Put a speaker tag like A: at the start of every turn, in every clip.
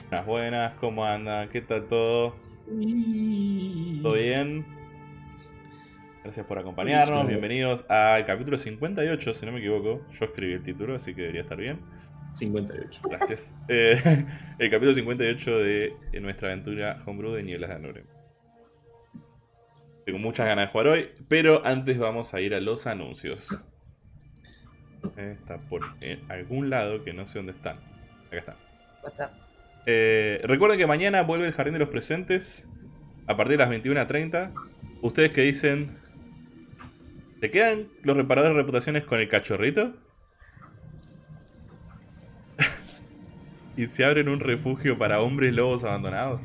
A: Buenas, buenas, ¿cómo andan? ¿Qué tal todo? ¿Todo bien? Gracias por acompañarnos,
B: Chao.
A: bienvenidos al capítulo 58, si no me equivoco. Yo escribí el título, así que debería estar bien.
B: 58.
A: Gracias. El capítulo 58 de nuestra aventura Homebrew de Nieblas de Anure. Tengo muchas ganas de jugar hoy, pero antes vamos a ir a los anuncios. Está por algún lado que no sé dónde están. Acá están.
C: WhatsApp.
A: Recuerden que mañana vuelve el Jardín de los Presentes a partir de las 21:30. Ustedes que dicen, ¿te quedan los reparadores de reputaciones con el cachorrito? ¿Y se abren un refugio para hombres lobos abandonados?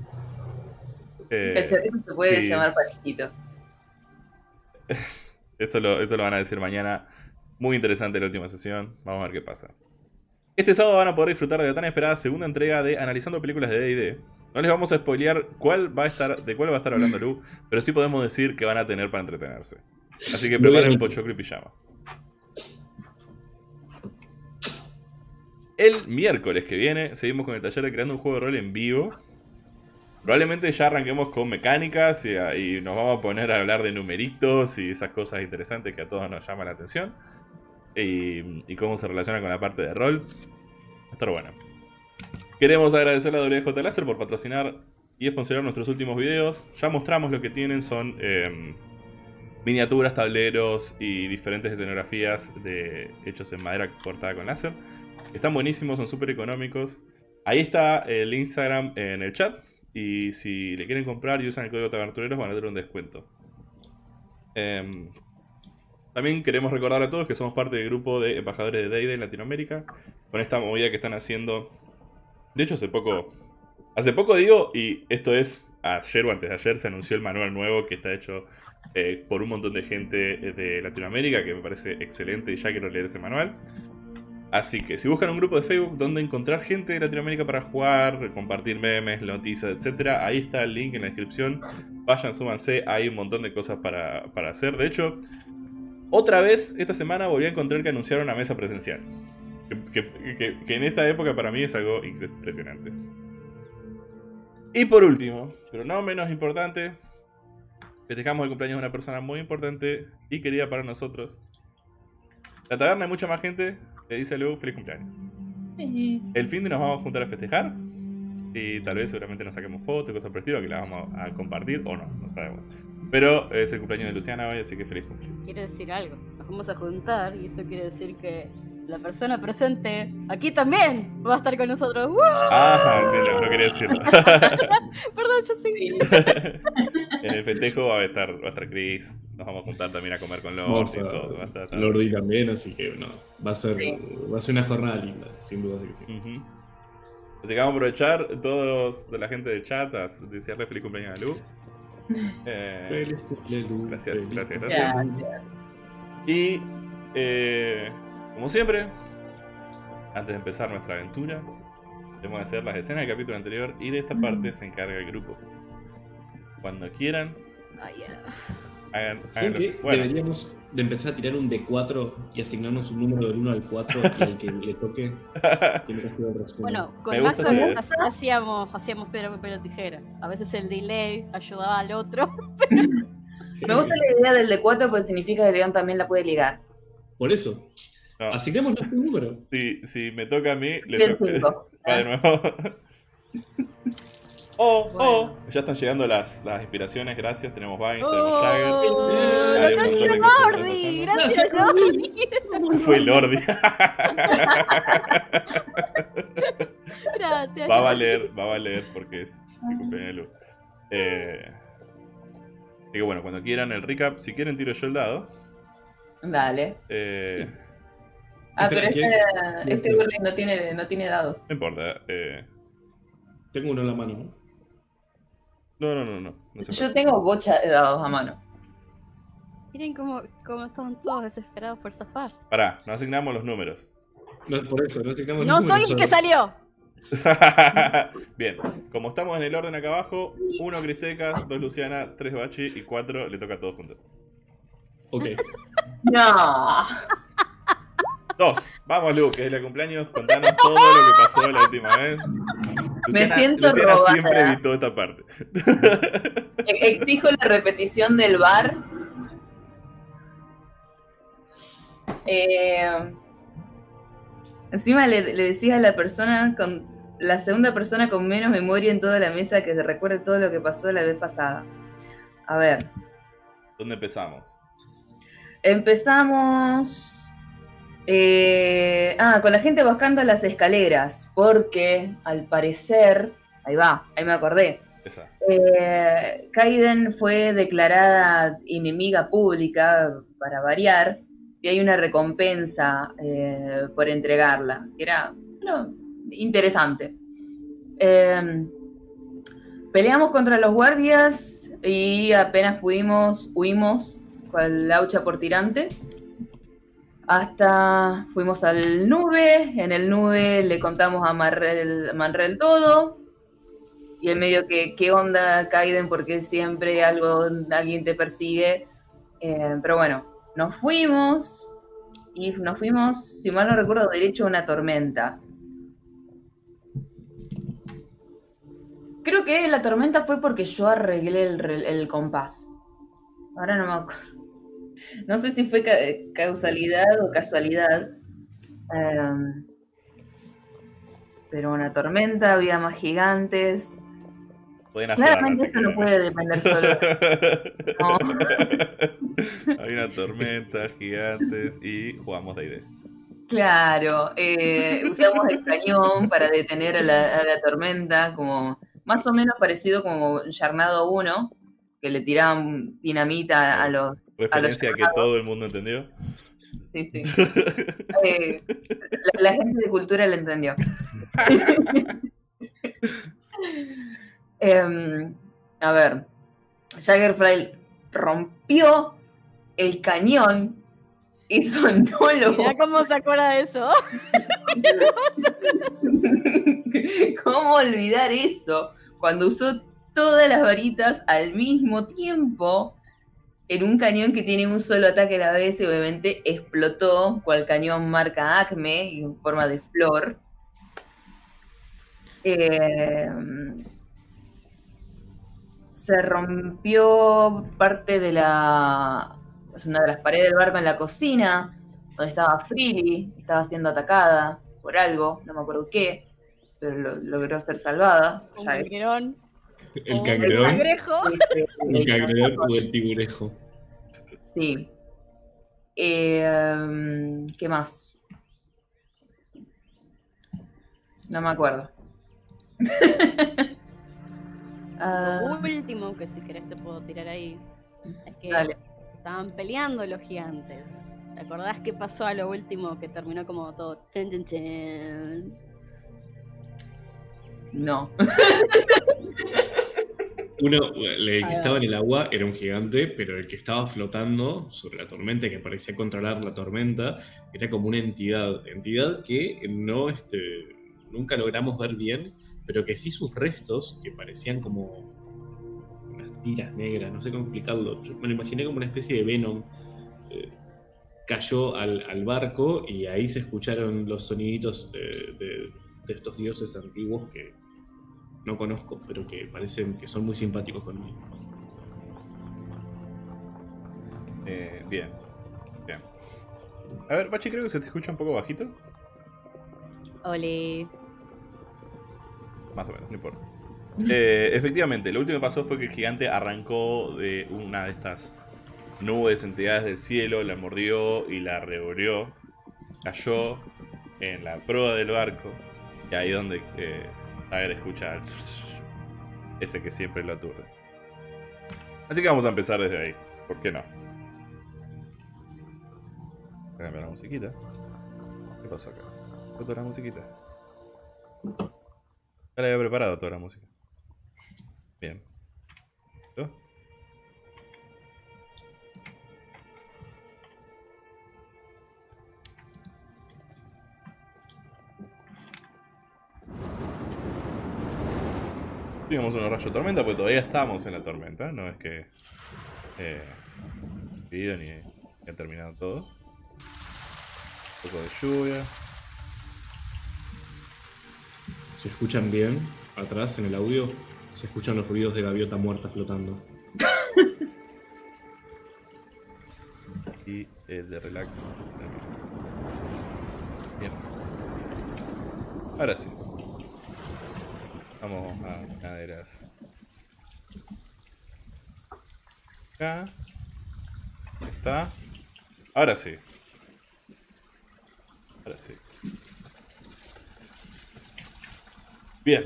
C: El cerdito se puede
A: Sí,
C: llamar parejito.
A: eso lo van a decir mañana. Muy interesante la última sesión. Vamos a ver qué pasa. Este sábado van a poder disfrutar de la tan esperada segunda entrega de Analizando Películas de D&D. No les vamos a spoilear de cuál va a estar hablando Lu, pero sí podemos decir que van a tener para entretenerse. Así que preparen el pochoclo y pijama. El miércoles que viene seguimos con el taller de creando un juego de rol en vivo. Probablemente ya arranquemos con mecánicas y nos vamos a poner a hablar de numeritos y esas cosas interesantes que a todos nos llaman la atención. Y cómo se relaciona con la parte de rol. Va a estar bueno. Queremos agradecer a WJ Láser por patrocinar y sponsorar nuestros últimos videos. Ya mostramos lo que tienen, son miniaturas, tableros y diferentes escenografías hechos en madera cortada con láser. Están buenísimos, son súper económicos. Ahí está el Instagram en el chat. Y si le quieren comprar y usan el código Tabertureros van a tener un descuento. También queremos recordar a todos que somos parte del grupo de embajadores de D&D en Latinoamérica. Con esta movida que están haciendo. De hecho hace poco digo, y esto es ayer o antes de ayer, se anunció el manual nuevo que está hecho por un montón de gente de Latinoamérica, que me parece excelente y ya quiero leer ese manual. Así que si buscan un grupo de Facebook donde encontrar gente de Latinoamérica para jugar, compartir memes, noticias, etc., ahí está el link en la descripción. Vayan, súbanse, hay un montón de cosas para hacer. De hecho, otra vez esta semana volví a encontrar que anunciaron una mesa presencial. Que en esta época para mí es algo impresionante. Y por último, pero no menos importante, festejamos el cumpleaños de una persona muy importante y querida para nosotros. La taberna hay mucha más gente. Le dice luego feliz cumpleaños. El fin de nos vamos a juntar a festejar. Y tal vez seguramente nos saquemos fotos y cosas por el estilo que las vamos a compartir o no sabemos. Pero es el cumpleaños de Luciana hoy, así que feliz cumpleaños.
D: Quiero decir algo, nos vamos a juntar y eso quiere decir que la persona presente aquí también va a estar con nosotros. ¡Woo!
A: Ajá, sí, no quería decirlo.
D: Perdón, yo sí.
A: En el festejo va a estar Chris. Nos vamos a juntar también a comer con Lord y todo. Va a estar
B: Lordi también, así que no, va a ser una jornada linda, sin duda que sí.
A: Así que vamos a aprovechar todos de la gente del chat a desearle feliz cumpleaños a Lu.
B: Feliz cumpleaños, Lu.
A: Gracias.
C: Ya.
A: Y como siempre, antes de empezar nuestra aventura, tenemos que hacer las escenas del capítulo anterior y de esta parte se encarga el grupo. Cuando quieran, hagan
B: que
A: bueno.
B: deberíamos de empezar a tirar un D4 y asignarnos un número del 1 al 4 y al que le toque tiene que hacer el resumen.
D: Bueno,
A: Me
D: con
A: gusta
D: Max
A: esa idea.
D: hacíamos piedra, papel o tijera. A veces el delay ayudaba al otro.
C: Me gusta la idea del D4 porque significa que León también la puede ligar.
B: Por eso,
A: No.
B: asignémonos un número.
A: Si me toca a mí, le
C: Bien,
A: toca.
C: 5.
A: Va de nuevo. Ya están llegando las inspiraciones, gracias. Tenemos Vines, tenemos Jagger. Hay un montón de cosas que
D: Lordi!
A: están
D: ¡Gracias, Lordi!
A: Fue Lordi.
D: Gracias.
A: Va a valer porque es mi cumpleaños de Lu. Así que bueno, cuando quieran el recap, si quieren tiro yo el dado.
C: Dale. Pero
B: Espera,
C: este Burling no tiene dados.
A: No importa.
B: Tengo uno en la mano, ¿no?
A: No se
C: Yo tengo bocha de dados a mano.
D: Miren cómo están todos desesperados por zafar.
A: Pará, nos asignamos los números.
B: No, por eso, no asignamos
D: ¡No
B: números,
D: soy el que salió!
A: Bien, como estamos en el orden acá abajo, 1 Cristecas, 2 Luciana, 3 Bachi y 4 le toca a todos juntos.
B: Ok.
C: No.
A: 2, vamos Lu, que es el cumpleaños, contanos todo lo que pasó la última vez.
C: Me siento
A: Luciana
C: robada.
A: siempre evitó esta parte.
C: Exijo la repetición del bar. Encima le decía a la persona, la segunda persona con menos memoria en toda la mesa, que se recuerde todo lo que pasó la vez pasada. A ver.
A: ¿Dónde empezamos?
C: Empezamos con la gente buscando las escaleras, porque al parecer, ahí me acordé.
A: Esa.
C: Kaiden fue declarada enemiga pública, para variar, y hay una recompensa por entregarla, que era interesante. Peleamos contra los guardias y apenas pudimos, huimos con la laucha por tirante. Hasta fuimos al Nube, en el Nube le contamos a Manrel todo. Y en medio que, ¿qué onda, Kaiden? Porque siempre alguien te persigue. Pero bueno, nos fuimos. Y nos fuimos, si mal no recuerdo, derecho a una tormenta. Creo que la tormenta fue porque yo arreglé el compás. Ahora no me acuerdo. No sé si fue causalidad o casualidad. Pero una tormenta, había más gigantes. Claramente esto no puede depender solo de... No.
A: Hay una tormenta, gigantes y jugamos D&D.
C: Claro, usamos el cañón para detener a la tormenta, como más o menos parecido como Yarnado 1, que le tiraban dinamita a los...
A: Referencia que todo el mundo entendió.
C: Sí, sí. La gente de cultura la entendió. A ver, Jaggerfly rompió el cañón. Eso no lo...
D: Mirá cómo se acuerda de eso.
C: ¿Cómo olvidar eso? Cuando usó todas las varitas al mismo tiempo en un cañón que tiene un solo ataque a la vez, y obviamente explotó cual cañón marca Acme en forma de flor. Se rompió parte de una de las paredes del barco en la cocina, donde estaba Freely, estaba siendo atacada por algo, no me acuerdo qué, pero logró ser salvada.
D: Un cangrejón.
B: El cangrejón.
C: El
B: cangrejón o el tiburejo.
C: Sí. ¿Qué más? No me acuerdo.
D: Lo último que si querés te puedo tirar ahí es que estaban peleando los gigantes. ¿Te acordás qué pasó a lo último que terminó como todo? Chen, chen, chen.
C: No.
B: El que estaba en el agua era un gigante, pero el que estaba flotando sobre la tormenta, que parecía controlar la tormenta, era como una entidad que no, nunca logramos ver bien, pero que sí sus restos, que parecían como unas tiras negras, no sé cómo explicarlo, yo me lo imaginé como una especie de Venom, cayó al barco y ahí se escucharon los soniditos de estos dioses antiguos que no conozco, pero que parecen que son muy simpáticos conmigo.
A: Bien. A ver, Bachi, creo que se te escucha un poco bajito.
D: Oli.
A: Más o menos, no importa. Efectivamente, lo último que pasó fue que el gigante arrancó de una de estas nubes, entidades del cielo, la mordió y la revolvió. Cayó en la proa del barco. Y ahí donde Tiger escucha ese que siempre lo aturde. Así que vamos a empezar desde ahí. ¿Por qué no? Voy a cambiar la musiquita. ¿Qué pasó acá? ¿Fue toda la musiquita? Ya la había preparado toda la música. Bien. ¿Listo? Tuvimos unos rayos de tormenta porque todavía estamos en la tormenta. No es que ni ha terminado todo. Un poco de lluvia.
B: ¿Se escuchan bien? atrás en el audio se escuchan los ruidos de gaviota muerta flotando.
A: Y el de relax. Bien. Ahora sí. Vamos a maderas. Acá. Está. Ahora sí. Ahora sí. Bien.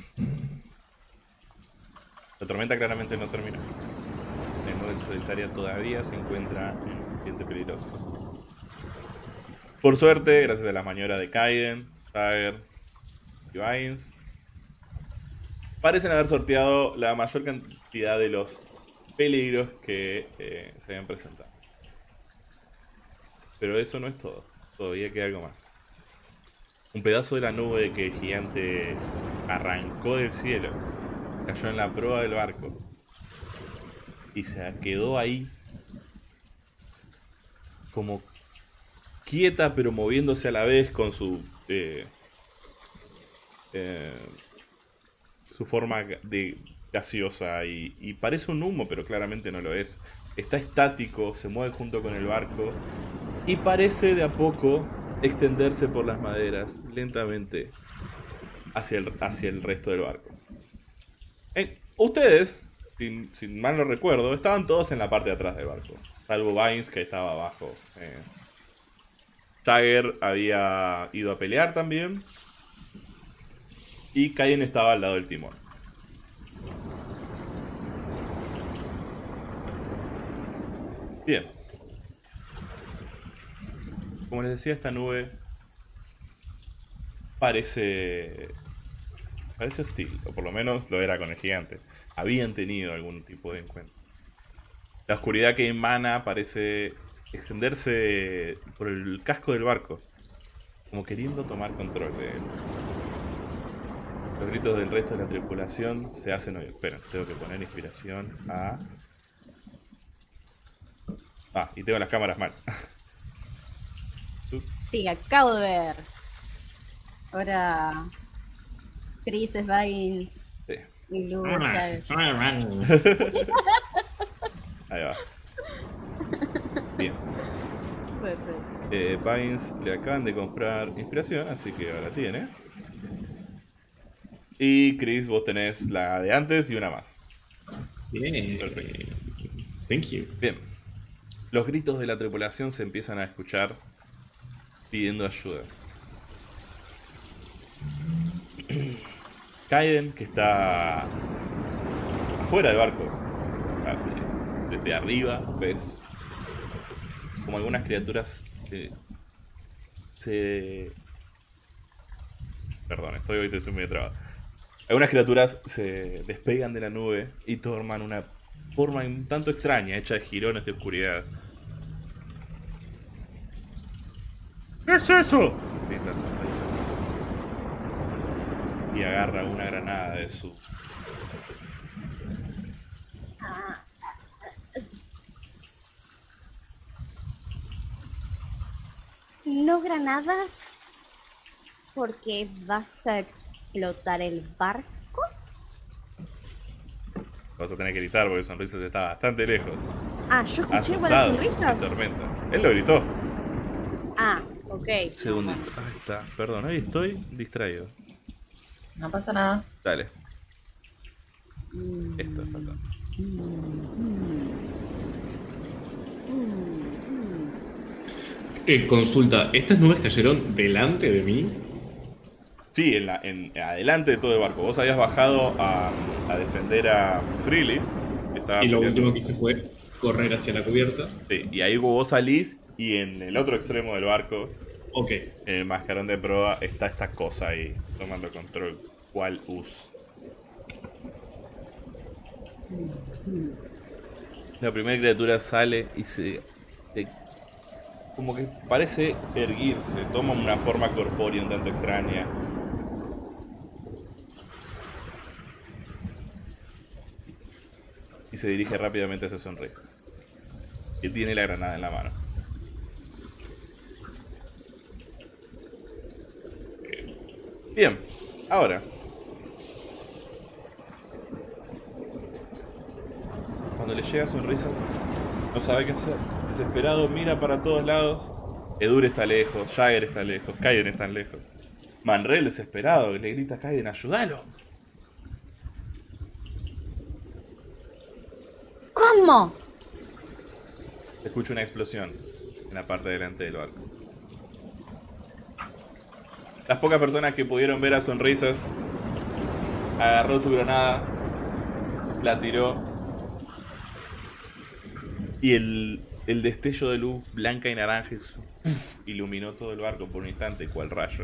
A: La tormenta claramente no terminó. El modo solitaria todavía se encuentra en un ambiente peligroso. Por suerte, gracias a la maniobra de Kaiden, Tiger y Vines, parecen haber sorteado la mayor cantidad de los peligros que se habían presentado. Pero eso no es todo. Todavía queda algo más. Un pedazo de la nube que el gigante arrancó del cielo cayó en la proa del barco y se quedó ahí como quieta pero moviéndose a la vez con su forma de gaseosa y parece un humo, pero claramente no lo es. Está estático, se mueve junto con el barco y parece de a poco extenderse por las maderas lentamente hacia el resto del barco. Ustedes, si mal no recuerdo, estaban todos en la parte de atrás del barco, salvo Vines, que estaba abajo. Tiger había ido a pelear también y Kaiden estaba al lado del timón. Bien. Como les decía, esta nube parece hostil, o por lo menos lo era con el gigante. Habían tenido algún tipo de encuentro. La oscuridad que emana parece extenderse por el casco del barco, como queriendo tomar control de él. Los gritos del resto de la tripulación se hacen oír. Espera, tengo que poner inspiración a... Ah, y tengo las cámaras mal.
D: Sí, acabo de ver. Ahora Chris es Vines
A: Sí.
D: y Lu ya es...
A: Ahí va. Bien. Vines le acaban de comprar inspiración, así que ahora tiene. Y Chris, vos tenés la de antes y una más.
B: Bien.
A: Perfecto.
B: Thank you.
A: Bien. Los gritos de la tripulación se empiezan a escuchar pidiendo ayuda. Kaiden, que está afuera del barco, desde arriba, ves como algunas criaturas Perdón, estoy muy trabado. Algunas criaturas se despegan de la nube y toman una forma un tanto extraña, hecha de jirones de oscuridad. ¿Qué es eso? Dice la sonrisa. Y agarra una granada de su...
E: No granadas porque vas a explotar el barco.
A: Vas a tener que gritar porque Sonrisas está bastante lejos.
E: Ah, yo escuché igual
A: Asustado
E: la sonrisa.
A: de tormenta. Él lo gritó.
E: Ah, ok.
A: Segundito. Ahí está. Perdón, hoy estoy distraído.
C: No pasa nada.
A: Dale. Esto es falta.
B: Consulta, ¿estas nubes cayeron delante de mí?
A: Sí, en adelante de todo el barco. Vos habías bajado a defender a Freely.
B: Y lo último que hice fue correr hacia la cubierta.
A: Sí, y ahí vos salís y en el otro extremo del barco,
B: Ok.
A: en el mascarón de proa, está esta cosa ahí, tomando control. ¿Cuál us? La primera criatura sale y como que parece erguirse, toma una forma corpórea un tanto extraña. Y se dirige rápidamente hacia Sonrisas, que tiene la granada en la mano. Bien, ahora Cuando le llega Sonrisas, no sabe qué hacer. Desesperado, mira para todos lados. Edur está lejos, Jagger está lejos, Kaiden está lejos. Manrel, desesperado, le grita a Kaiden, ¡ayúdalo!
E: ¿Cómo?
A: Escucha una explosión en la parte delante del barco. Las pocas personas que pudieron ver a Sonrisas, agarró su granada, la tiró y el destello de luz blanca y naranja iluminó todo el barco por un instante, cual rayo.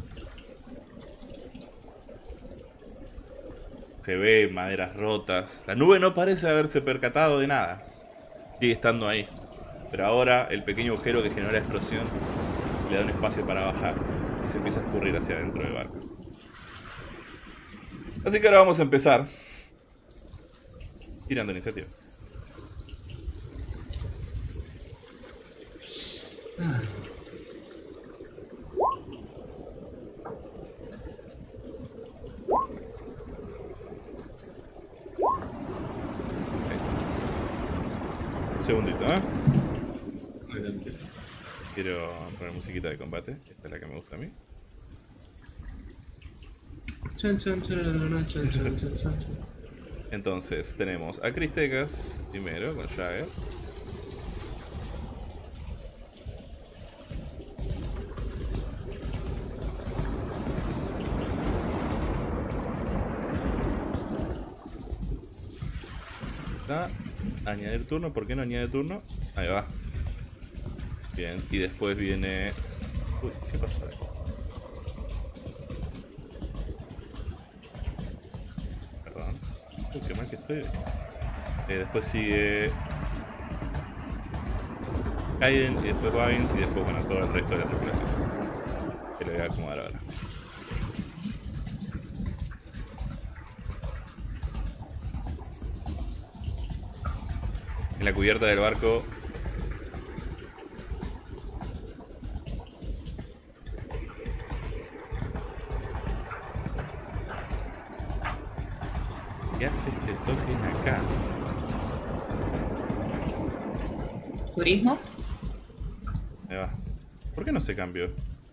A: Se ve maderas rotas. La nube no parece haberse percatado de nada. Sigue estando ahí. Pero ahora el pequeño agujero que generó la explosión le da un espacio para bajar y se empieza a escurrir hacia adentro del barco. Así que ahora vamos a empezar tirando iniciativa. Un segundito, ¿eh?
B: Adelante.
A: Quiero poner musiquita de combate. Esta es la que me gusta a mí.
B: Chan, chan, chararara, chan, chan, chan, chan.
A: Entonces tenemos a Cristegas primero con Jagger. Añadir turno, ¿por qué no añade turno? Ahí va. Bien, y después viene... Uy, ¿qué pasó ahí? Perdón. Uy, qué mal que estoy. Después sigue... Kaiden, y después Babins, y después, bueno, todo el resto de la tripulación. Que lo voy a acomodar ahora. En la cubierta del barco ¿qué hace este token acá?
C: ¿Turismo?
A: Ahí va. ¿Por qué no se cambió?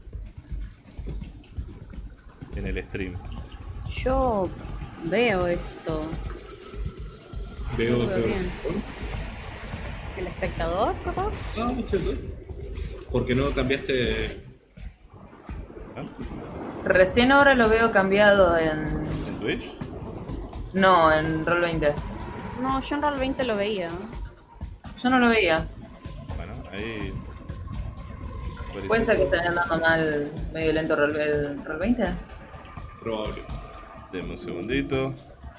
A: En el stream.
D: Yo veo esto.
B: Veo
D: Lo veo
B: que...
D: bien. ¿El espectador, capaz?
B: Ah, es cierto. ¿Por qué no cambiaste?
A: ¿Ah?
C: Recién ahora lo veo cambiado en...
A: ¿En Twitch?
C: No, en Roll20.
D: No, yo en Roll 20 lo veía.
C: Yo no lo veía.
A: Bueno, ahí...
C: ¿Puede ser que esté andando mal, medio lento el Roll20?
B: Probable.
A: Denme un segundito.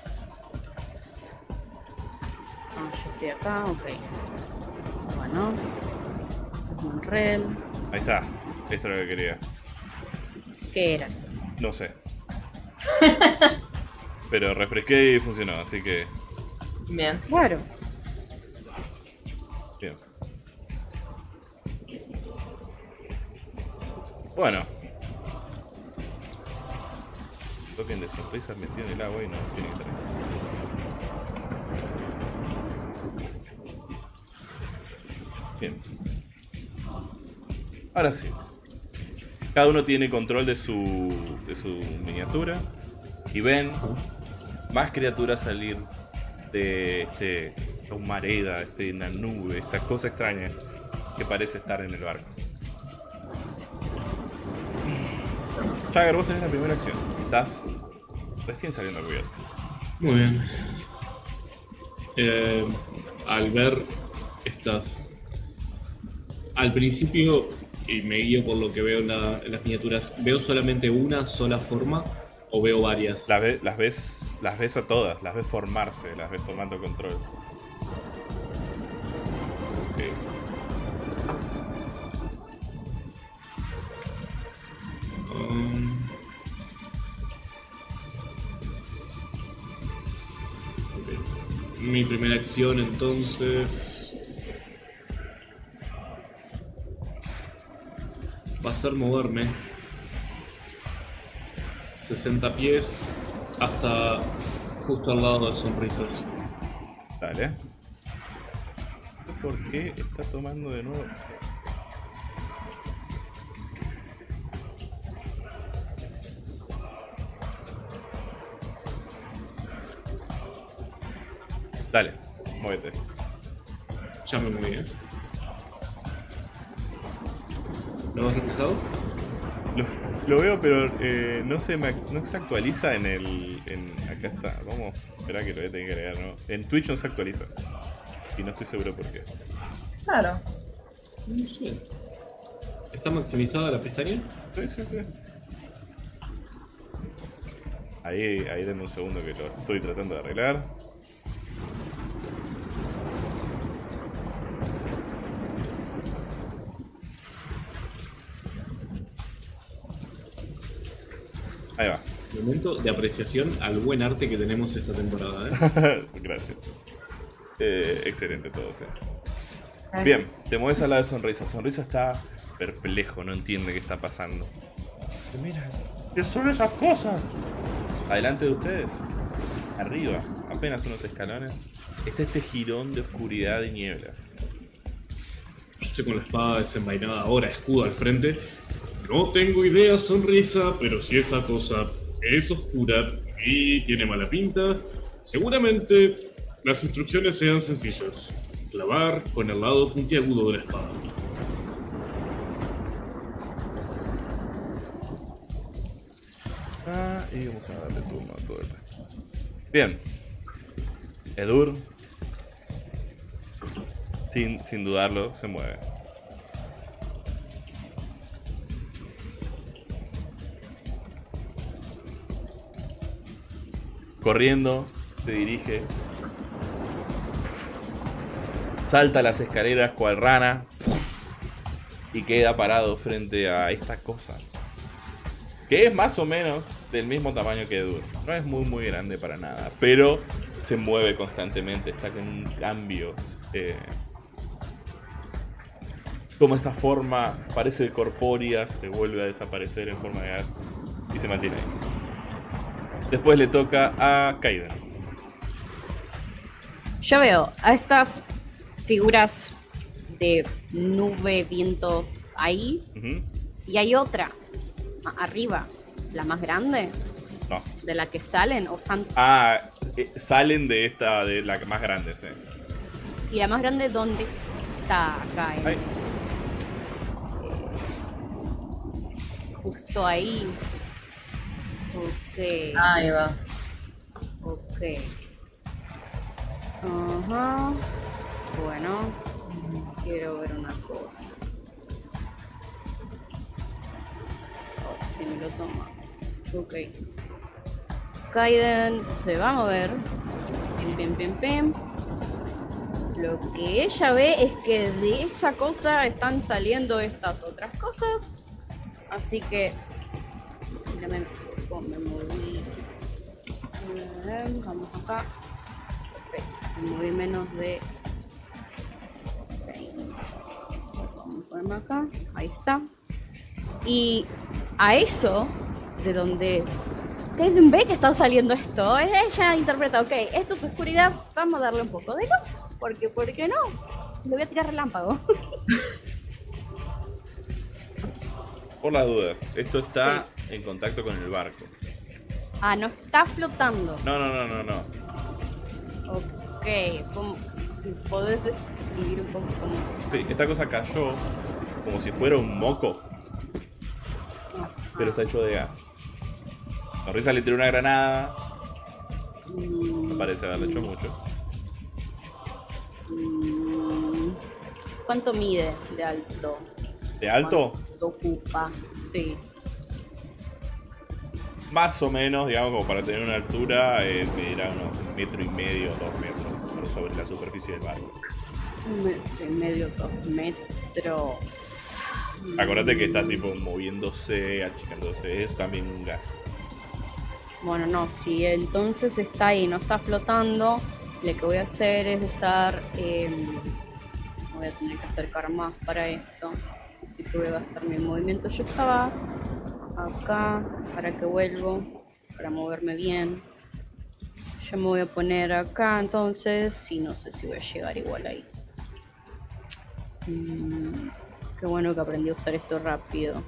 D: Ah, yo estoy acá, ok. Bueno. Manrel.
A: Ahí está. Esto es lo que quería.
D: ¿Qué era?
A: No sé. Pero refresqué y funcionó, así que...
C: Bien.
D: Claro.
A: Bien. Bueno. Token de sonrisas metido en el agua y no tiene que estar ahí. Bien. Ahora sí. Cada uno tiene control de su miniatura. Y ven más criaturas salir de esta humareda, una nube, esta cosa extraña que parece estar en el barco. Jagger, vos tenés la primera acción. Estás recién saliendo al cubierto.
B: Muy bien. Al ver estas... Al principio, y me guío por lo que veo en las miniaturas, ¿veo solamente una sola forma o veo varias?
A: Las ves a todas, las ves formarse, las ves tomando control. Okay.
B: Ok. Mi primera acción entonces va a ser moverme 60 pies hasta justo al lado de Sonrisas.
A: Dale. ¿Por qué está tomando de nuevo? Dale, muévete.
B: Ya me moví, ¿eh? ¿Lo has reflejado?
A: Lo veo, pero no se actualiza en el... acá está, ¿cómo? Espera que lo voy a tener que agregar, ¿no? En Twitch no se actualiza. Y no estoy seguro por qué.
C: Claro.
B: No sé. ¿Está maximizada la pestaña?
A: Sí. Ahí denme un segundo que lo estoy tratando de arreglar. Ahí va.
B: Momento de apreciación al buen arte que tenemos esta temporada, ¿eh?
A: Gracias. Excelente todo, sí. Bien, te mueves al lado de Sonrisa. Sonrisa está perplejo, no entiende qué está pasando. Mira, ¿qué son esas cosas? Adelante de ustedes, arriba, apenas unos escalones, está este jirón de oscuridad y niebla.
B: Yo estoy con la espada desenvainada ahora, escudo al frente. No tengo idea, Sonrisa, pero si esa cosa es oscura y tiene mala pinta, seguramente las instrucciones sean sencillas. Clavar con el lado puntiagudo de la espada.
A: Y vamos a darle turno a todo el resto. Bien. Edur, sin dudarlo, se mueve. Corriendo, se dirige. Salta las escaleras cual rana. Y queda parado frente a esta cosa. Que es más o menos del mismo tamaño que Edur. No es muy grande para nada. Pero se mueve constantemente. Está con un cambio. Como esta forma parece corpórea. Se vuelve a desaparecer en forma de gas. Y se mantiene ahí. Después le toca a Kaiden.
E: Yo veo a estas figuras de nube, viento ahí. Y hay otra arriba, la más grande.
A: No.
E: De la que salen o están.
A: Salen de esta, de la más grande, sí.
E: ¿Y la más grande dónde está? Acá.
A: Ahí.
E: Justo ahí. Ok.
C: Ahí va.
E: Ok. Ajá. Bueno, quiero ver una cosa. Si me lo toma. Ok. Kaiden se va a mover. Pim. Lo que ella ve es que de esa cosa están saliendo estas otras cosas. Así que posiblemente me moví. Vamos acá. Perfecto. Me moví menos de 20. Vamos a ponerme acá. Ahí está. Y a eso, de donde Kaiden ve que está saliendo esto, ella interpreta, ok, esto es oscuridad, vamos a darle un poco de luz. Porque, ¿por qué no? Le voy a tirar relámpago.
A: Por las dudas, esto está en contacto con el barco.
E: Ah, no está flotando.
A: No.
E: Ok, ¿podés describir un poco cómo?
A: Sí, esta cosa cayó como si fuera un moco, pero está hecho de gas. Sonrisa le tiró una granada. Parece haberle hecho mucho.
E: ¿Cuánto mide de alto?
A: ¿De alto?
E: ¿Cuánto ocupa? Sí.
A: Más o menos, digamos, como para tener una altura, medirá unos 1,5 metros, 2 metros por sobre la superficie del barco.
E: 1,5 metros, 2 metros.
A: Acordate que está tipo moviéndose, achicándose, es también un gas.
E: Bueno, no, si entonces está ahí, no está flotando, lo que voy a hacer es usar... voy a tener que acercar más para esto. Así que voy a gastar mi movimiento. Yo estaba acá, para que vuelvo, para moverme bien. Yo me voy a poner acá, entonces, y no sé si voy a llegar igual ahí. Qué bueno que aprendí a usar esto rápido.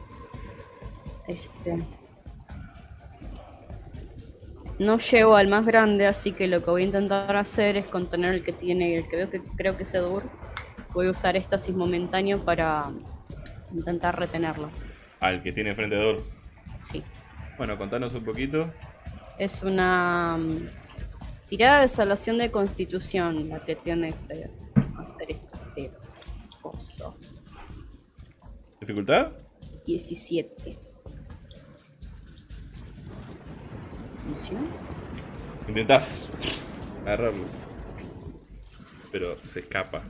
E: No llego al más grande, así que lo que voy a intentar hacer es contener el que tiene, el que veo que creo que es Edur. Voy a usar éxtasis momentáneo para intentar retenerlo.
A: Al que tiene frente de Dor.
E: Sí.
A: Bueno, contanos un poquito.
E: Es una tirada de salvación de constitución la que tiene que hacer este coso.
A: ¿Dificultad?
E: 17. ¿Funciona?
A: Intentás agarrarlo. Pero se escapa.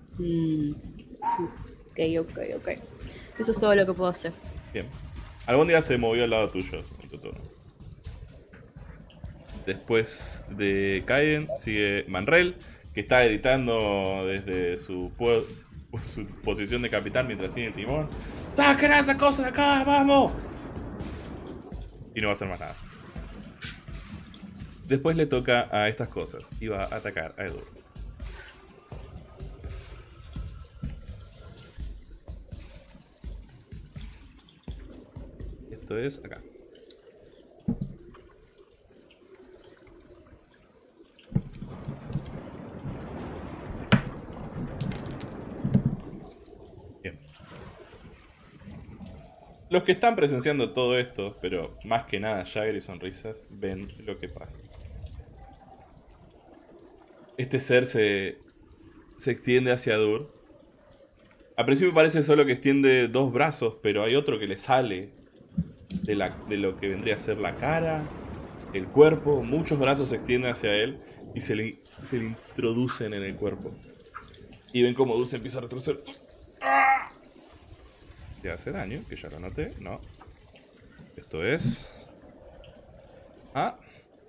E: Ok. Eso es todo lo que puedo hacer.
A: Bien. Algún día se movió al lado tuyo en tu turno. Después de Kaiden sigue Manrel, que está editando desde su posición de capitán mientras tiene el timón. ¡Saquen a esa cosa de acá! ¡Vamos! Y no va a hacer más nada. Después le toca a estas cosas y va a atacar a Edur. Esto es acá. Bien. Los que están presenciando todo esto, pero más que nada Jagger y Sonrisas, ven lo que pasa. Este ser se extiende hacia Dur. A principio parece solo que extiende dos brazos, pero hay otro que le sale de lo que vendría a ser la cara, el cuerpo. Muchos brazos se extienden hacia él y se le introducen en el cuerpo. Y ven cómo Dur se empieza a retroceder. ¿Te hace daño? Que ya lo noté. No. Esto es... Ah.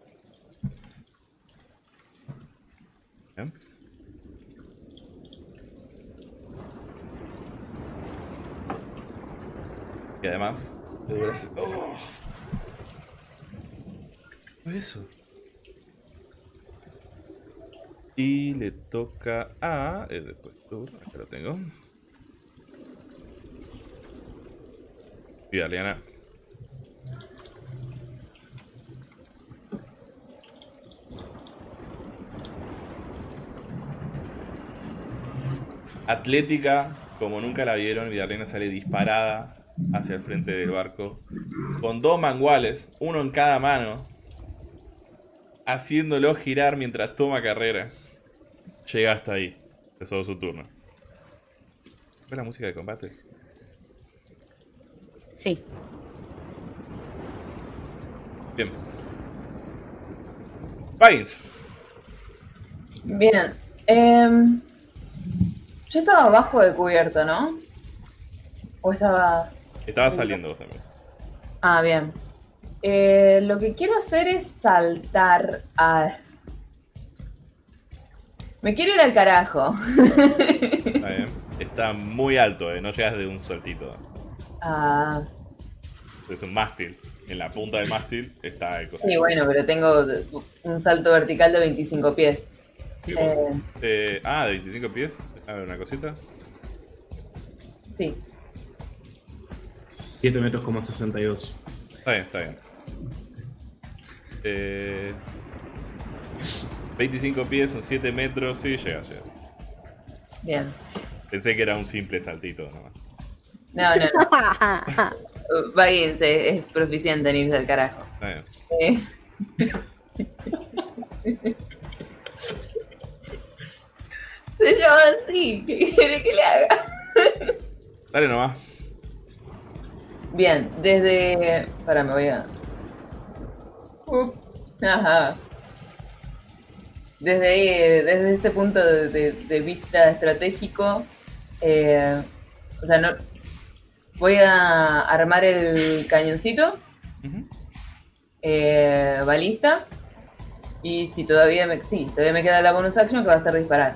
A: Bien. Y además... ¡Oh! ¿Qué es eso? Y le toca a... después, acá lo tengo. Y dale, Ana. Atlética, como nunca la vieron, Vidalena sale disparada hacia el frente del barco, con dos manguales, uno en cada mano, haciéndolo girar mientras toma carrera. Llega hasta ahí. Es todo su turno. ¿Ves la música de combate?
E: Sí.
A: Bien. Pines.
C: Bien. Yo estaba abajo de cubierto, ¿no? ¿O estaba...?
A: Estaba saliendo vos también.
C: Ah, bien. Lo que quiero hacer es saltar a... Me quiero ir al carajo.
A: Está bien. Está muy alto, no llegas de un saltito.
C: Ah,
A: Es un mástil. En la punta del mástil está el cosito.
C: sí, bueno, pero tengo un salto vertical de 25 pies.
A: Sí, de 25 pies. A ver, una cosita.
C: Sí.
B: 7 metros, 62.
A: Está bien, está bien. 25 pies son 7 metros. Sí, llega.
C: Bien.
A: Pensé que era un simple saltito nomás.
C: No. Baggins es proficiente en irse al carajo.
A: Está bien.
C: Se llama así. ¿Qué quiere que le haga?
A: Dale nomás.
C: Bien, desde... Para, me voy a... Ajá. Desde ahí, desde este punto de vista estratégico, o sea, no, voy a armar el cañoncito, balista, y si todavía me queda la bonus action que va a ser disparar.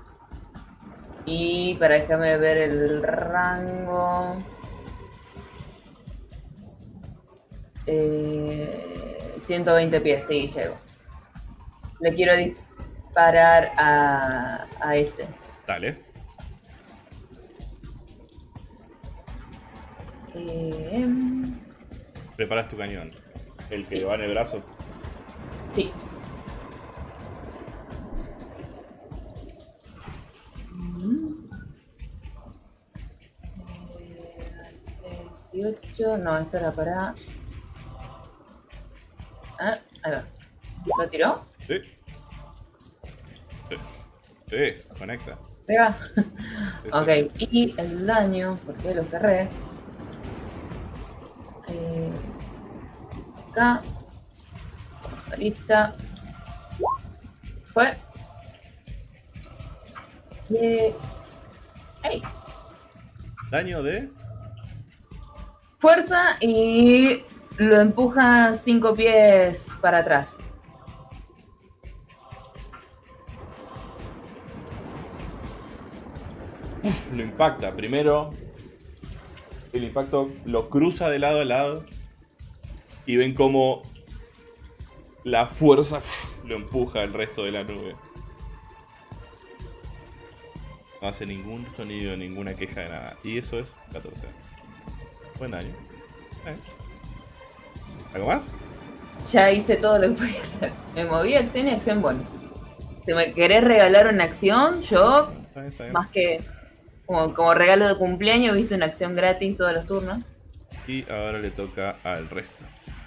C: Y para déjame ver el rango... 120 pies, sí, llego. Le quiero disparar a ese.
A: Dale. Preparas tu cañón. El que va en el brazo.
C: Sí. No, esto era para... Ah, ahí va. ¿Lo tiró?
A: Sí. Sí, conecta.
C: Pega.
A: Sí,
C: Ok,
A: sí.
C: y el daño, porque lo cerré. Acá. Lista. Fue. ¡Ey!
A: Daño de...
C: Fuerza y lo empuja 5 pies para atrás.
A: Lo impacta. Primero, el impacto lo cruza de lado a lado. Y ven como la fuerza lo empuja al resto de la nube. No hace ningún sonido, ninguna queja de nada. Y eso es 14. Buen daño. ¿Algo más?
C: Ya hice todo lo que podía hacer. Me moví, acción y acción bonus. Si me querés regalar una acción, yo,
A: Está bien, está bien.
C: más que como regalo de cumpleaños, viste una acción gratis todos los turnos.
A: Y ahora le toca al resto.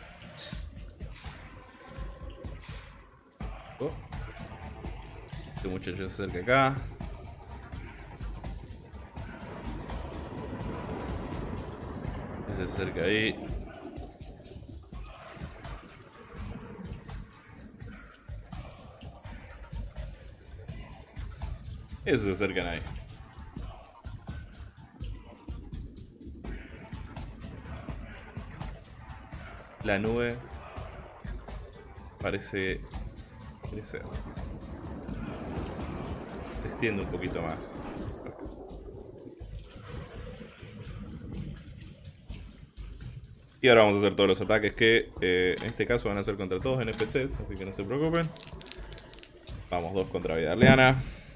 A: Este muchacho se acerca acá. Se acerca ahí. Esos se acercan ahí. La nube parece crecer. Se extiende un poquito más. Y ahora vamos a hacer todos los ataques que en este caso van a ser contra todos NPCs, así que no se preocupen. Vamos, 2 contra Vida Arleana.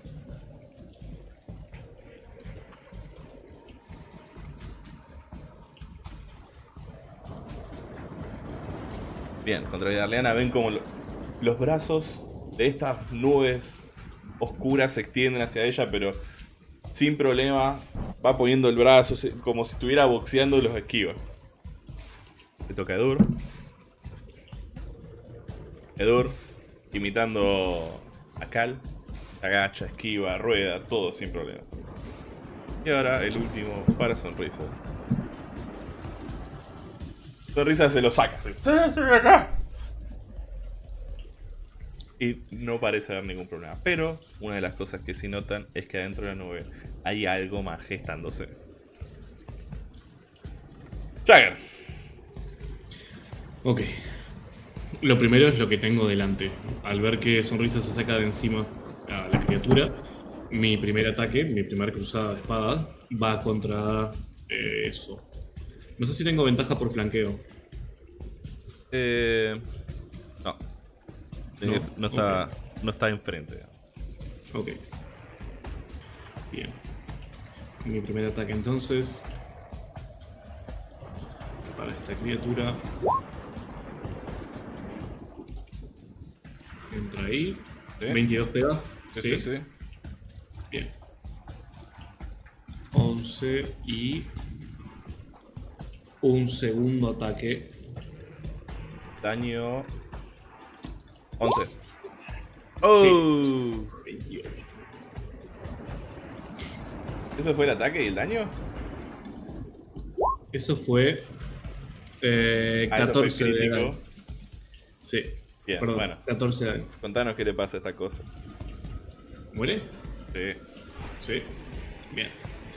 A: Bien, contra Vida Arleana ven como los brazos de estas nubes oscuras se extienden hacia ella, pero sin problema va poniendo el brazo como si estuviera boxeando y los esquiva. Le toca a Edur. Edur, imitando a Cal, agacha, esquiva, rueda, todo sin problema. Y ahora el último para Sonrisa. Sonrisa se lo saca. Y no parece haber ningún problema. Pero una de las cosas que sí notan es que adentro de la nube hay algo más gestándose. Jagger.
B: Ok. Lo primero es lo que tengo delante. Al ver que Sonrisa se saca de encima a la criatura, mi primer ataque, mi primer cruzada de espada, va contra eso. No sé si tengo ventaja por flanqueo.
A: No.
B: No,
A: No está enfrente.
B: Ok. Bien. Mi primer ataque entonces. Para esta criatura. Entra ahí.
A: ¿Sí?
B: 22 pega.
A: Sí.
B: Bien. 11 y un segundo ataque.
A: Daño 11. ¡Oh!
B: 28.
A: ¿Eso fue el ataque y el daño?
B: Eso fue
A: Eso fue
B: 14 de
A: crítico.
B: daño. Sí.
A: Bien,
B: Perdón,
A: bueno.
B: 14 de daño.
A: Contanos qué le pasa a esta cosa.
B: ¿Muere?
A: Sí.
B: Sí. Bien.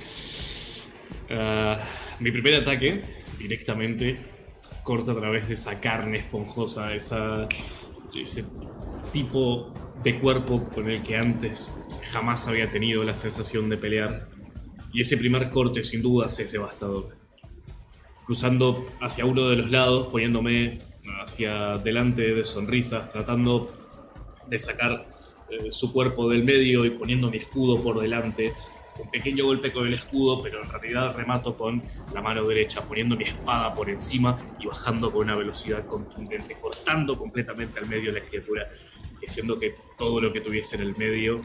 B: Mi primer ataque directamente corta a través de esa carne esponjosa, ese tipo de cuerpo con el que antes jamás había tenido la sensación de pelear. Y ese primer corte sin dudas es devastador. Cruzando hacia uno de los lados, poniéndome hacia delante de Sonrisas, tratando de sacar su cuerpo del medio y poniendo mi escudo por delante. un pequeño golpe con el escudo, pero en realidad remato con la mano derecha, poniendo mi espada por encima y bajando con una velocidad contundente, cortando completamente al medio de la criatura, haciendo que todo lo que tuviese en el medio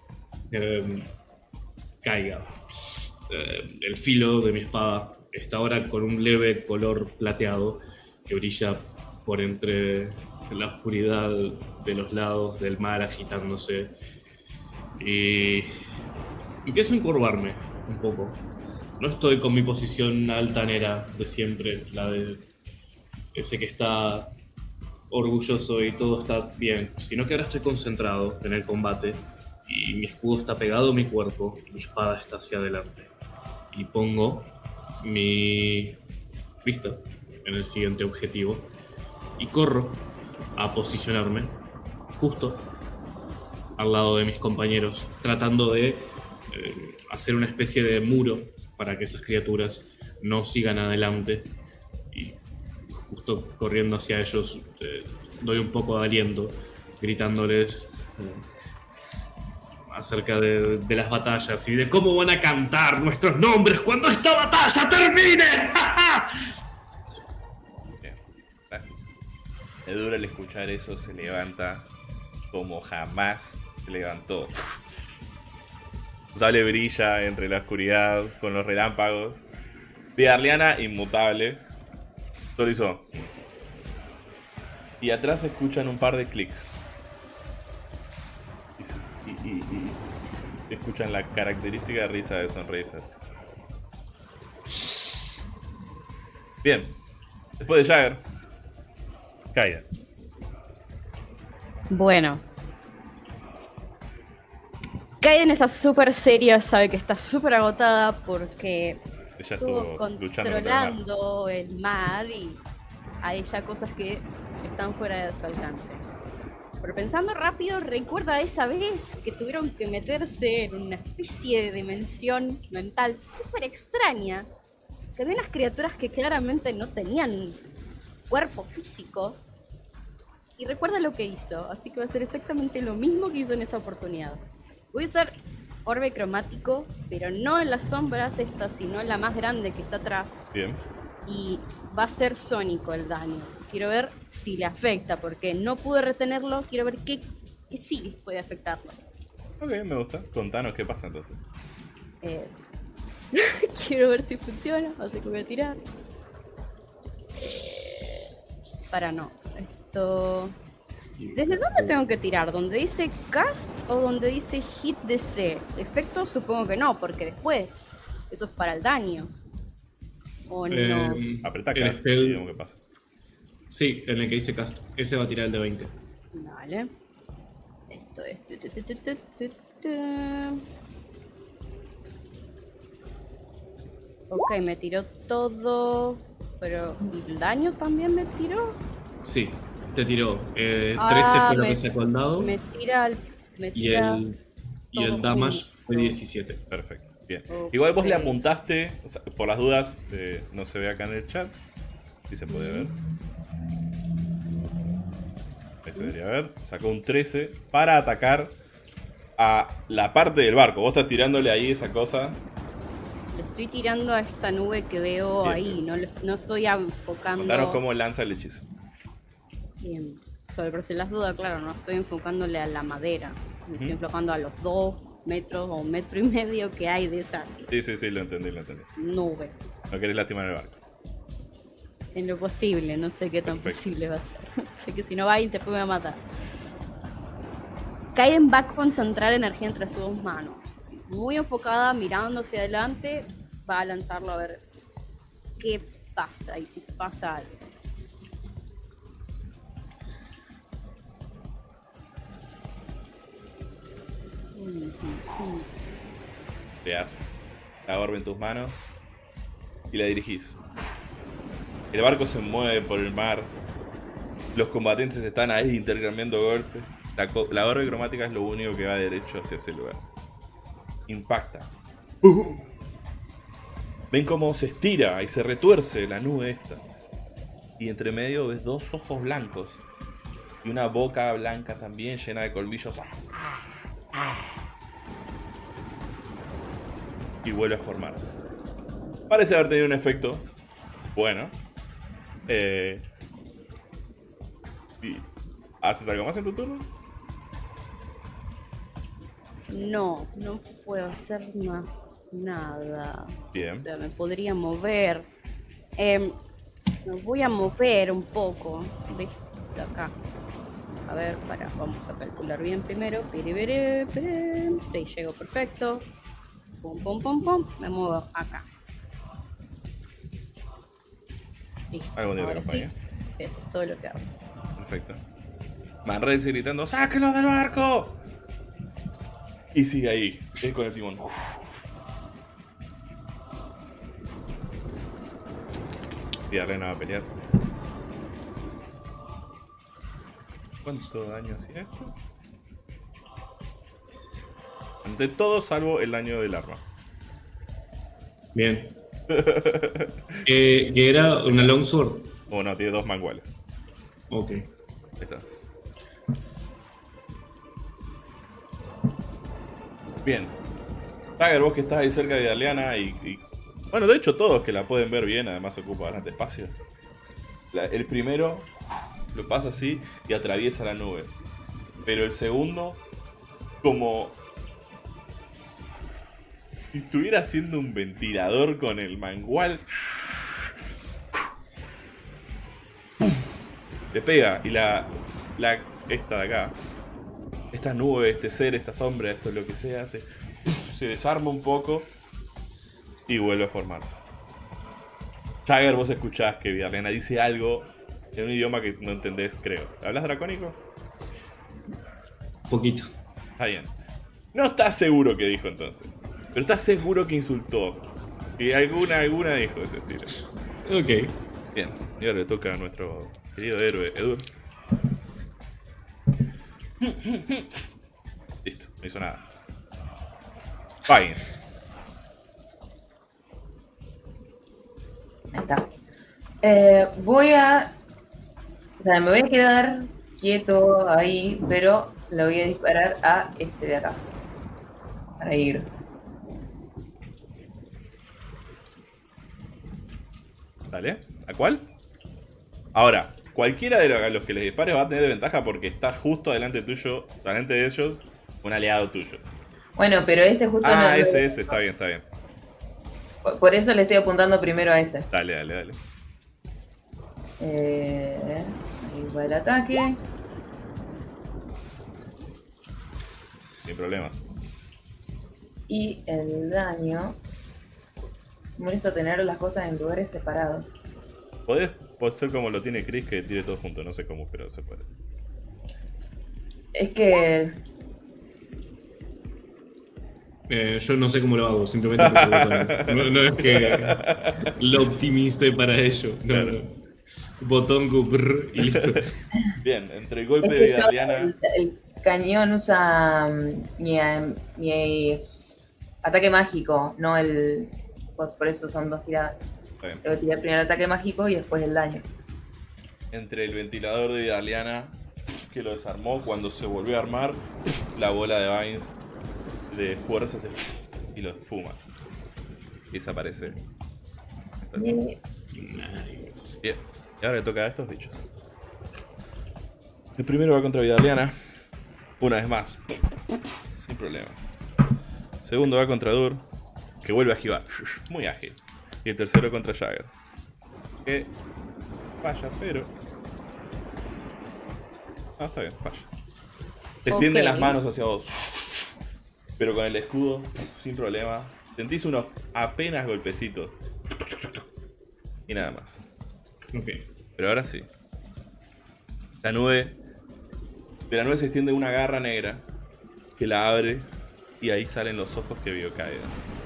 B: caiga. El filo de mi espada está ahora con un leve color plateado que brilla por entre la oscuridad de los lados del mar agitándose, y empiezo a encorvarme un poco. No estoy con mi posición altanera de siempre, la de ese que está orgulloso y todo está bien, sino que ahora estoy concentrado en el combate y mi escudo está pegado a mi cuerpo y mi espada está hacia adelante. Y pongo mi vista en el siguiente objetivo y corro a posicionarme justo al lado de mis compañeros, tratando de hacer una especie de muro para que esas criaturas no sigan adelante, y justo corriendo hacia ellos doy un poco de aliento, gritándoles acerca de las batallas y de cómo van a cantar nuestros nombres cuando esta batalla termine.
A: Edura al escuchar eso se levanta como jamás se levantó. Su sable brilla entre la oscuridad con los relámpagos. Arliana inmutable. Solo hizo. Y atrás se escuchan un par de clics. Y escuchan la característica risa de Sonrisa. Bien. Después de Jagger, Kaiden.
E: Bueno. Kaiden está súper seria, sabe que está súper agotada porque
A: Ella
E: estuvo
A: luchando
E: controlando el mar y hay ya cosas que están fuera de su alcance. Pero pensando rápido, recuerda esa vez que tuvieron que meterse en una especie de dimensión mental súper extraña, que había unas criaturas que claramente no tenían cuerpo físico, y recuerda lo que hizo, así que va a ser exactamente lo mismo que hizo en esa oportunidad. Voy a usar orbe cromático, pero no en las sombras esta, sino en la más grande que está atrás.
A: Bien.
E: Y va a ser sónico el daño. Quiero ver si le afecta, porque no pude retenerlo, quiero ver qué sí puede afectarlo.
A: Ok, me gusta. Contanos qué pasa entonces.
E: Quiero ver si funciona, así que voy a tirar. Para no, esto... ¿Desde dónde tengo que tirar? ¿Donde dice cast o donde dice hit DC? Efecto supongo que no, porque después eso es para el daño. ¿O no?
A: Apretá cast y digamos qué pasa.
B: Sí, en el que dice cast. Ese va a tirar el de 20.
E: Vale. Esto es... Ok, me tiró todo... Pero ¿el daño también me tiró?
B: Sí, te tiró. 13 fue lo que sacó el dado.
E: Me tira
B: y el damage fue 17.
A: Perfecto, bien.
E: Okay.
A: Igual vos le apuntaste, o sea, por las dudas, no se ve acá en el chat. Si se puede ver. Ahí se debería ver. Sacó un 13 para atacar a la parte del barco. Vos estás tirándole ahí esa cosa.
E: Le estoy tirando a esta nube que veo bien, ahí, no estoy enfocando...
A: Contanos cómo lanza el hechizo.
E: Bien, pero si las dudas, claro, no estoy enfocándole a la madera. Me estoy enfocando a los 2 metros o 1,5 metros que hay de esa...
A: Sí, lo entendí.
E: Nube.
A: No querés lastimar el barco.
E: En lo posible, no sé qué tan posible va a ser. Sé que si no va ahí, después me va a matar. Kaiden va a concentrar energía entre sus dos manos. Muy enfocada, mirando hacia adelante, va a lanzarlo a ver qué pasa y si pasa algo.
A: Te das la orbe en tus manos y la dirigís. El barco se mueve por el mar. Los combatientes están ahí intercambiando golpes. La orbe cromática es lo único que va derecho hacia ese lugar. Impacta. Ven cómo se estira y se retuerce la nube esta. Y entre medio ves 2 ojos blancos. Y una boca blanca también llena de colmillos. y vuelve a formarse. Parece haber tenido un efecto bueno. ¿Y haces algo más en tu turno?
E: No, no puedo hacer más nada.
A: Bien.
E: O sea, me podría mover. Me voy a mover un poco. ¿Listo? De acá. A ver, vamos a calcular bien primero. Sí, llego perfecto. Pum, pum, pum, pum. Me muevo acá. Listo.
A: Algún día te
E: Ahora sí,
A: acompaña.
E: eso es todo lo que hago.
A: Perfecto. Manred sigue gritando, ¡sáquenlo del barco! Y sigue ahí, él con el timón. Y Arena va a pelear. ¿Cuánto daño hacía esto? Ante todo, salvo el daño del arma.
B: Bien. ¿Que era una longsword?
A: Oh, no, tiene 2 manguales.
B: Ok.
A: Ahí está. Bien. Tiger, vos que estás ahí cerca de Aliana y... Bueno, de hecho todos que la pueden ver bien, además ocupa bastante espacio. El primero lo pasa así y atraviesa la nube. Pero el segundo, como... si estuviera haciendo un ventilador con el mangual... le pega y esta de acá, esta nube, este ser, esta sombra, esto lo que sea, se desarma un poco y vuelve a formarse. Jagger, vos escuchás que Vidarlena dice algo en un idioma que no entendés, creo. ¿Hablas dracónico?
B: Poquito.
A: Está bien. No estás seguro que dijo entonces, pero estás seguro que insultó. Y alguna dijo ese estilo.
B: Ok.
A: Bien, y ahora le toca a nuestro querido héroe, Edur. Listo, no hizo nada. Vines.
C: Ahí está. O sea, me voy a quedar quieto ahí, pero le voy a disparar a este de acá. Para ir.
A: Dale. ¿A cuál? Ahora, cualquiera de los que les dispares va a tener ventaja porque está justo delante tuyo, delante de ellos, un aliado tuyo.
C: Bueno, pero este justo no es-
A: ese, está bien, está bien.
C: Por eso le estoy apuntando primero a ese.
A: Dale.
C: Ahí va el ataque.
A: Sin problema.
C: Y el daño. Molesto tener las cosas en lugares separados.
A: Podés ser como lo tiene Chris, que tire todo junto, no sé cómo, pero se puede.
C: Es que.
B: Yo no sé cómo lo hago, simplemente no es que lo optimice para ello. No,
A: Claro.
B: no. Botón brr, y listo.
A: Bien, entre el golpe
C: Es
A: de
C: que
A: Vidarliana...
C: el cañón usa mi ataque mágico, no el. Pues por eso son 2 tiradas.
A: Está bien.
C: Debo tirar primero el ataque mágico y después el daño.
A: Entre el ventilador de Vidarliana, que lo desarmó, cuando se volvió a armar, la bola de Vines de fuerza y lo fuma. Y desaparece.
C: Y
B: Nice.
A: Bien, y ahora le toca a estos bichos. El primero va contra Vidarliana, una vez más, sin problemas. El segundo va contra Dur, que vuelve a esquivar, muy ágil. Y el tercero contra Jagger, que falla, pero... Ah, está bien, falla. Te extiende
E: Ok.
A: las manos hacia vos, pero con el escudo, sin problema. Sentís unos apenas golpecitos. Y nada más.
B: Ok.
A: Pero ahora sí. De la nube se extiende una garra negra que la abre y ahí salen los ojos que vio Kaeda.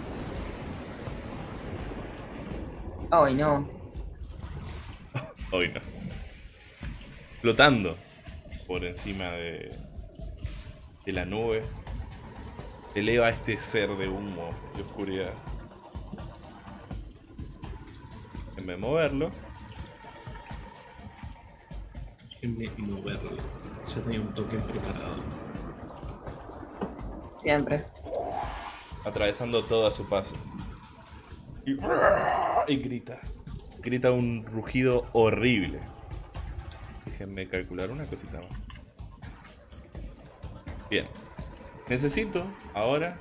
C: ay, no.
A: Hoy no. Flotando por encima de la nube, eleva este ser de humo y oscuridad. En vez de moverlo,
B: Déjenme moverlo. Ya tenía un token preparado.
C: Siempre.
A: atravesando todo a su paso. Y grita. Grita un rugido horrible. Déjenme calcular una cosita más. Bien. Necesito ahora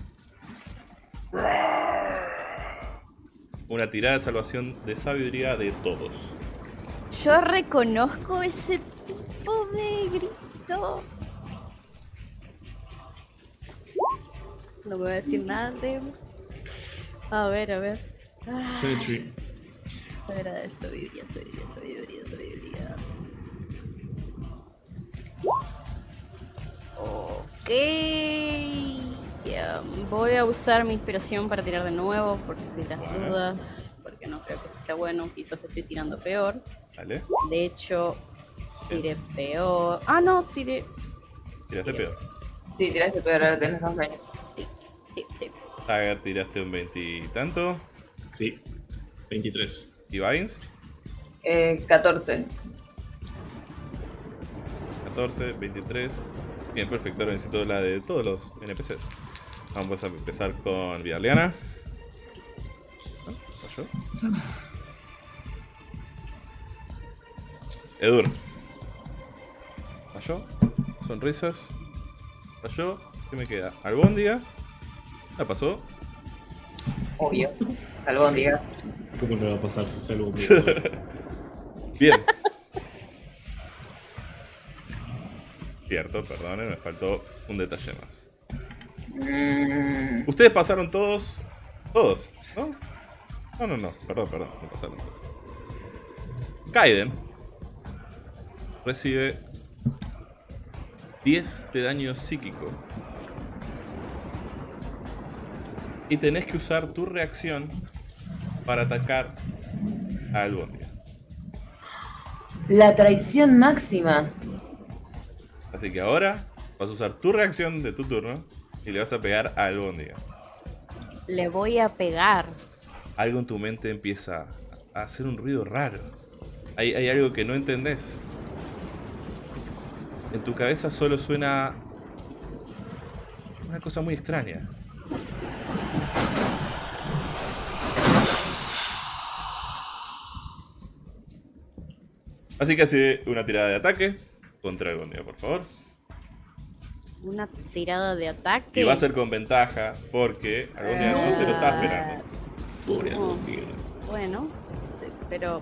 A: una tirada de salvación de sabiduría de todos.
E: Yo reconozco ese tipo de grito. No voy a decir nada de... A ver.
B: 23.
E: Era de sabiduría. Ok. Ya, voy a usar mi inspiración para tirar de nuevo, por si las dudas. Porque no creo que eso sea bueno. Quizás te estoy tirando peor.
A: Vale.
E: De hecho, tiré peor. Ah, no, tiré.
A: Tiraste peor.
C: Sí, tiraste peor, ahora tenés 2 años.
E: Sí.
A: Saga, tiraste un 20 y tanto.
B: Sí, 23.
A: ¿Y Vines?
C: 14.
A: 14, 23. Bien, perfecto. Ahora necesito la de todos los NPCs. Vamos a empezar con Vidaliana. ¿Falló? Edur. Falló. Sonrisas. Falló. ¿Qué me queda? Albóndiga. ¿La pasó?
C: Obvio. Albóndiga.
B: ¿Cómo no va a pasar su salud?
A: Bien. Cierto, perdone, me faltó un detalle más. Ustedes pasaron todos. Todos, ¿no? No. Perdón, no pasaron todos. Kaiden recibe 10 de daño psíquico. Y tenés que usar tu reacción para atacar a Albóndiga.
C: La traición máxima.
A: Así que ahora vas a usar tu reacción de tu turno y le vas a pegar a Albóndiga.
E: Le voy a pegar.
A: Algo en tu mente empieza a hacer un ruido raro. Hay algo que no entendés. En tu cabeza solo suena una cosa muy extraña. Así que hace una tirada de ataque contra Albóndiga, por favor.
E: Una tirada de ataque.
A: Y va a ser con ventaja porque Albóndiga no se lo está esperando.
B: Pobre Albóndiga.
E: Bueno, pero...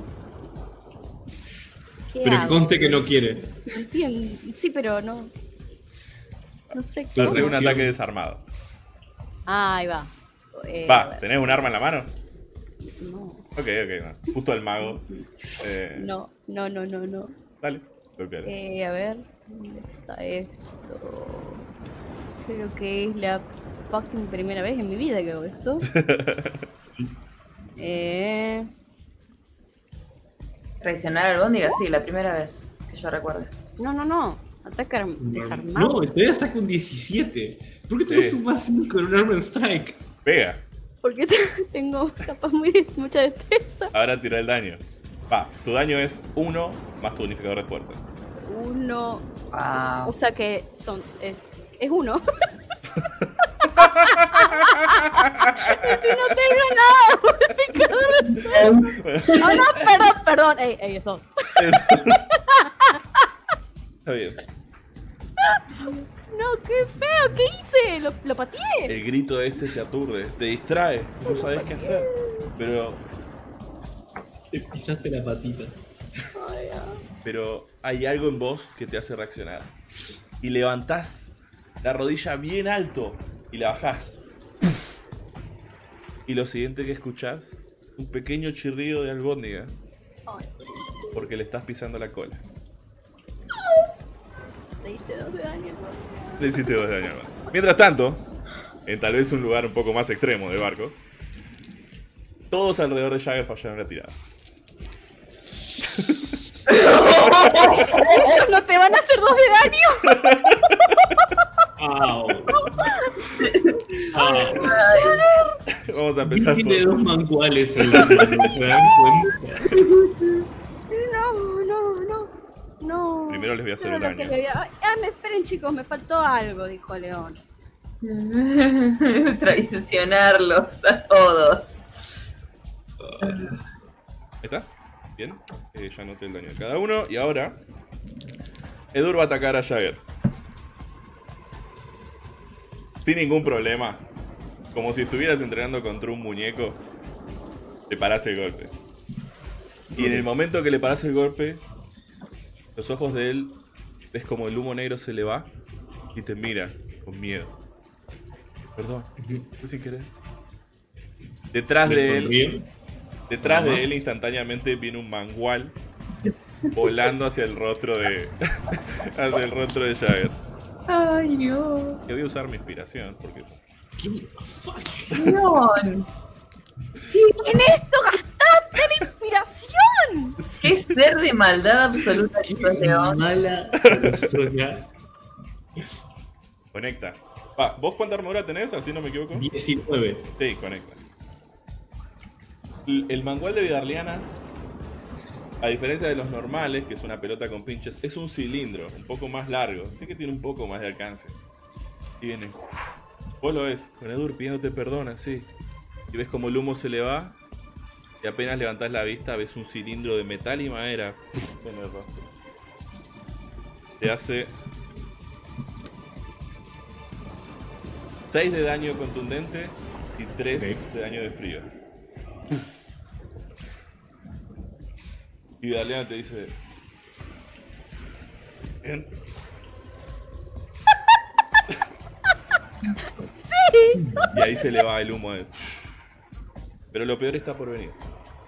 E: ¿Qué
B: Pero que
E: hago?
B: conste que no quiere.
E: Entiendo. Sí, pero no... No sé qué.
A: Va a ser un
B: Sí.
A: ataque desarmado.
E: Ah, ahí va.
A: Va, ¿tenés un arma en la mano?
E: No,
A: Ok, no. Justo al mago.
E: no.
A: Dale, golpeale.
E: A ver, ¿dónde está esto? Creo que es la fucking primera vez en mi vida que hago esto.
C: Traicionar a Albóndiga, sí, la primera vez que yo recuerde.
E: No. Atacar desarmado.
B: No, todavía saca un 17. ¿Por qué te
A: Sí.
B: sumas 5 en un Arm and Strike?
A: Pega.
E: Porque tengo capaz mucha destreza.
A: Ahora tira el daño. Va, tu daño es 1 más tu bonificador de fuerza.
E: 1.
C: Wow.
E: O sea que es 1. Y si no tengo nada modificador. Oh, no, perdón. Ey, es 2.
A: Está bien.
E: No, qué feo, ¿qué hice? Lo pateé.
A: El grito este te aturde, te distrae, no sabes qué hacer. Pero
B: Te pisaste la patita.
A: pero hay algo en vos que te hace reaccionar. Y levantás la rodilla bien alto y la bajás. Y lo siguiente que escuchás, un pequeño chirrido de Albóndiga. Porque le estás pisando la cola.
E: Te hice 2 de daño.
A: Le hiciste 2 de daño más. Mientras tanto, en tal vez un lugar un poco más extremo del barco, todos alrededor de Jagger fallaron la tirada.
E: Ellos no te van a hacer 2 de daño.
B: ¡Au!
A: Vamos a empezar
B: Tiene
A: por...
B: 2 mancuales en la mano, ¿se dan cuenta?
E: No.
A: Primero les voy a hacer un
E: Era lo que
A: daño.
E: le había- me esperen chicos, me faltó algo, dijo León.
C: Traicionarlos a todos.
A: Ahí está. Bien. Ya noté el daño de cada uno. Y ahora Edur va a atacar a Jagger. Sin ningún problema. Como si estuvieras entrenando contra un muñeco. Le parás el golpe. Y en el momento que le parás el golpe, los ojos de él, ves como el humo negro se le va y te mira con miedo. Perdón, fue sin querer. Detrás de él instantáneamente viene un mangual volando hacia el rostro de hacia el rostro de Jagger.
C: Ay, Dios.
A: Que voy a usar mi inspiración porque
C: León.
D: ¡En esto gastaste la inspiración!
C: Qué ser de maldad absoluta que sos, León.
B: Mala persona.
A: conecta. Va, ¿vos cuánta armadura tenés? Así no me equivoco.
B: 19.
A: Sí, conecta. El mangual de Vidarliana, a diferencia de los normales, que es una pelota con pinches, es un cilindro, un poco más largo, así que tiene un poco más de alcance. Y viene, vos lo ves, con Edur pidiéndote perdón, así. Y ves como el humo se le va, y apenas levantás la vista, ves un cilindro de metal y madera en el rostro. Te hace 6 de daño contundente y 3 de daño de frío. Y Vidarliana te dice: bien.
D: ¡Sí!
A: Y ahí se le va el humo. Pero lo peor está por venir.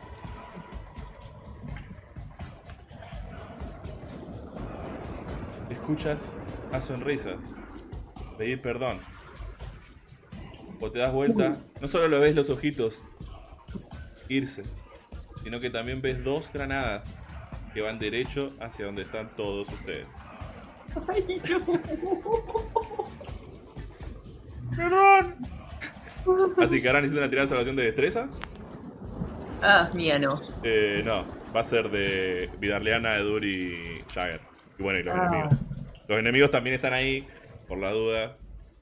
A: Escuchas a sonrisas, pedir perdón. O te das vuelta, no solo lo ves los ojitos irse, sino que también ves 2 granadas que van derecho hacia donde están todos ustedes. ¡Perdón! Así que ahora necesito una tirada de salvación de destreza.
C: Ah, mía no.
A: No, va a ser de Vidarliana, Edur y Jagger. Y bueno, y los enemigos. Los enemigos también están ahí, por la duda.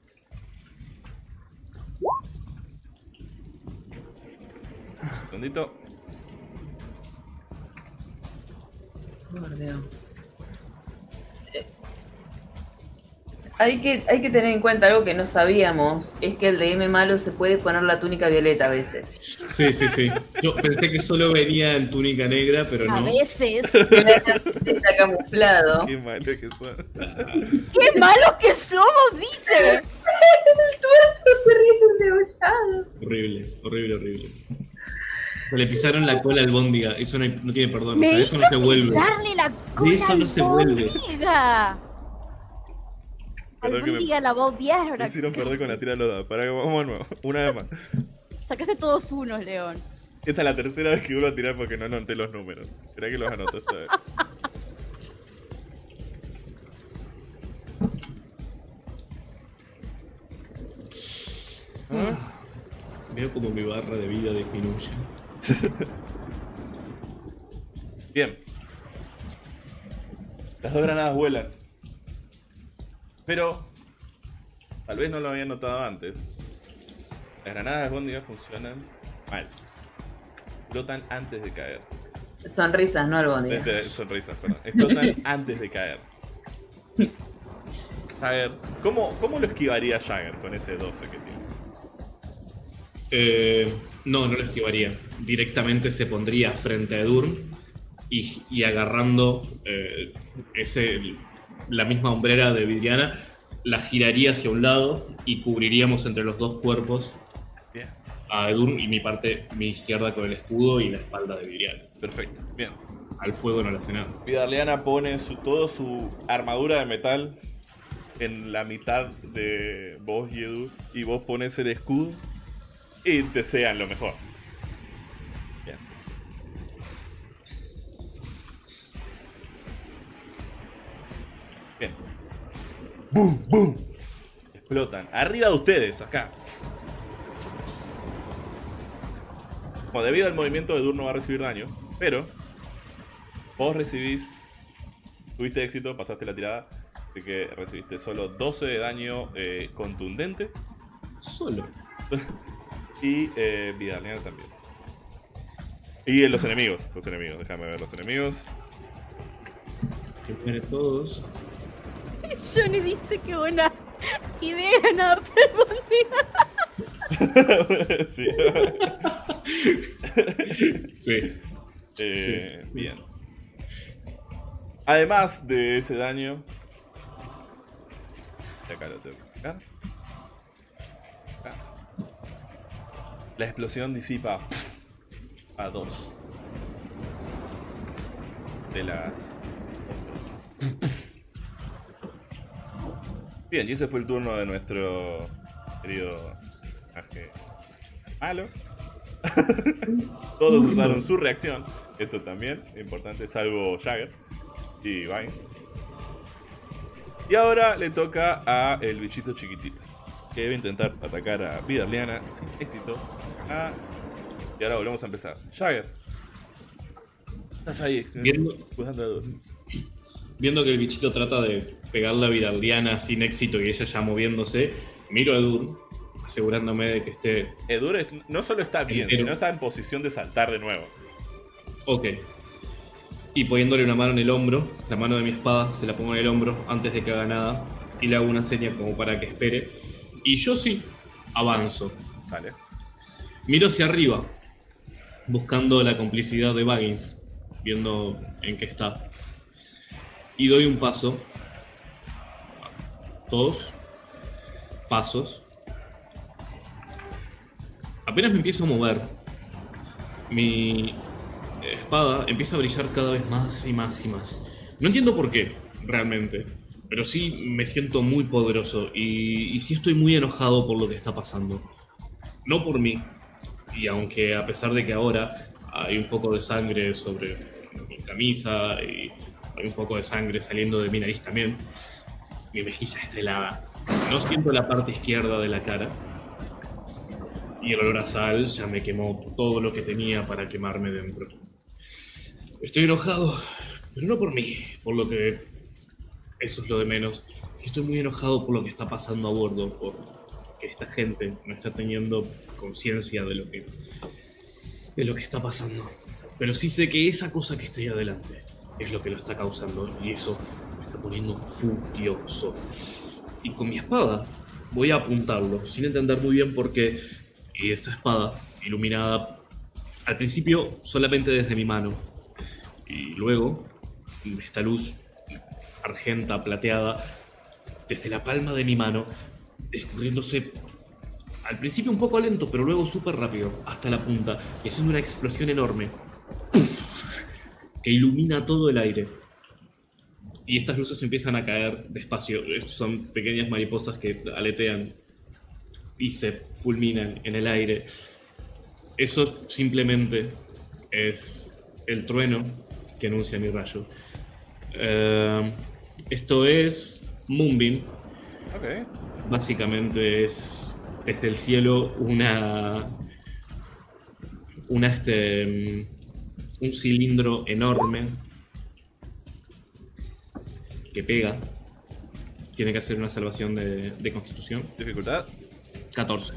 A: Segundito.
C: Hay que tener en cuenta algo que no sabíamos, es que el DM malo se puede poner la túnica violeta a veces.
B: Sí, sí, sí. Yo pensé que solo venía en túnica negra, pero
D: A
B: no.
D: veces.
C: Está camuflado.
A: Qué malo que son.
D: ¡Qué malos que somos! Dice.
C: El tuerto se ríe degollado.
B: Horrible, horrible, horrible. Le pisaron la cola al Bóndiga, eso no tiene perdón, o sea,
D: Me
B: eso no se vuelve.
D: pisarle la cola
B: De eso no se vuelve.
D: Albóndiga.
A: Perdón que me-
D: Albóndiga la voz
A: Me
D: vieja.
A: hicieron perder con la tira loda. Para que vamos de nuevo. Una vez más.
D: Sacaste todos unos, León.
A: Esta es la tercera vez que vuelvo a tirar porque no anoté los números. Esperá que los anoto esta vez.
B: Veo como mi barra de vida disminuye.
A: Bien. Las 2 granadas vuelan. Pero tal vez no lo habían notado antes. Las granadas de Bóndiga funcionan mal. Explotan antes de caer.
C: Sonrisas, no albóndiga.
A: Sonrisas, perdón. Explotan antes de caer. Jagger, ¿cómo lo esquivaría Jagger con ese 12 que tiene?
B: No lo esquivaría. Directamente se pondría frente a Edur y agarrando la misma hombrera de Vidarliana, la giraría hacia un lado y cubriríamos entre los dos cuerpos
A: Bien,
B: a Edur y mi izquierda con el escudo y la espalda de Vidarliana.
A: perfecto. Bien.
B: Al fuego no le hace nada.
A: Vidarliana pone toda su armadura de metal en la mitad de vos y Edur, y vos pones el escudo y desean lo mejor. Bien. Bien. ¡Bum! ¡Bum! Explotan. Arriba de ustedes, acá. Como debido al movimiento de Edur no va a recibir daño, pero vos recibís, tuviste éxito, pasaste la tirada, Así que recibiste solo 12 de daño contundente.
B: Solo.
A: Y Vidaliana también. Y los enemigos, déjame ver los enemigos.
B: Que mueren todos.
D: Johnny dice que buena idea ganarte el bondi.
A: Sí.
B: Sí.
A: Bien. Además de ese daño. Y acá lo tengo que sacar. Acá. La explosión disipa a 2 de las. Bien, y ese fue el turno de nuestro querido personaje malo. Todos usaron su reacción. Esto también, importante, salvo Jagger y Vine. Y ahora le toca a el bichito chiquitito, que debe intentar atacar a Vidaliana sin éxito. Y ahora volvemos a empezar. Jagger, estás ahí,
B: Viendo que el bichito trata de pegarle a Vidaliana sin éxito y ella ya moviéndose, miro a Edur, asegurándome de que esté...
A: Edur no solo está bien,
B: entero,
A: sino está en posición de saltar de nuevo.
B: Ok. Y poniéndole una mano en el hombro, la mano de mi espada, se la pongo en el hombro antes de que haga nada. Y le hago una seña como para que espere. Y yo sí, avanzo.
A: Vale.
B: Miro hacia arriba, buscando la complicidad de Baggins, viendo en qué está. Y doy un paso. 2 pasos. Apenas me empiezo a mover, mi espada empieza a brillar cada vez más y más y más. No entiendo por qué, realmente, pero sí me siento muy poderoso y sí estoy muy enojado por lo que está pasando. No por mí, y aunque a pesar de que ahora hay un poco de sangre sobre mi camisa y hay un poco de sangre saliendo de mi nariz también, mi mejilla está helada. No siento la parte izquierda de la cara. Y el olor a sal ya me quemó todo lo que tenía para quemarme dentro. Estoy enojado, pero no por mí, por lo que... Eso es lo de menos. Es que estoy muy enojado por lo que está pasando a bordo, por que esta gente no está teniendo conciencia de lo que está pasando. Pero sí sé que esa cosa que está ahí adelante es lo que lo está causando, y eso me está poniendo furioso. Y con mi espada voy a apuntarlo, sin entender muy bien por qué. Y esa espada, iluminada al principio solamente desde mi mano, y luego esta luz argenta, plateada, desde la palma de mi mano, escurriéndose al principio un poco lento, pero luego súper rápido, hasta la punta, y haciendo una explosión enorme que ilumina todo el aire. Y estas luces empiezan a caer despacio. Estos son pequeñas mariposas que aletean y se fulminan en el aire. Eso simplemente es el trueno que anuncia mi rayo. Esto es Moonbeam.
A: Ok.
B: Básicamente es desde el cielo un cilindro enorme que pega. Tiene que hacer una salvación de constitución.
A: Dificultad
B: 14.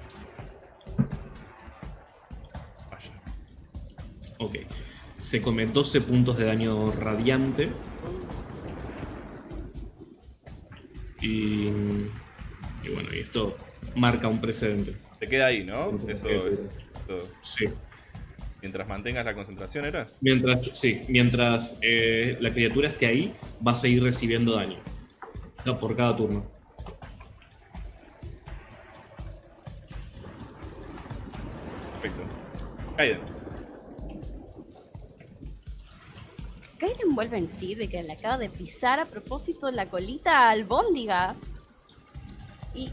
A: Vaya.
B: Ok. Se come 12 puntos de daño radiante. Y bueno, y esto marca un precedente.
A: Te queda ahí, ¿no? Eso es.
B: Sí.
A: Mientras mantengas la concentración, ¿era?
B: Mientras la criatura esté ahí, va a seguir recibiendo daño. No, por cada turno.
A: Perfecto. Kaiden.
D: Kaiden vuelve en sí de que le acaba de pisar a propósito la colita a albóndiga. Y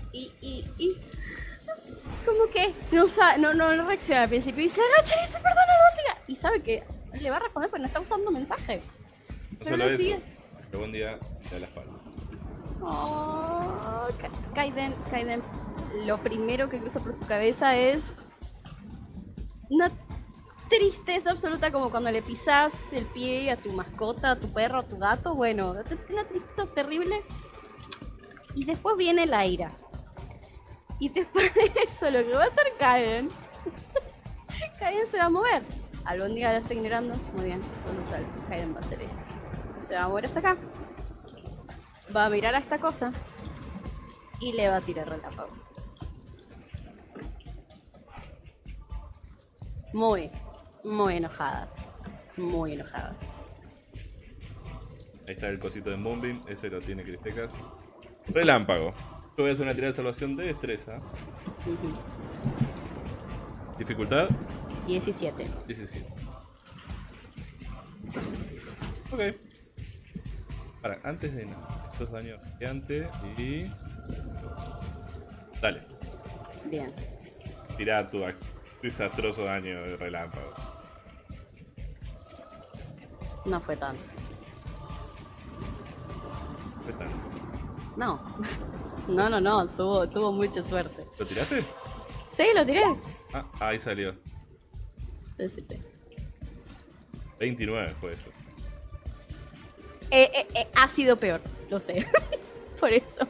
D: como que no reacciona al principio y se agacha y dice perdón albóndiga. Y sabe que le va a responder porque no está usando mensaje.
A: No
D: Pero
A: solo
D: no
A: eso,
D: sigue.
A: pero buen día de la espalda.
D: Oh, Kaiden, lo primero que cruza por su cabeza es... tristeza absoluta, como cuando le pisas el pie a tu mascota, a tu perro, a tu gato. Bueno, una tristeza terrible. Y después viene la ira. Y después de eso, lo que va a hacer Kaiden, Kaiden se va a mover. Albóndiga la está ignorando. Muy bien, entonces Kaiden va a hacer esto. Se va a mover hasta acá. Va a mirar a esta cosa. Y le va a tirar relámpago. Muy enojada. Muy enojada.
A: Ahí está el cosito de Moonbeam. Ese lo tiene Cristecas. Relámpago. Yo voy a hacer una tirada de salvación de destreza. Dificultad
D: 17.
A: 17. Ok. Para, antes de nada, estos daños gigante y. Dale.
D: Bien.
A: Tirá tu desastroso daño de relámpago.
D: No fue tanto.
A: ¿Qué tal?
D: No. No. Tuvo mucha suerte.
A: ¿Lo tiraste?
D: Sí, lo tiré.
A: Ah, ahí salió.
D: Decite.
A: 29 fue eso.
D: Ha sido peor, lo sé. Por eso.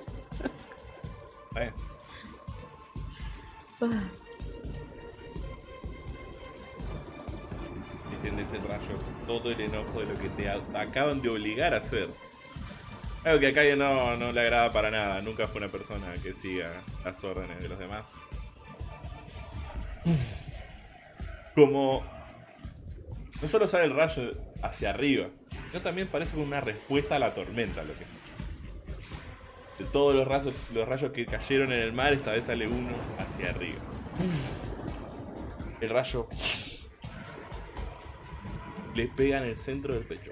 A: Entiendes el rayo, todo el enojo de lo que te acaban de obligar a hacer. Algo que a Kaiden no le agrada para nada. Nunca fue una persona que siga las órdenes de los demás. Como no solo sale el rayo hacia arriba, sino también parece como una respuesta a la tormenta. Lo que de todos los rayos que cayeron en el mar, esta vez sale uno hacia arriba. El rayo le pega en el centro del pecho.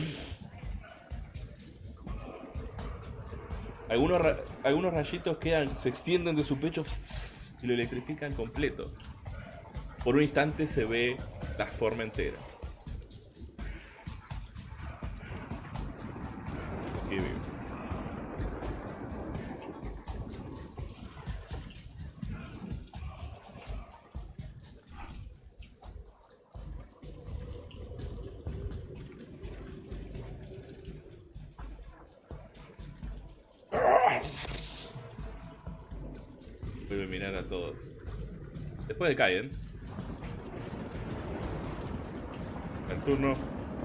A: Algunos rayitos se extienden de su pecho y lo electrifican completo. Por un instante se ve la forma entera. Qué bien. Voy a mirar a todos. Después de Kaiden. El turno.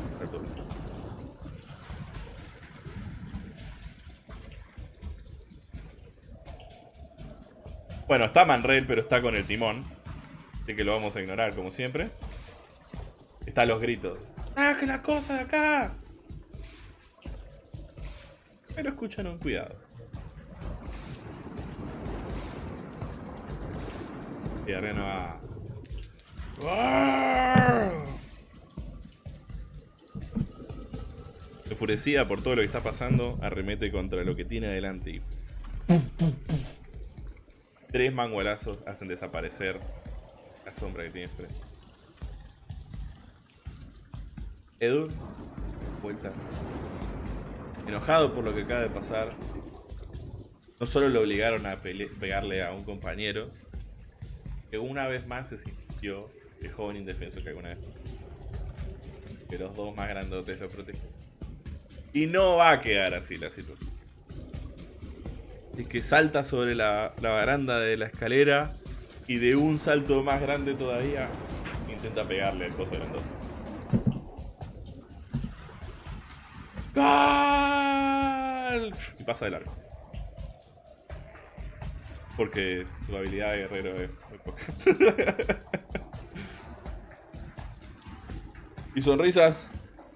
A: Bueno, está Manrel, pero está con el timón. Así que lo vamos a ignorar como siempre. Están los gritos. ¡Ah, que la cosa de acá! Pero escuchan con cuidado. Y Arena va. Enfurecida por todo lo que está pasando, arremete contra lo que tiene adelante y 3 mangualazos hacen desaparecer la sombra que tiene frente. Edur, vuelta. Enojado por lo que acaba de pasar, no solo lo obligaron a pegarle a un compañero, que una vez más se sintió el joven indefenso que alguna vez fue. Que los dos más grandotes lo protegen. Y no va a quedar así la situación. Así que salta sobre la baranda de la escalera y de un salto más grande todavía intenta pegarle al coso grandote. ¡Gol! Y pasa de largo. Porque su habilidad de guerrero es muy poca. Y sonrisas.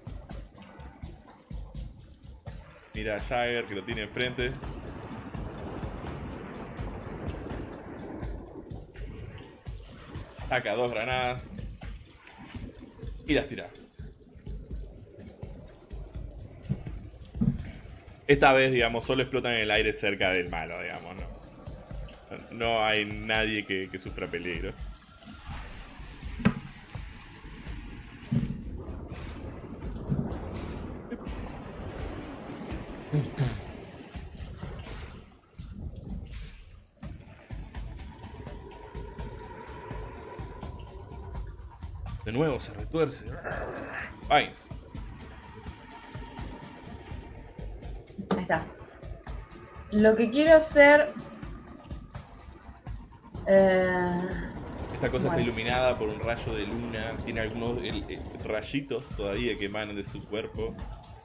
A: Mira a Jagger que lo tiene enfrente. Saca 2 granadas. Y las tira. Esta vez, digamos, solo explotan en el aire cerca del malo, digamos, ¿no? No hay nadie que sufra peligro. De nuevo se retuerce. Vines.
C: Ahí está. Lo que quiero hacer...
A: Esta cosa
C: bueno.
A: está iluminada por un rayo de luna. Tiene algunos rayitos todavía que emanan de su cuerpo.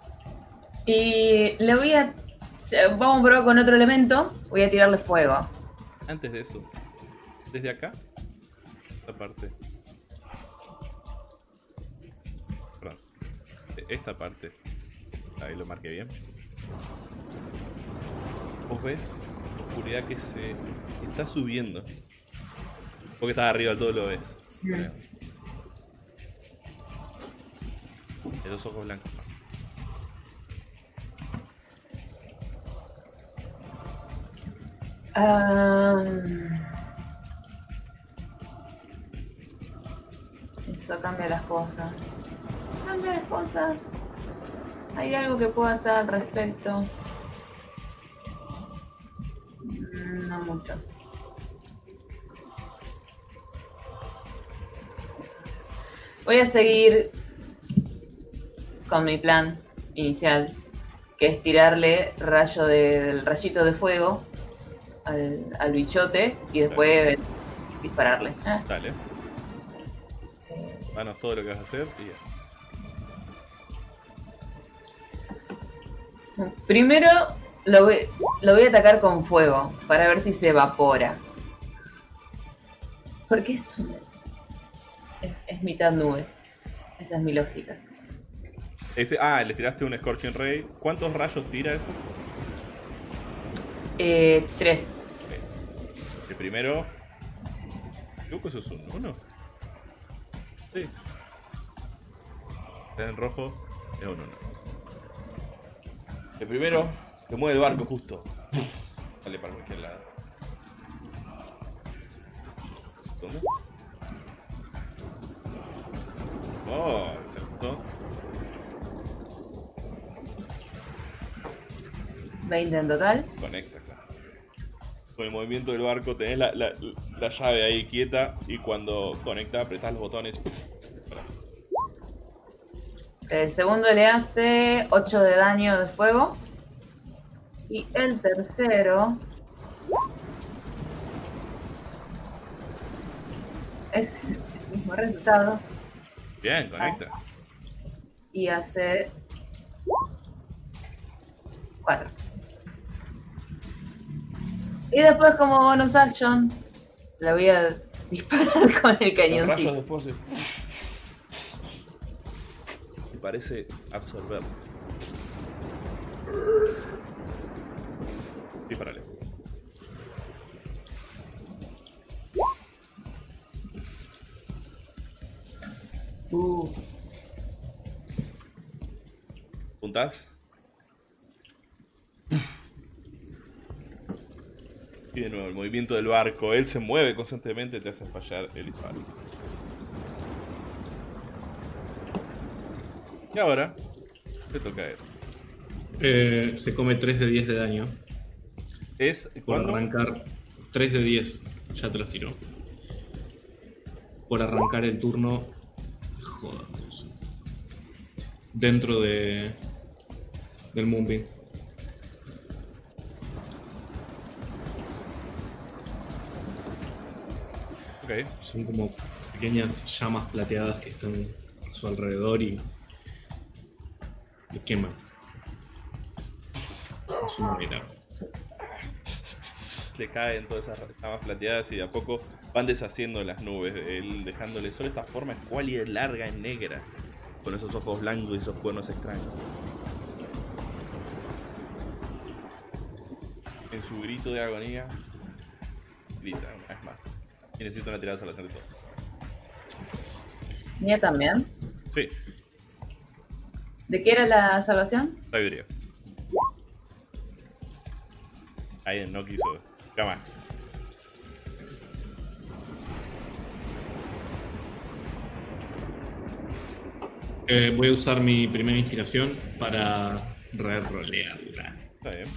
C: Y le voy a... Vamos a probar con otro elemento. Voy a tirarle fuego.
A: Antes de eso, desde acá, esta parte. Perdón. De esta parte. Ahí lo marqué bien. Vos ves oscuridad que se está subiendo. Porque estás arriba del todo, lo ves. De los ojos blancos.
C: Eso cambia las cosas. Cambia las cosas. ¿Hay algo que pueda hacer al respecto? No mucho. Voy a seguir con mi plan inicial, que es tirarle el rayito de fuego al bichote y después dispararle.
A: Dale. Danos todo lo que vas a hacer y ya.
C: Primero lo voy a atacar con fuego para ver si se evapora. Porque es mitad nube. Esa es mi lógica.
A: Le tiraste un Scorching Ray. ¿Cuántos rayos tira eso?
C: 3.
A: Okay. El primero... Creo que eso es un 1. Sí. Está en rojo. Es un 1. El primero se mueve el barco justo. Sale para cualquier lado. ¿Dónde? Oh, se gustó.
C: 20 en total.
A: Conecta, claro. Con el movimiento del barco tenés la llave ahí quieta y cuando conecta apretás los botones.
C: El segundo le hace 8 de daño de fuego. Y el tercero es el mismo resultado.
A: Bien, conecta.
C: Y hace 4. Y después, como bonus action, le voy a disparar con el
A: Los
C: cañoncito.
A: rayos de fuego y parece absorber. Dispárale. ¿Puntás? Y de nuevo, el movimiento del barco. Él se mueve constantemente, te hace fallar el disparo. Y ahora, te toca a él.
B: Se come 3 de 10 de daño.
A: Es
B: Por
A: cuando
B: arrancar 3 de 10. Ya te los tiró. Por arrancar el turno. Joder. Dentro del Moonbeam.
A: Ok.
B: Son como pequeñas llamas plateadas que están a su alrededor y le queman. Es una manera.
A: Le caen todas esas ramas plateadas y de a poco van deshaciendo las nubes de él, dejándole solo esta forma escuálida, larga y negra, con esos ojos blancos y esos cuernos extraños. En su grito de agonía, grita una vez más. Y necesito una tirada de salvación de todo.
C: ¿Mía también?
A: Sí,
C: ¿De qué era la salvación?
A: sabiduría. Ahí no quiso. Jamás.
B: Voy a usar mi primera inspiración para re-rolearla.
A: Está bien.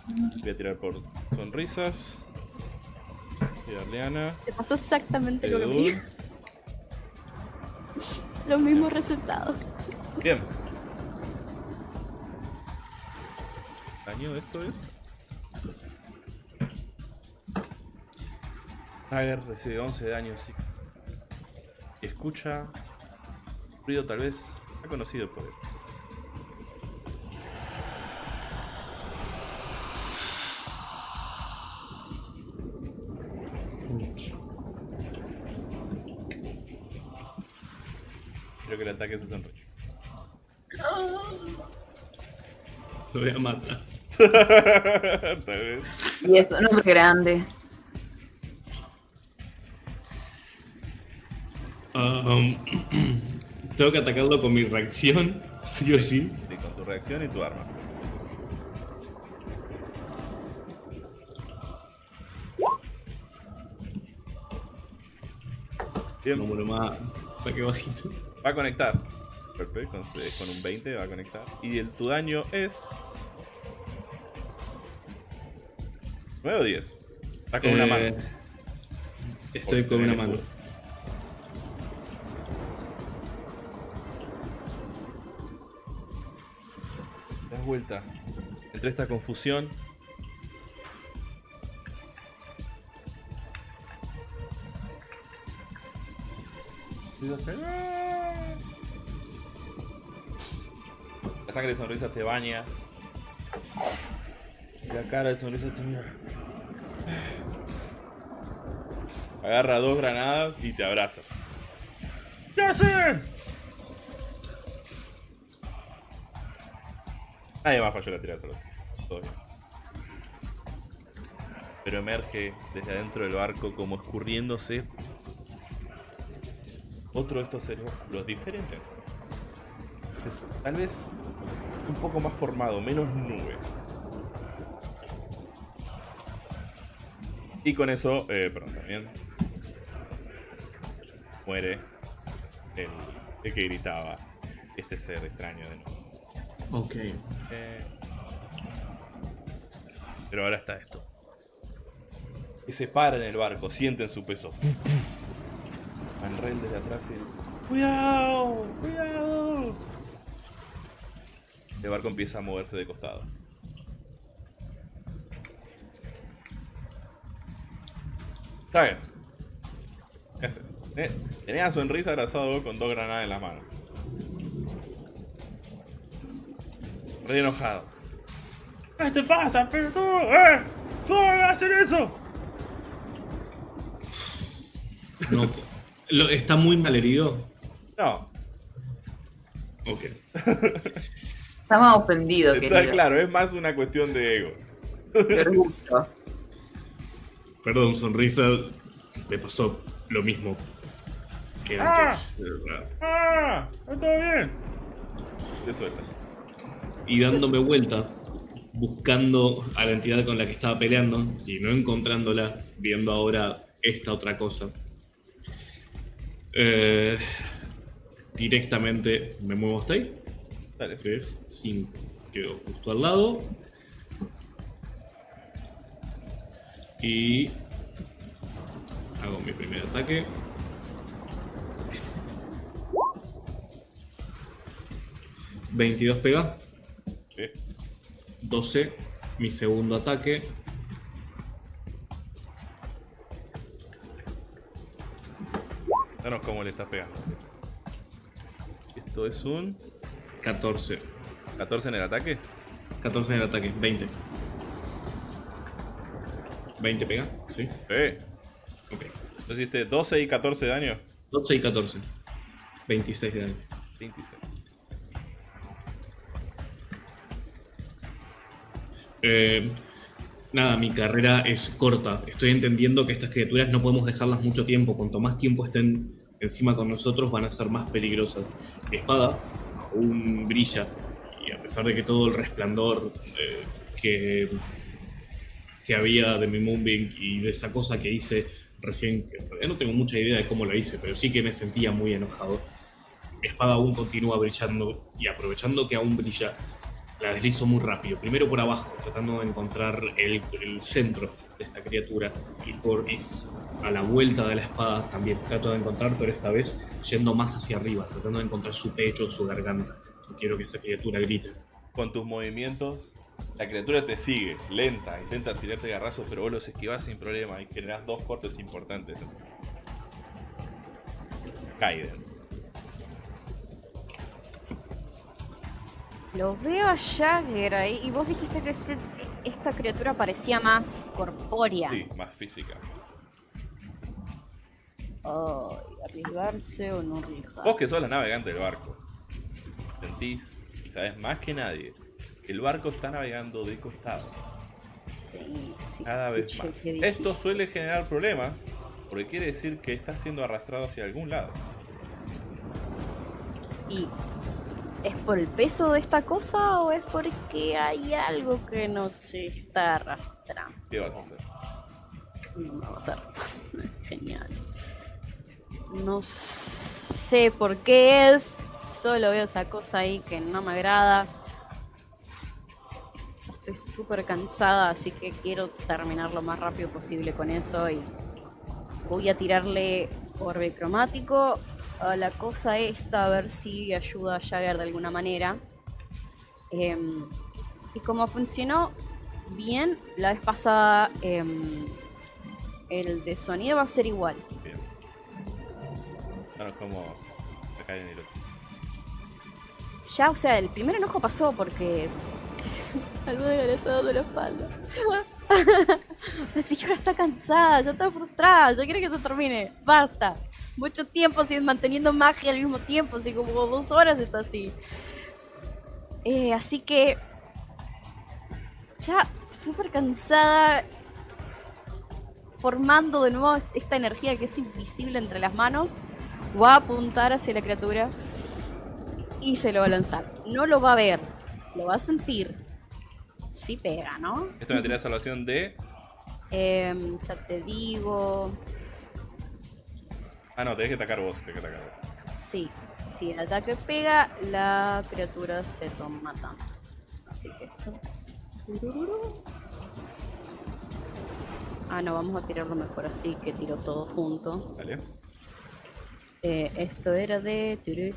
A: Voy a tirar por sonrisas. Y darle a Ana.
D: Te pasó exactamente lo
A: Edul.
D: mismo. Los mismos resultados.
A: Bien. ¿Daño esto es? Tiger recibe 11 de daño. Sí. Escucha ruido, tal vez ha conocido por él. Creo que el ataque se sonríe.
B: Lo voy a matar.
A: Tal vez.
C: Y es un hombre grande.
B: Tengo que atacarlo con mi reacción, sí o sí.
A: Sí, con tu reacción y tu arma. Bien.
B: Número más. Saque bajito.
A: Va a conectar. Perfecto, con un 20 va a conectar. Y tu daño es... 9 o 10. Está con una mano.
B: Estoy con una mano.
A: Te das vuelta. Entre esta confusión. La sangre de sonrisa te baña. Y la cara de sonrisa te mira. Agarra 2 granadas y te abraza. ¿Qué hacen? Nadie más falló la tirada solo. Todo bien. Pero emerge desde adentro del barco como escurriéndose otro de estos seres oscuros, diferente. Es, tal vez un poco más formado, menos nube. Y con eso, perdón, también muere el que gritaba, este ser extraño de nuevo.
B: Ok.
A: Pero ahora está esto. Y se para en el barco, sienten su peso. Manrel desde atrás y... ¡Cuidado! ¡Cuidado! El barco empieza a moverse de costado. Está bien. ¿Qué haces? Tenía a Sonrisa abrazado con 2 granadas en las manos. Re enojado. ¿Qué te pasa, pero tú? ¿Cómo vas a hacer eso?
B: No. ¿Está muy mal herido?
A: No.
B: Ok.
C: Está más ofendido,
A: Está
C: querido.
A: claro, es más una cuestión de ego.
C: De orgullo.
B: Perdón, Sonrisa. Me pasó lo mismo que antes.
A: ¡Ah! ¿Está todo bien? Eso es.
B: Y dándome vuelta, buscando a la entidad con la que estaba peleando y no encontrándola, viendo ahora esta otra cosa. Directamente me muevo hasta ahí.
A: Dale.
B: 3, 5. Quedo justo al lado. Y hago mi primer ataque. ¿22 pega?
A: Sí.
B: 12. Mi segundo ataque.
A: Danos cómo le estás pegando. Esto es un
B: 14.
A: 14 en el ataque.
B: 14 en el ataque. 20. 20 pega, sí.
A: Sí.
B: Ok.
A: Entonces hiciste 12 y 14 de daño.
B: 12 y 14. 26 de daño.
A: 26.
B: Nada, mi carrera es corta. Estoy entendiendo que estas criaturas no podemos dejarlas mucho tiempo. Cuanto más tiempo estén encima con nosotros, van a ser más peligrosas. Mi espada aún brilla. Y a pesar de que todo el resplandor que había de mi Moonbeam y de esa cosa que hice recién, que en realidad no tengo mucha idea de cómo lo hice, pero sí que me sentía muy enojado. Mi espada aún continúa brillando y aprovechando que aún brilla, la deslizo muy rápido. Primero por abajo, tratando de encontrar el centro de esta criatura. Y a la vuelta de la espada también trato de encontrar, pero esta vez yendo más hacia arriba, tratando de encontrar su pecho o su garganta. No quiero que esa criatura grite.
A: Con tus movimientos, la criatura te sigue, lenta, intenta tirarte garrazos, pero vos los esquivás sin problema y generás 2 cortes importantes. Kaiden.
E: Lo veo a Jagger ahí, y vos dijiste que esta criatura parecía más corpórea.
A: Sí, más física.
E: Oh, ¿arriesgarse o no arriesgar?
A: Vos que sos la navegante del barco, sentís y sabés más que nadie que el barco está navegando de costado.
E: Sí,
A: Cada vez más. Esto suele generar problemas porque quiere decir que está siendo arrastrado hacia algún lado.
E: ¿Y es por el peso de esta cosa o es porque hay algo que nos está arrastrando?
A: ¿Qué vas a hacer?
E: No va a ser genial. No sé por qué es. Solo veo esa cosa ahí que no me agrada. Ya estoy súper cansada, así que quiero terminar lo más rápido posible con eso. Y voy a tirarle orbe cromático a la cosa esta, a ver si ayuda a Jagger de alguna manera. Y como funcionó bien la vez pasada, el de sonido va a ser igual.
A: Bien. Bueno, como acá en el otro.
E: Ya, o sea, el primer enojo pasó porque algo de le está dando la espalda. La señora está cansada, ya está frustrada, ya quiere que se termine. Basta. Mucho tiempo así manteniendo magia al mismo tiempo, así como 2 horas está así. Así que ya súper cansada, formando de nuevo esta energía que es invisible entre las manos, va a apuntar hacia la criatura y se lo va a lanzar. No lo va a ver, lo va a sentir. Sí pega, ¿no?
A: Esto es una tirada de salvación de...
E: Ya te digo...
A: Ah, no, tenés que atacar vos,
E: Sí, si el ataque pega, la criatura se toma tanto. Así que esto... Ah, no, vamos a tirarlo mejor así, que tiro todo junto.
A: Vale.
E: Esto era de...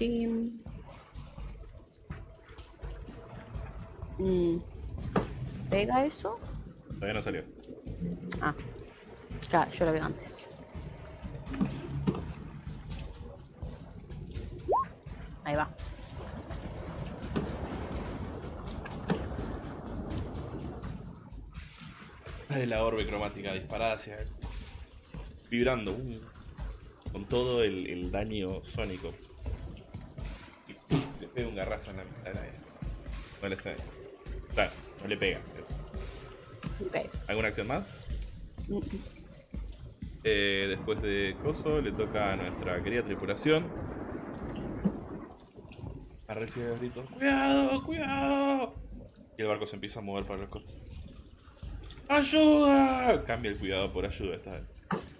E: ¿Pega eso?
A: Todavía no salió.
E: Ah, claro, yo lo veo antes. Ahí va.
A: Dale la orbe cromática disparada hacia él. Vibrando. Con todo el daño sónico. Y ¡puf! Le pega un garrazo en la mitad de la aire. No le sale. Claro, no le pega. Eso.
E: Okay.
A: ¿Alguna acción más? Después de Coso, le toca a nuestra querida tripulación. A recibir el grito. ¡Cuidado! ¡Cuidado! Y el barco se empieza a mover para los costados. ¡Ayuda! Cambia el cuidado por ayuda esta vez.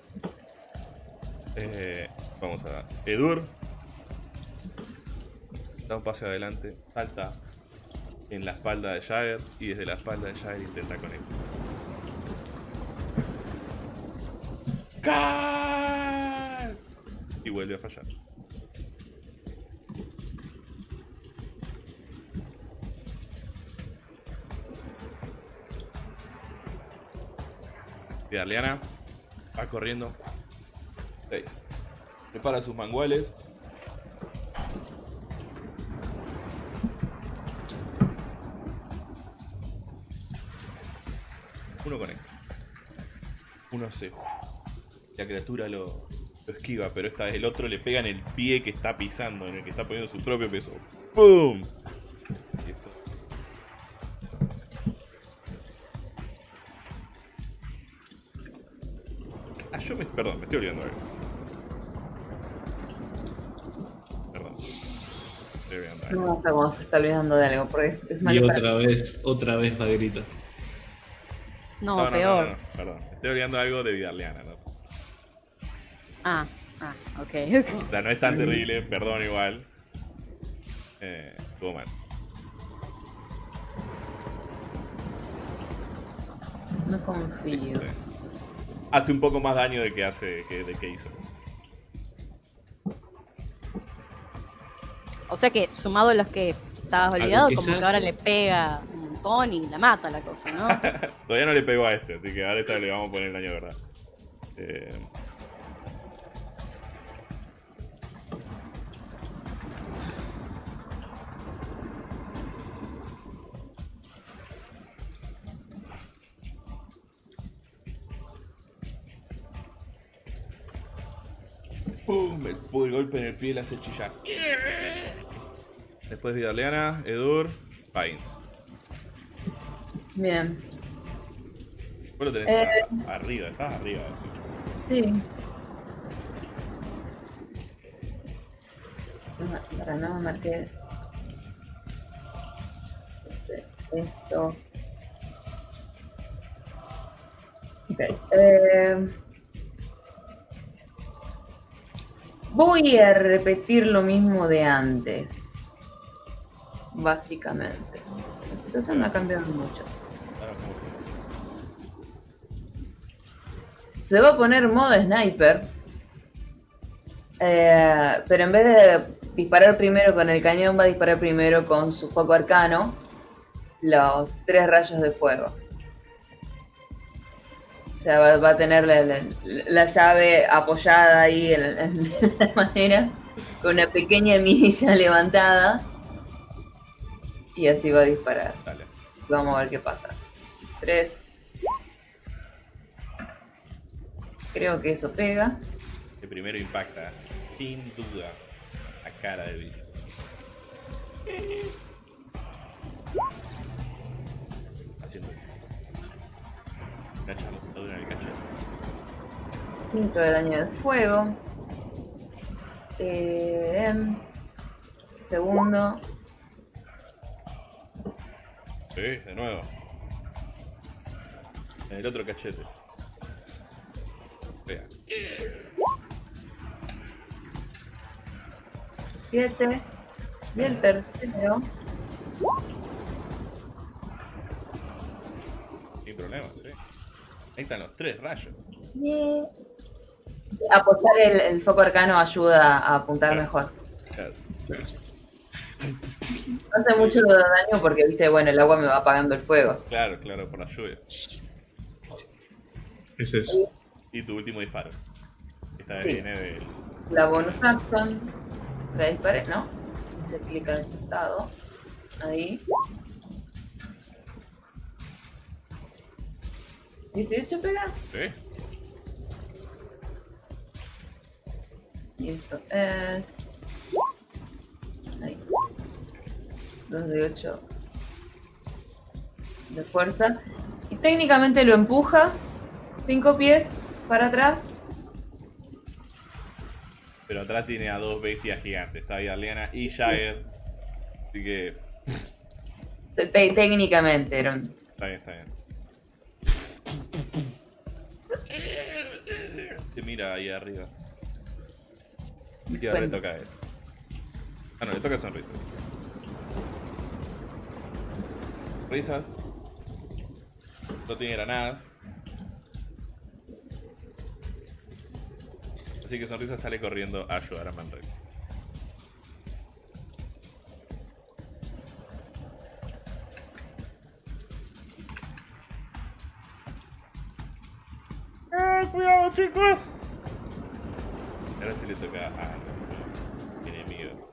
A: Vamos a Edur. Da un paso adelante. Salta en la espalda de Jagger. Y desde la espalda de Jagger intenta conectar. ¡Cal! Y vuelve a fallar. Vidarliana va corriendo. 6. Prepara sus manguales. Uno conecta. Uno se... La criatura lo esquiva, pero esta vez el otro le pega en el pie que está pisando, en el que está poniendo su propio peso. ¡Pum! Listo. Perdón, me estoy olvidando de algo. Perdón. Me estoy olvidando de algo.
C: No sé cómo se está olvidando de algo, porque es
B: Y
C: malo
B: otra vez Magrita.
E: No, peor.
A: No, perdón. Me estoy olvidando de algo de Vidarliana, ¿no?
E: Ok.
A: O sea, no es tan terrible, perdón igual. Estuvo mal.
C: No confío.
A: Hace un poco más daño de que hizo.
D: O sea que, sumado a los que estabas olvidado,
B: que
D: como
B: ya
D: que ahora
B: hace.
D: le pega un montón y la mata la cosa, ¿no?
A: Todavía no le pegó a este, así que ahora esta le vamos a poner el daño de verdad. ¡Pum! El golpe en el pie le hace chillar. Después Vidarleana, Edur, Pines.
C: Bien.
A: Vos lo tenés arriba, estás arriba.
C: Sí. Para no marqué esto. Ok. Voy a repetir lo mismo de antes. Básicamente. La situación no ha cambiado mucho. Se va a poner modo sniper. Pero en vez de disparar primero con el cañón, va a disparar primero con su foco arcano los 3 rayos de fuego. O sea, va a tener la llave apoyada ahí en la madera, con una pequeña milla levantada. Y así va a disparar.
A: Dale.
C: Vamos a ver qué pasa. 3. Creo que eso pega.
A: Que primero impacta, sin duda, la cara de Bill. Haciendo. Cacha, en el cachete.
C: 5 de daño de fuego. Segundo.
A: Sí, de nuevo. En el otro cachete. Vea.
C: 7. Y el tercero.
A: Sin problemas, sí. Ahí están los 3 rayos.
C: Apostar el foco arcano ayuda a apuntar
A: Claro.
C: mejor.
A: Claro.
C: No hace mucho daño porque, viste, bueno, el agua me va apagando el fuego.
A: Claro, claro, por la lluvia.
B: Es eso.
A: Y tu último disparo. Esta vez
C: Sí.
A: viene de.
C: La bonus action. La disparé, ¿no? Se clica en el estado. Ahí. 18 pega.
A: ¿Sí?
C: Y esto es. Ahí. 2 de 8 de fuerza. Y técnicamente lo empuja 5 pies para atrás.
A: Pero atrás tiene a 2 bestias gigantes. Está Vidarleana y Jagger. Así que.
C: Técnicamente era un...
A: Está bien, está bien. Te mira ahí arriba. ¿Qué le toca a él? Ah, no, le toca sonrisas. Risas. No tiene granadas. Así que Sonrisa sale corriendo a ayudar a Manrek. ¡Cuidado, chicos! Ahora sí le toca a enemigo.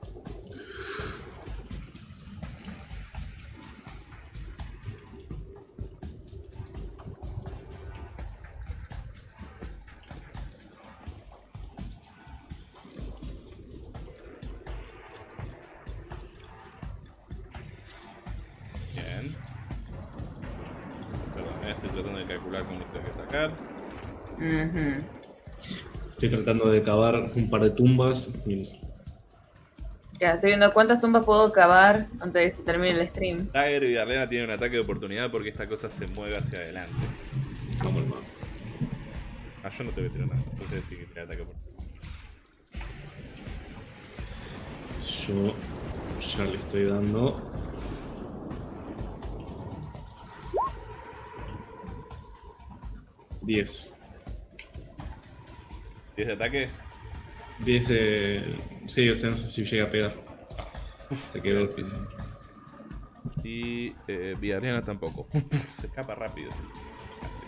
A: Bien. Perdón, estoy tratando de calcular cómo tengo que sacar.
C: Ujú.
B: Estoy tratando de cavar un par de tumbas.
C: Ya, estoy viendo cuántas tumbas puedo cavar antes de que se termine el stream.
A: Tiger y Darlena tienen un ataque de oportunidad porque esta cosa se mueve hacia adelante.
B: Como el mapa.
A: Ah, yo no te voy a tirar nada. Entonces tiene que tirar ataque de oportunidad.
B: Yo ya le estoy dando. 10.
A: 10 de ataque.
B: 10 de... Sí, o sea, no sé si llega a pegar. Se quedó difícil.
A: Y Villarreana tampoco. Se escapa rápido. Sí. Así.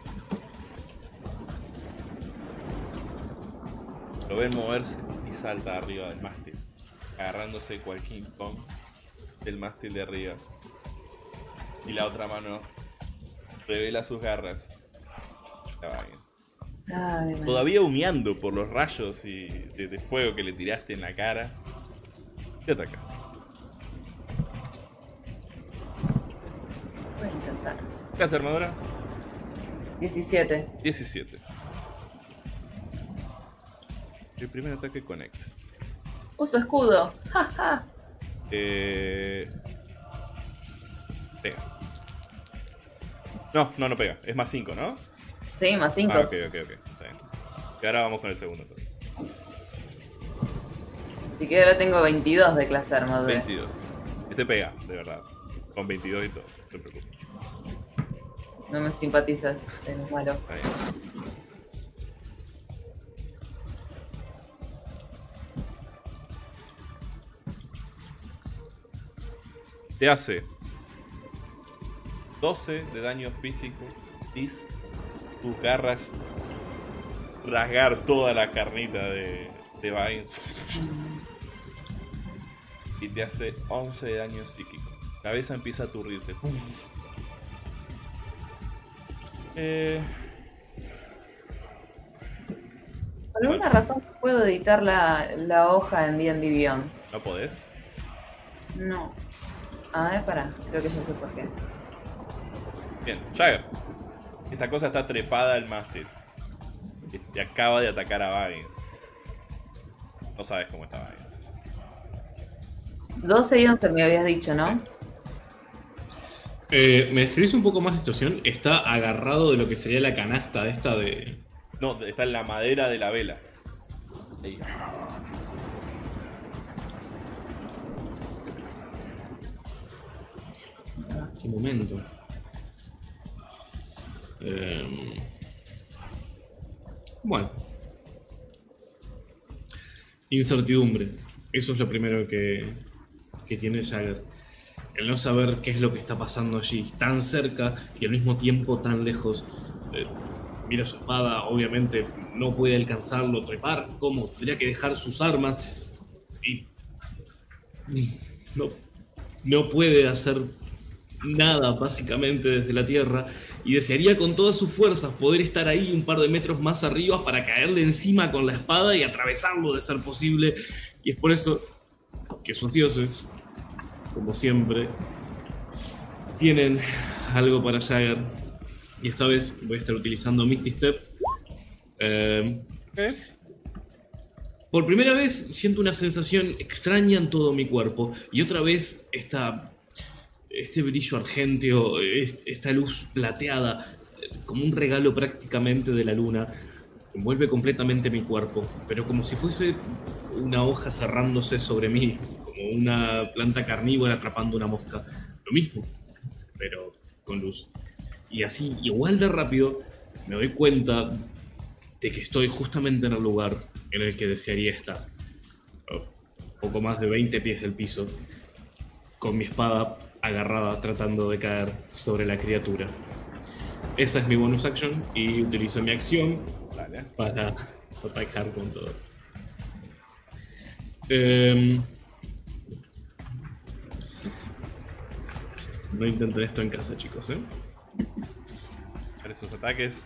A: Lo ven moverse y salta arriba del mástil, agarrándose cualquier pong del mástil de arriba. Y la otra mano revela sus garras. Estaba bien.
C: Ay, bueno.
A: Todavía humeando por los rayos y de fuego que le tiraste en la cara. Y ataca.
C: Voy a intentar.
A: ¿Qué hace armadura?
C: 17.
A: 17. El primer ataque conecta.
C: Uso escudo. Jaja.
A: Pega. No pega. Es más 5, ¿no?
C: Sí, más 5.
A: Ah, ok. Está bien. Y ahora vamos con el segundo.
C: Así que ahora tengo 22 de clase de armadura.
A: 22. Este pega, de verdad. Con 22 y todo. No te preocupes.
C: No me simpatizas, es malo.
A: Está bien. Te hace 12 de daño físico. Tis tus garras rasgar toda la carnita de Vines. Y te hace 11 de daño psíquico. La cabeza empieza a aturdirse. ¡Pum!
C: Por alguna razón puedo editar la hoja en D&D Beyond.
A: ¿No podés?
C: No. A ver, pará. Creo que ya sé por qué.
A: Bien, Jagger. Esta cosa está trepada al mástil. Te acaba de atacar a Vines. No sabes cómo está Vines.
C: 12 y 11 me habías dicho, ¿no?
B: ¿Me describís un poco más la situación? Está agarrado de lo que sería la canasta esta de...
A: No, está en la madera de la vela. Ahí.
B: ¿Qué momento? Bueno. Incertidumbre. Eso es lo primero que tiene Jagger. El no saber qué es lo que está pasando allí, tan cerca y al mismo tiempo tan lejos. Mira su espada, obviamente no puede alcanzarlo, trepar, ¿cómo? Tendría que dejar sus armas y no puede hacer nada básicamente desde la tierra y desearía con todas sus fuerzas poder estar ahí un par de metros más arriba para caerle encima con la espada y atravesarlo de ser posible. Y es por eso que sus dioses, como siempre, tienen algo para Jagger. Y esta vez voy a estar utilizando Misty Step. Por primera vez siento una sensación extraña en todo mi cuerpo. Y otra vez este brillo argenteo, esta luz plateada, como un regalo prácticamente de la luna, envuelve completamente mi cuerpo. Pero como si fuese una hoja cerrándose sobre mí, como una planta carnívora atrapando una mosca. Lo mismo, pero con luz. Y así, igual de rápido, me doy cuenta de que estoy justamente en el lugar en el que desearía estar. Poco más de 20 pies del piso, con mi espada agarrada tratando de caer sobre la criatura. Esa es mi bonus action y utilizo mi acción para atacar con todo. No intenten esto en casa, chicos, ¿eh?
A: Para sus ataques.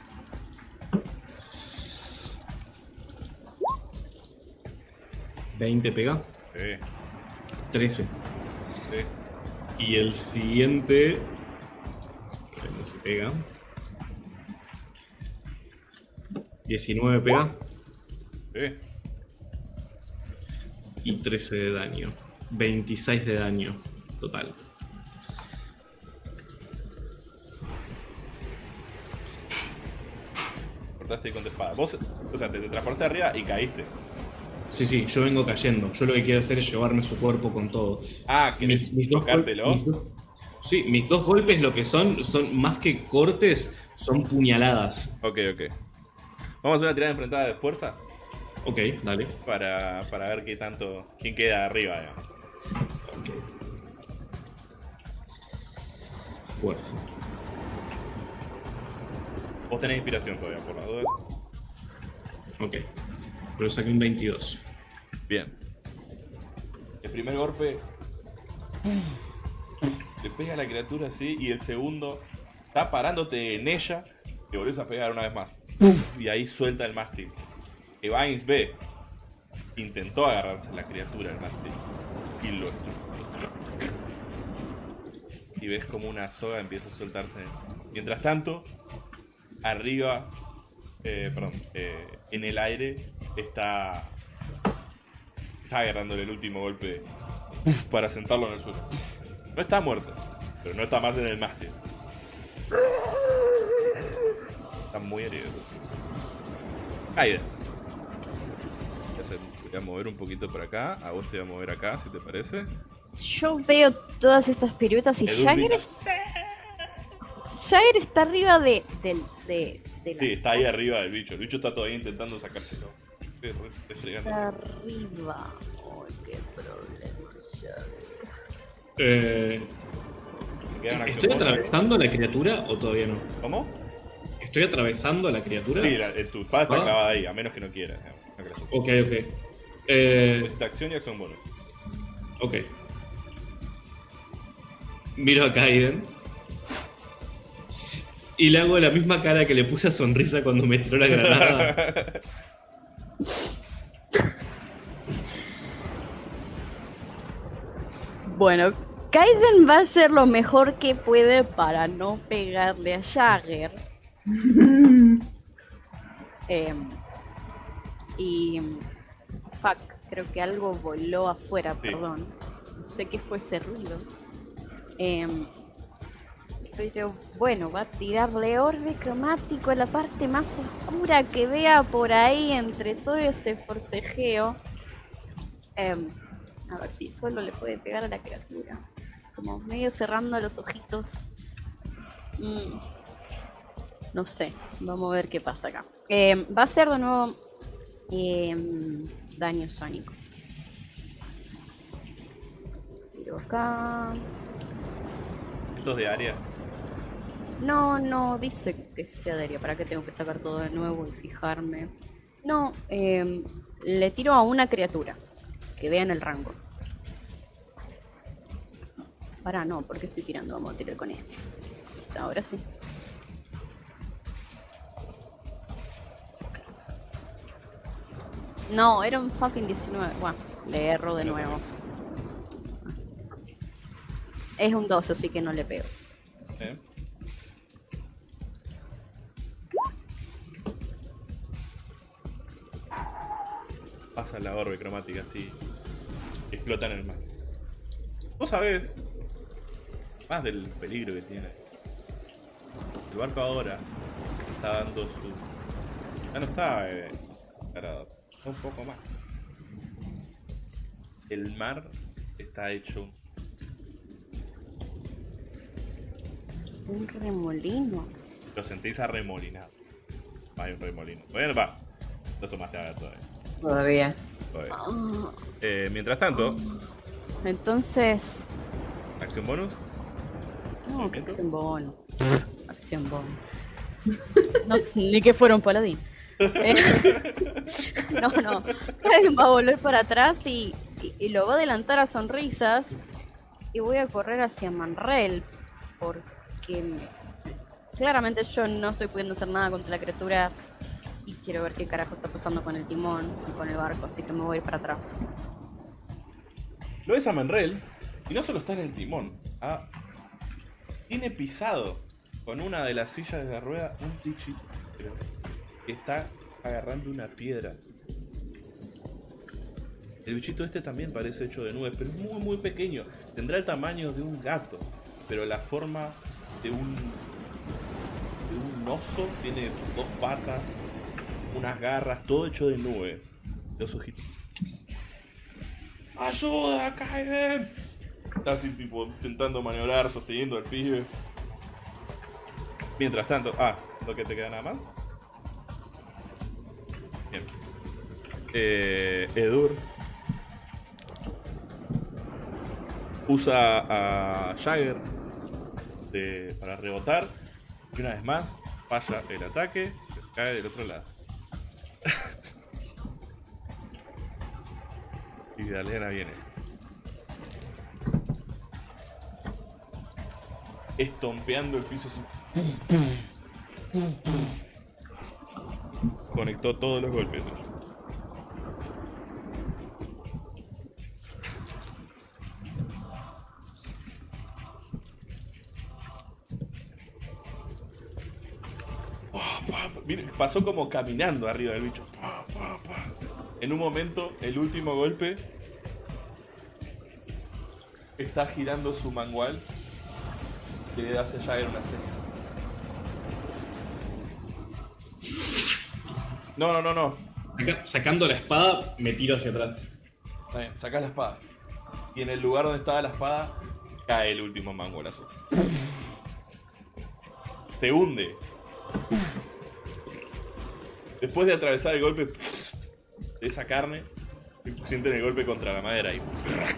B: ¿20 pega?
A: Sí.
B: 13.
A: Sí.
B: Y el siguiente... no se pega. 19 pega.
A: Sí.
B: Y 13 de daño. 26 de daño total.
A: Cortaste con tu espada. Vos, o sea, te transportaste arriba y caíste.
B: Sí, yo vengo cayendo. Yo lo que quiero hacer es llevarme su cuerpo con todo.
A: Ah, ¿querés tocártelo?
B: Sí, mis dos golpes lo que son más que cortes, Son puñaladas.
A: Ok. Vamos a hacer una tirada enfrentada de fuerza.
B: Ok, dale.
A: Para ver qué tanto. Quién queda arriba, digamos.
B: Fuerza.
A: Vos tenés inspiración todavía, por las dudas.
B: Ok. Pero saqué un 22.
A: Bien. El primer golpe. Le pega a la criatura así. Y el segundo. Está parándote en ella. Y volvés a pegar una vez más. Y ahí suelta el mástil. Evines ve. Intentó agarrarse a la criatura el mástil. Y lo estrujó. Y ves como una soga empieza a soltarse. Mientras tanto, arriba, en el aire, está agarrándole el último golpe para sentarlo en el suelo. No está muerto, pero no está más en el mástil. Están muy heridos. Aiden. Voy a mover un poquito por acá. A vos te voy a mover acá, si te parece.
E: Yo veo todas estas piruetas y Jagger está arriba de la...
A: Sí, está ahí arriba del bicho. El bicho está todavía intentando sacárselo.
E: Está arriba. Ay, qué problema, Jagger.
B: ¿Estoy atravesando a la criatura o todavía no?
A: ¿Cómo?
B: ¿Estoy atravesando a la criatura?
A: Sí, tu espada está clavada ahí, a menos que no quieras.
B: Ok.
A: Necesita acción y acción bonus.
B: Ok. Miro a Kaiden. Y le hago la misma cara que le puse a Sonrisa cuando me tiró la granada.
E: Bueno, Kaiden va a hacer lo mejor que puede para no pegarle a Jagger. Fuck, creo que algo voló afuera,
A: Sí.
E: perdón. No sé qué fue ese ruido. Pero bueno, va a tirarle orbe cromático a la parte más oscura que vea por ahí entre todo ese forcejeo. A ver si solo le puede pegar a la criatura. Como medio cerrando los ojitos. No sé, vamos a ver qué pasa acá. Va a ser de nuevo daño sónico. Tiro acá.
A: ¿Esto es de área?
E: No dice que sea de área. ¿Para qué tengo que sacar todo de nuevo y fijarme? No, le tiro a una criatura que vea en el rango. Para no, porque estoy tirando. Vamos a tirar con este. Listo, ahora sí. No, era un fucking 19. Bueno, le erro de nuevo. Es un 2, así que no le pego.
A: Pasa la orbe cromática así. Explota en el mar. Vos sabés más del peligro que tiene. El barco ahora está dando su... Ya no está parado. Un poco más. El mar está hecho
E: Un remolino.
A: Lo sentís arremolinado. Hay un remolino. Bueno, va. No sumaste a todavía. Mientras tanto,
E: Entonces...
A: acción bonus.
E: No, acción bonus. Acción bonus. No sé ni que fuera un paladín. No. Kaiden va a volver para atrás y lo va a adelantar a Sonrisas. Y voy a correr hacia Manrel. Porque claramente yo no estoy pudiendo hacer nada contra la criatura. Y quiero ver qué carajo está pasando con el timón y con el barco. Así que me voy a ir para atrás.
A: Lo ves a Manrel y no solo está en el timón. Tiene pisado con una de las sillas de la rueda un tichito. Que está agarrando una piedra. El bichito este también parece hecho de nubes, pero es muy muy pequeño. Tendrá el tamaño de un gato, pero la forma de un oso. Tiene dos patas, unas garras, todo hecho de nubes. Los ojitos. ¡Ayuda, Kaiden! Está así tipo intentando maniobrar, sosteniendo al pibe. Mientras tanto... ¿lo que te queda nada más? Bien. Edur usa a Jagger para rebotar. Y una vez más, falla el ataque. Cae del otro lado. Y Dalena viene. Estompeando el piso así. Conectó todos los golpes. Mire, pasó como caminando arriba del bicho. En un momento, el último golpe, está girando su mangual y le hace a Jagger una señal. No.
B: Sacando la espada, me tiro hacia atrás.
A: Está bien, sacás la espada. Y en el lugar donde estaba la espada, cae el último mangualazo. Se hunde. Después de atravesar el golpe de esa carne, sienten el golpe contra la madera y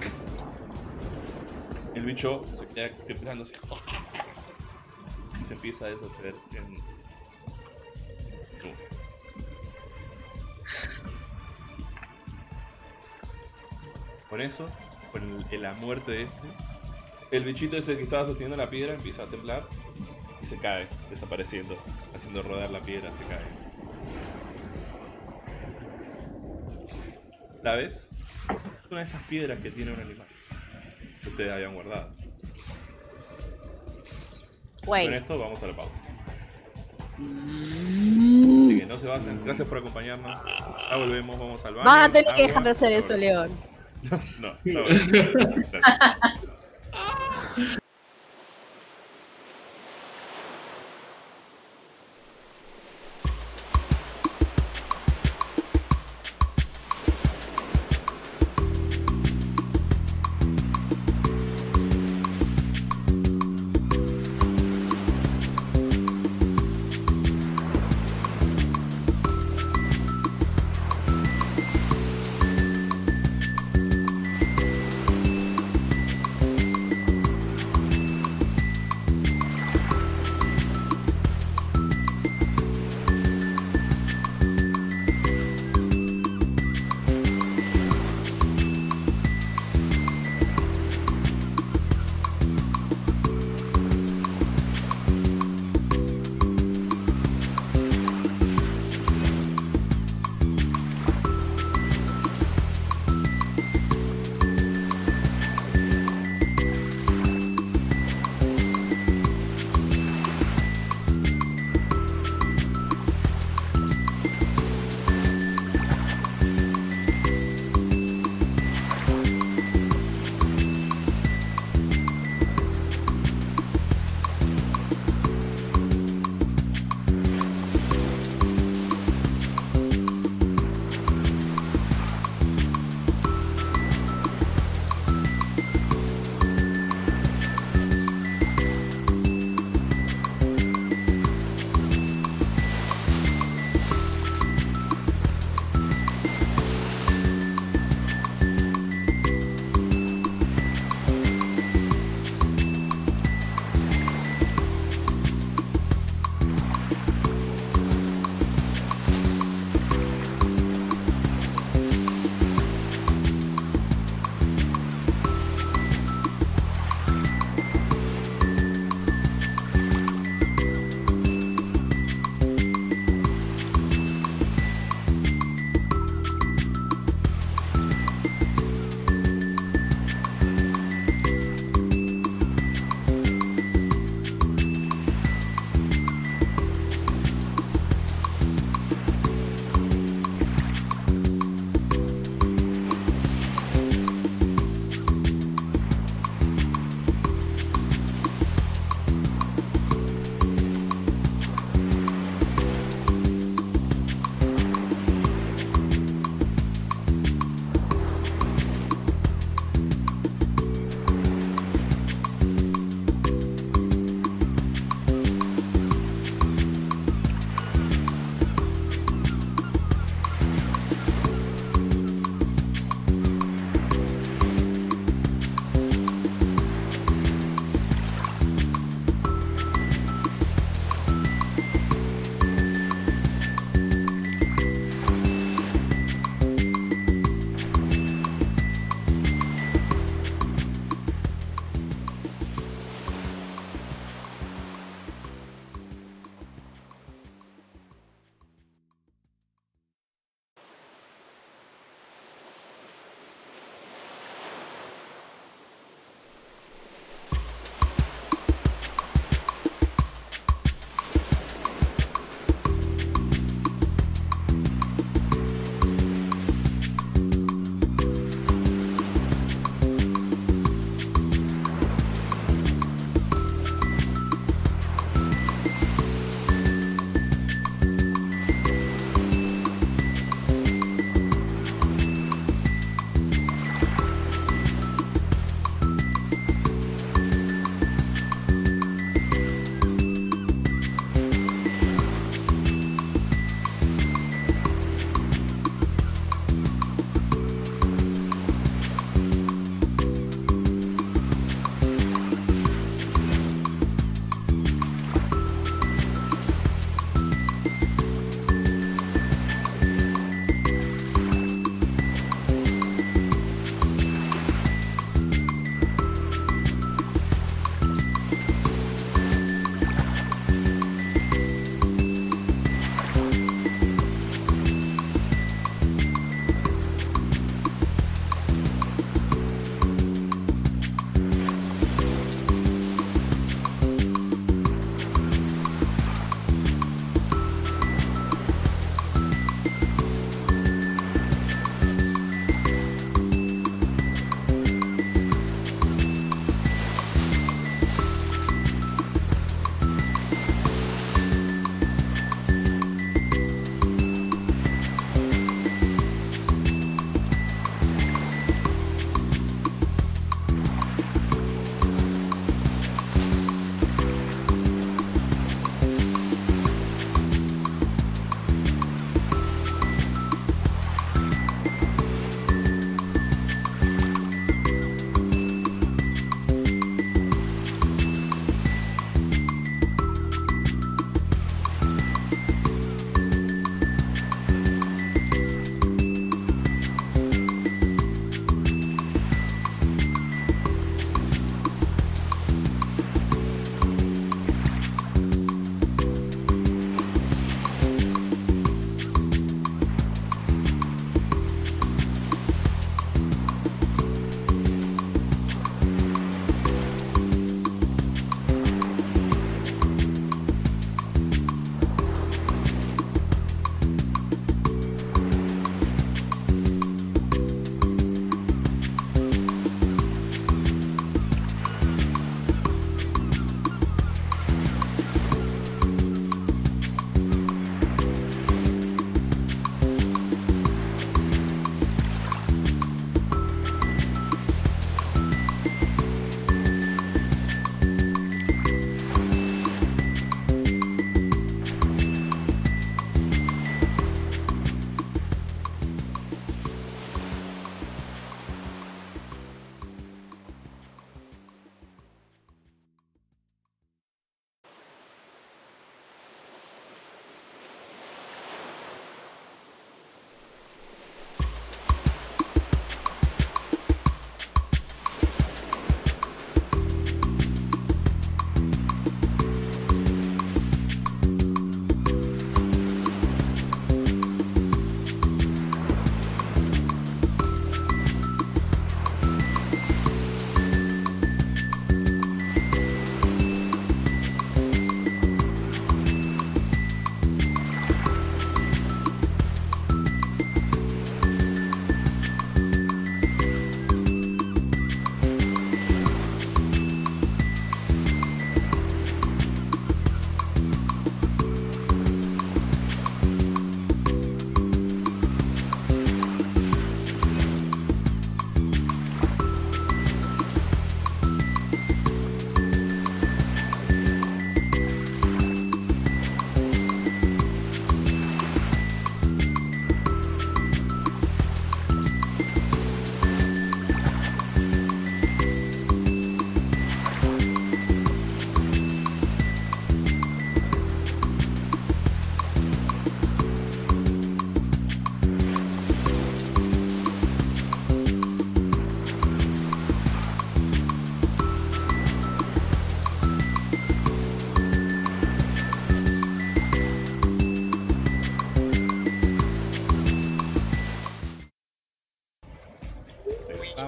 A: el bicho se queda quebrando así y se empieza a deshacer en... Con eso, con la muerte de el bichito ese que estaba sosteniendo la piedra empieza a temblar y se cae, desapareciendo, haciendo rodar la piedra, se cae. ¿La ves? Es una de estas piedras que tiene un animal que ustedes habían guardado. Con esto vamos a la pausa. Así que no se vayan. Gracias por acompañarnos. Ya volvemos, vamos al baño.
D: Vas a tener que dejar de hacer eso, León.
A: No.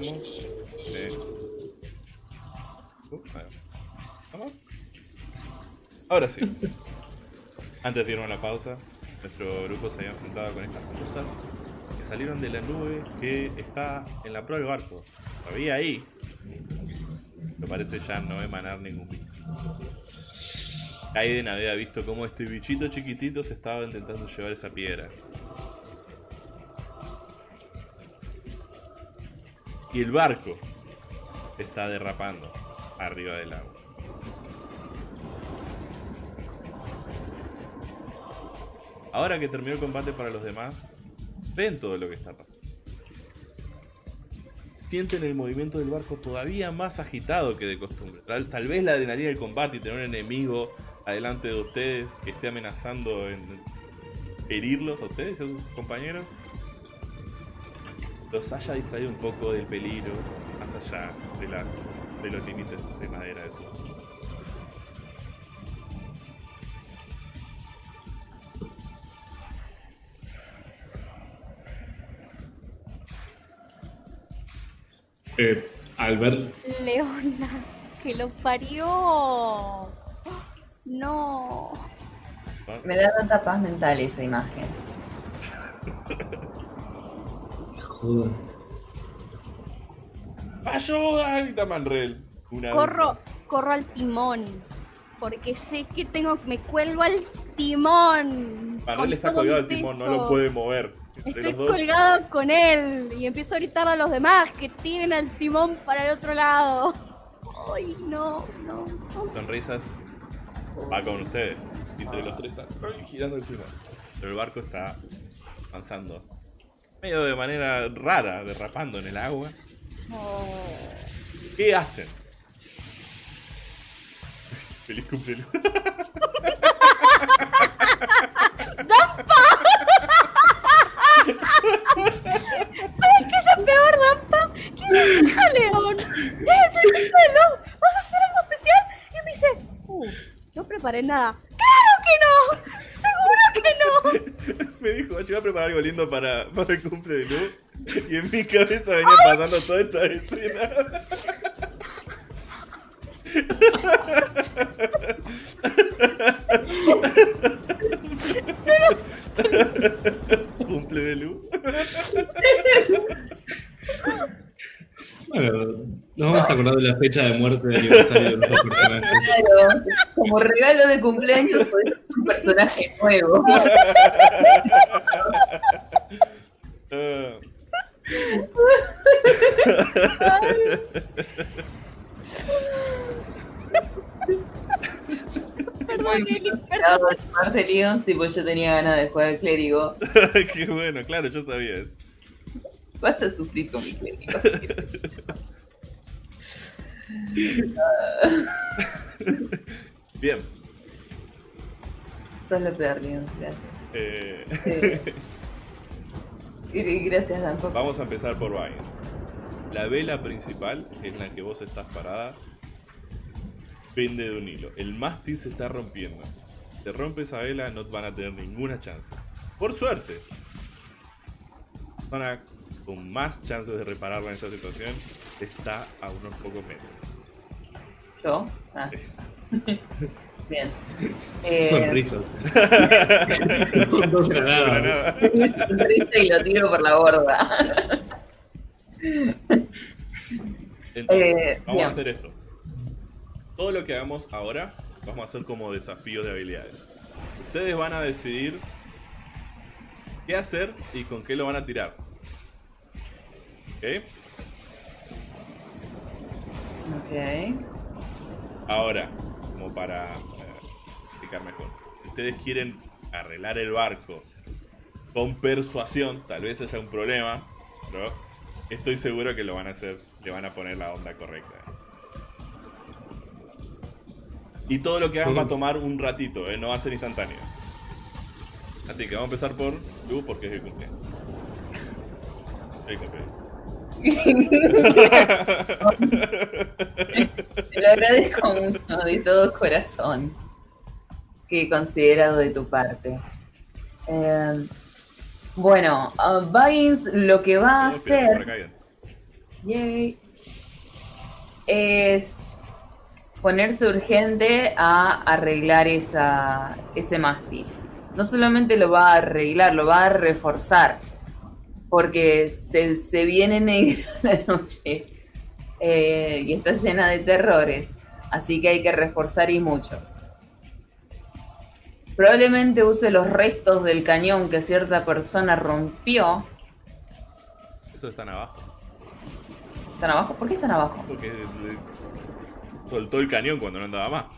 A: estamos. ¿Vamos? Ahora sí. Antes de irnos a la pausa, nuestro grupo se había enfrentado con estas cosas que salieron de la nube que está en la proa del barco. Todavía ahí. Me parece ya no emanar ningún bicho. Kaiden había visto cómo este bichito chiquitito se estaba intentando llevar esa piedra. Y el barco está derrapando arriba del agua. Ahora que terminó el combate para los demás, ven todo lo que está pasando. Sienten el movimiento del barco todavía más agitado que de costumbre. Tal vez la adrenalina del combate y tener un enemigo adelante de ustedes que esté amenazando en herirlos a ustedes y a sus compañeros los haya distraído un poco del peligro más allá de los límites de madera de su.
B: Albert.
E: Leona, que lo parió. No.
C: Me da tanta paz mental esa imagen.
B: Joder.
A: ¡Ayuda! Grita Manrel.
E: Corro al timón. Porque sé que me cuelgo al timón.
A: Manrel está colgado al timón, no lo puede mover.
E: Estoy colgado con él y empiezo a gritar a los demás que tiren al timón para el otro lado. Ay, no.
A: Sonrisas va con ustedes. Entre los tres están girando el timón. Pero el barco está avanzando. Medio de manera rara, derrapando en el agua. ¿Qué hacen? Feliz cumpleaños.
E: ¿Sabes qué es lo peor, Dampa? Que le dije a León, ¡llévese el suelo! ¿Vas a hacer algo especial? Y me dice, no preparé nada. ¡Claro que no! ¡Seguro que no!
A: Me dijo, yo voy a preparar algo lindo para el cumple de Lu. Y en mi cabeza venía pasando toda esta escena. Cumple de Lu.
B: Bueno, nos vamos a acordar de la fecha de muerte de aniversario de nuestros personajes.
C: Claro, como regalo de cumpleaños podés ser un personaje nuevo.
E: Perdón,
C: Marcelion, sí, pues yo tenía ganas de jugar al clérigo.
A: Qué bueno, claro, yo sabía eso.
C: Vas a sufrir con mi clérigo.
A: Bien.
C: Sos lo peor, Leon, gracias. Gracias, Dan.
A: Vamos a empezar por Vines. La vela principal, en la que vos estás parada, pende de un hilo. El mástil se está rompiendo. Si te rompe esa vela, no van a tener ninguna chance. Por suerte, la persona con más chances de repararla en esta situación está a unos pocos metros.
C: ¿Yo? Ah. Bien.
B: Sonrisa. No nada.
C: Sonrisa y lo tiro por la borda.
A: Entonces, vamos
C: bien.
A: a hacer esto. Todo lo que hagamos ahora, vamos a hacer como desafíos de habilidades. Ustedes van a decidir qué hacer y con qué lo van a tirar. ¿Ok?
C: Ok.
A: Ahora, como para explicar mejor. Si ustedes quieren arreglar el barco con persuasión, tal vez haya un problema, pero estoy seguro que lo van a hacer, le van a poner la onda correcta. Y todo lo que hagan va a tomar un ratito, no va a ser instantáneo. Así que vamos a empezar por Lu, porque es el cumpleaños. El cumpleaños.
C: Te lo agradezco mucho de todo corazón. Qué considerado de tu parte. Bueno, Vines lo que va a hacer. Yay. Es ponerse urgente a arreglar ese mástil. No solamente lo va a arreglar, lo va a reforzar. Porque se viene negra la noche y está llena de terrores. Así que hay que reforzar y mucho. Probablemente use los restos del cañón que cierta persona rompió.
A: Esos están abajo.
C: ¿Están abajo? ¿Por qué están abajo?
A: Porque soltó el cañón cuando no andaba más.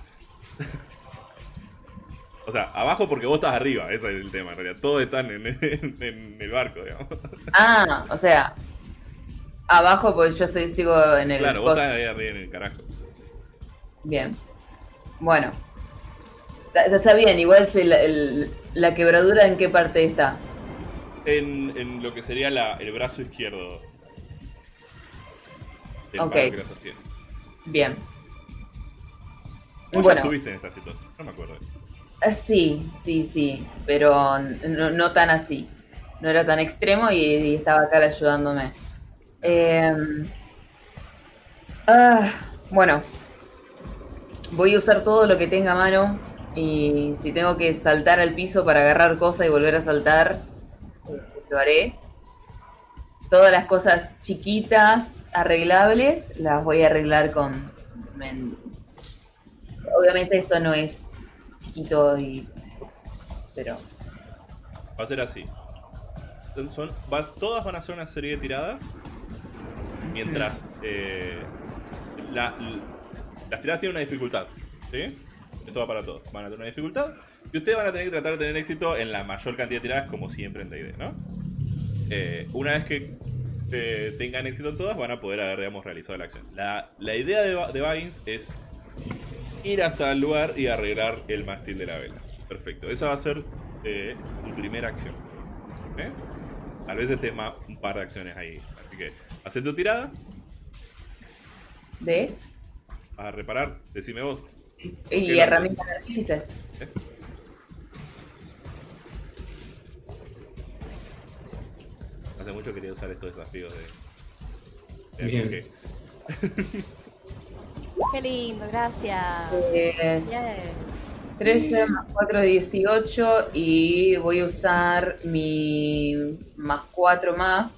A: O sea, abajo porque vos estás arriba, ese es el tema en realidad. Todos están en el barco, digamos.
C: Ah, o sea, abajo porque yo sigo en el...
A: Claro, vos estás ahí arriba en el carajo.
C: Bien. Bueno. Está bien, igual la quebradura en qué parte está.
A: En lo que sería el brazo izquierdo del
C: Ok.
A: barco que lo sostiene.
C: Bien.
A: Vos
C: Bueno.
A: ya estuviste en esta situación, no me acuerdo.
C: Sí, pero no tan así. No era tan extremo y estaba Cal ayudándome. Bueno, voy a usar todo lo que tenga a mano y si tengo que saltar al piso para agarrar cosas y volver a saltar, lo haré. Todas las cosas chiquitas, arreglables, las voy a arreglar con... Obviamente esto no es chiquito pero...
A: Va a ser así. Todas van a hacer una serie de tiradas. Mientras las tiradas tienen una dificultad. ¿Sí? Esto va para todos. Van a tener una dificultad. Y ustedes van a tener que tratar de tener éxito en la mayor cantidad de tiradas, como siempre en D&D, ¿no? Una vez que tengan éxito en todas, van a poder haber, digamos, realizado la acción. La idea de Baggins es ir hasta el lugar y arreglar el mástil de la vela. Perfecto. Esa va a ser tu primera acción. Tal vez esté un par de acciones ahí. Así que, haz tu tirada.
C: ¿De?
A: Vas a reparar. Decime vos.
C: Y herramientas de artífice.
A: Hace mucho quería usar estos desafíos de
B: Bien.
A: RPG.
D: Qué lindo, gracias.
C: Es
D: Yeah.
C: 13 más 4, 18 y voy a usar mi más 4 más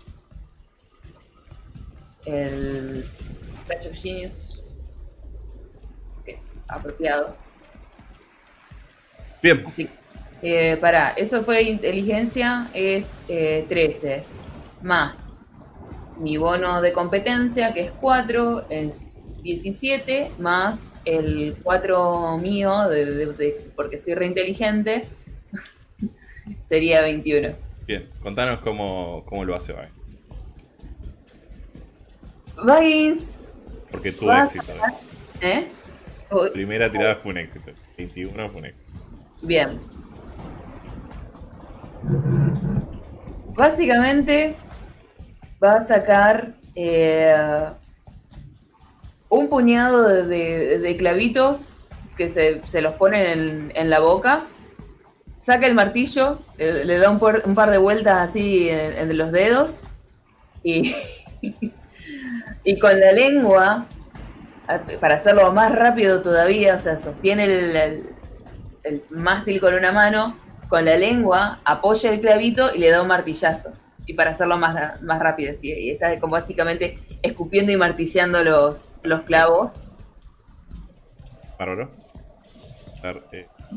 C: el Patch of Genius. Ok, apropiado.
A: Bien.
C: Así, eso fue inteligencia, es 13 más mi bono de competencia que es 4, es 17 más el 4 mío porque soy reinteligente sería 21.
A: Bien. Contanos cómo lo hace
C: Baggins,
A: porque tuvo éxito.
C: ¿eh?
A: La primera tirada fue un éxito. 21 fue un éxito.
C: Bien. Básicamente va a sacar un puñado de clavitos que se los ponen en la boca. Saca el martillo, le da un par de vueltas así en los dedos y, y con la lengua, para hacerlo más rápido todavía, o sea, sostiene el mástil con una mano, con la lengua apoya el clavito y le da un martillazo. Y para hacerlo más rápido, ¿sí? Y está como básicamente escupiendo y martilleando los clavos.
A: Bárbaro. A ver,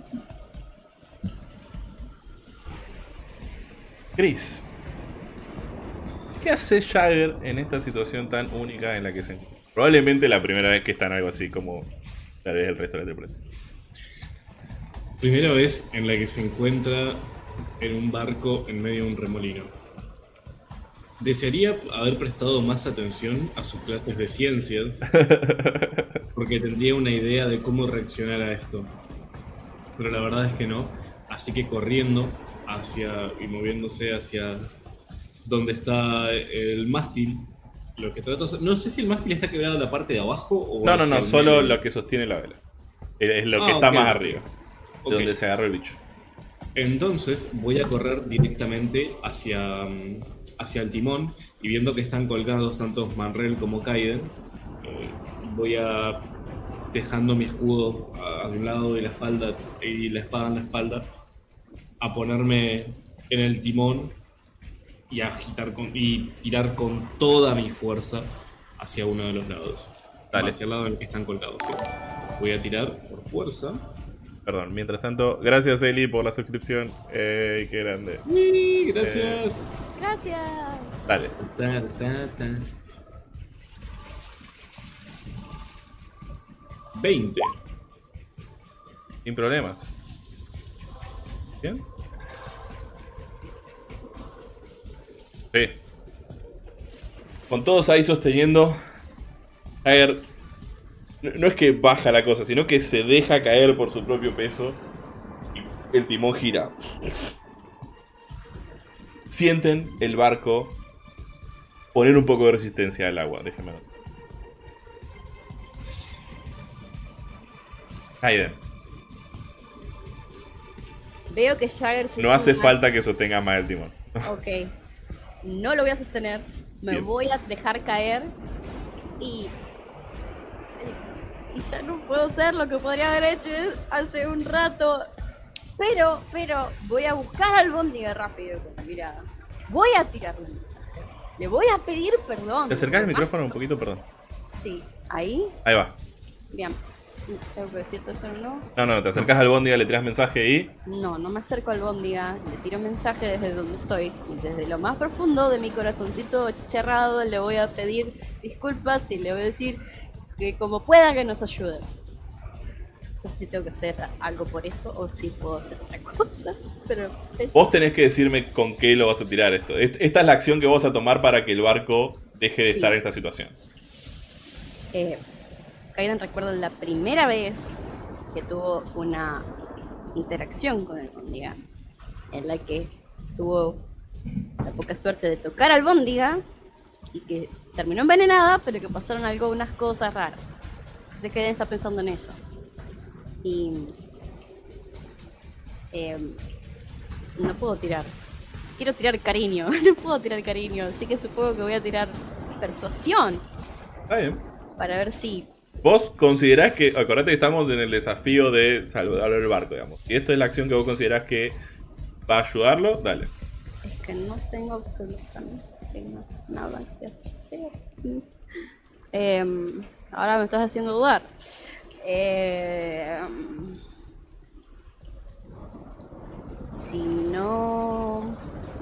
A: Chris, ¿qué hace Jagger en esta situación tan única en la que se encuentra? Probablemente la primera vez que está en algo así como tal vez el resto de la tripulación.
B: Primera vez en la que se encuentra en un barco en medio de un remolino. Desearía haber prestado más atención a sus clases de ciencias, porque tendría una idea de cómo reaccionar a esto. Pero la verdad es que no. Así que corriendo y moviéndose hacia donde está el mástil, lo que trato de hacer... No sé si el mástil está quebrado en la parte de abajo o...
A: No, solo lo que sostiene la vela. Es lo que está más arriba, de donde se agarró el bicho.
B: Entonces voy a correr directamente hacia hacia el timón y viendo que están colgados tanto Manrel como Kaiden, voy a dejando mi escudo a un lado de la espalda y la espada en la espalda, a ponerme en el timón y a agitar y tirar con toda mi fuerza hacia uno de los lados.
A: Dale.
B: Hacia el lado en el que están colgados, ¿sí? Voy a tirar por fuerza.
A: Perdón, mientras tanto, gracias Eli por la suscripción. Qué grande.
B: Gracias.
D: Gracias.
A: Dale.
B: Ta, ta, ta. 20.
A: Sin problemas. ¿Bien? Sí. Con todos ahí sosteniendo. Caer. No es que baja la cosa, sino que se deja caer por su propio peso. Y el timón gira. Sienten el barco poner un poco de resistencia al agua. Déjenme ver. Kaiden,
E: Veo que Jagger se
A: no hace
E: suma.
A: falta que sostenga más el timón.
E: Ok. No lo voy a sostener. Me
A: Bien.
E: voy a dejar caer. Y ya no puedo hacer lo que podría haber hecho hace un rato. Pero voy a buscar al Bondiga rápido con la mirada. Voy a tirarle un mensaje. Le voy a pedir perdón.
A: ¿Te acercás al micrófono un poquito? Perdón.
E: Sí. Ahí.
A: Ahí va.
E: Bien. ¿Tengo que decirte eso o no?
A: No, te acercás al Bondiga, le tirás mensaje y...
E: No me acerco al Bondiga, le tiro mensaje desde donde estoy y desde lo más profundo de mi corazoncito cherrado le voy a pedir disculpas y le voy a decir que como pueda que nos ayude. No sé si tengo que hacer algo por eso o si puedo hacer otra cosa, pero...
A: Vos tenés que decirme con qué lo vas a tirar esto. Esta es la acción que vos vas a tomar para que el barco deje de
E: Sí.
A: estar en esta situación.
E: Kaiden recuerdo la primera vez que tuvo una interacción con el Bondiga, en la que tuvo la poca suerte de tocar al Bondiga y que terminó envenenada, pero que pasaron unas cosas raras. Entonces Kaiden está pensando en eso. Y no puedo tirar. Quiero tirar cariño, no puedo tirar cariño, así que supongo que voy a tirar persuasión
A: Está bien.
E: para ver si...
A: Vos considerás que... Acordate que estamos en el desafío de salvar el barco, digamos. Si esto es la acción que vos considerás que va a ayudarlo, dale.
E: Es que no tengo absolutamente nada que hacer. Ahora me estás haciendo dudar. Si no...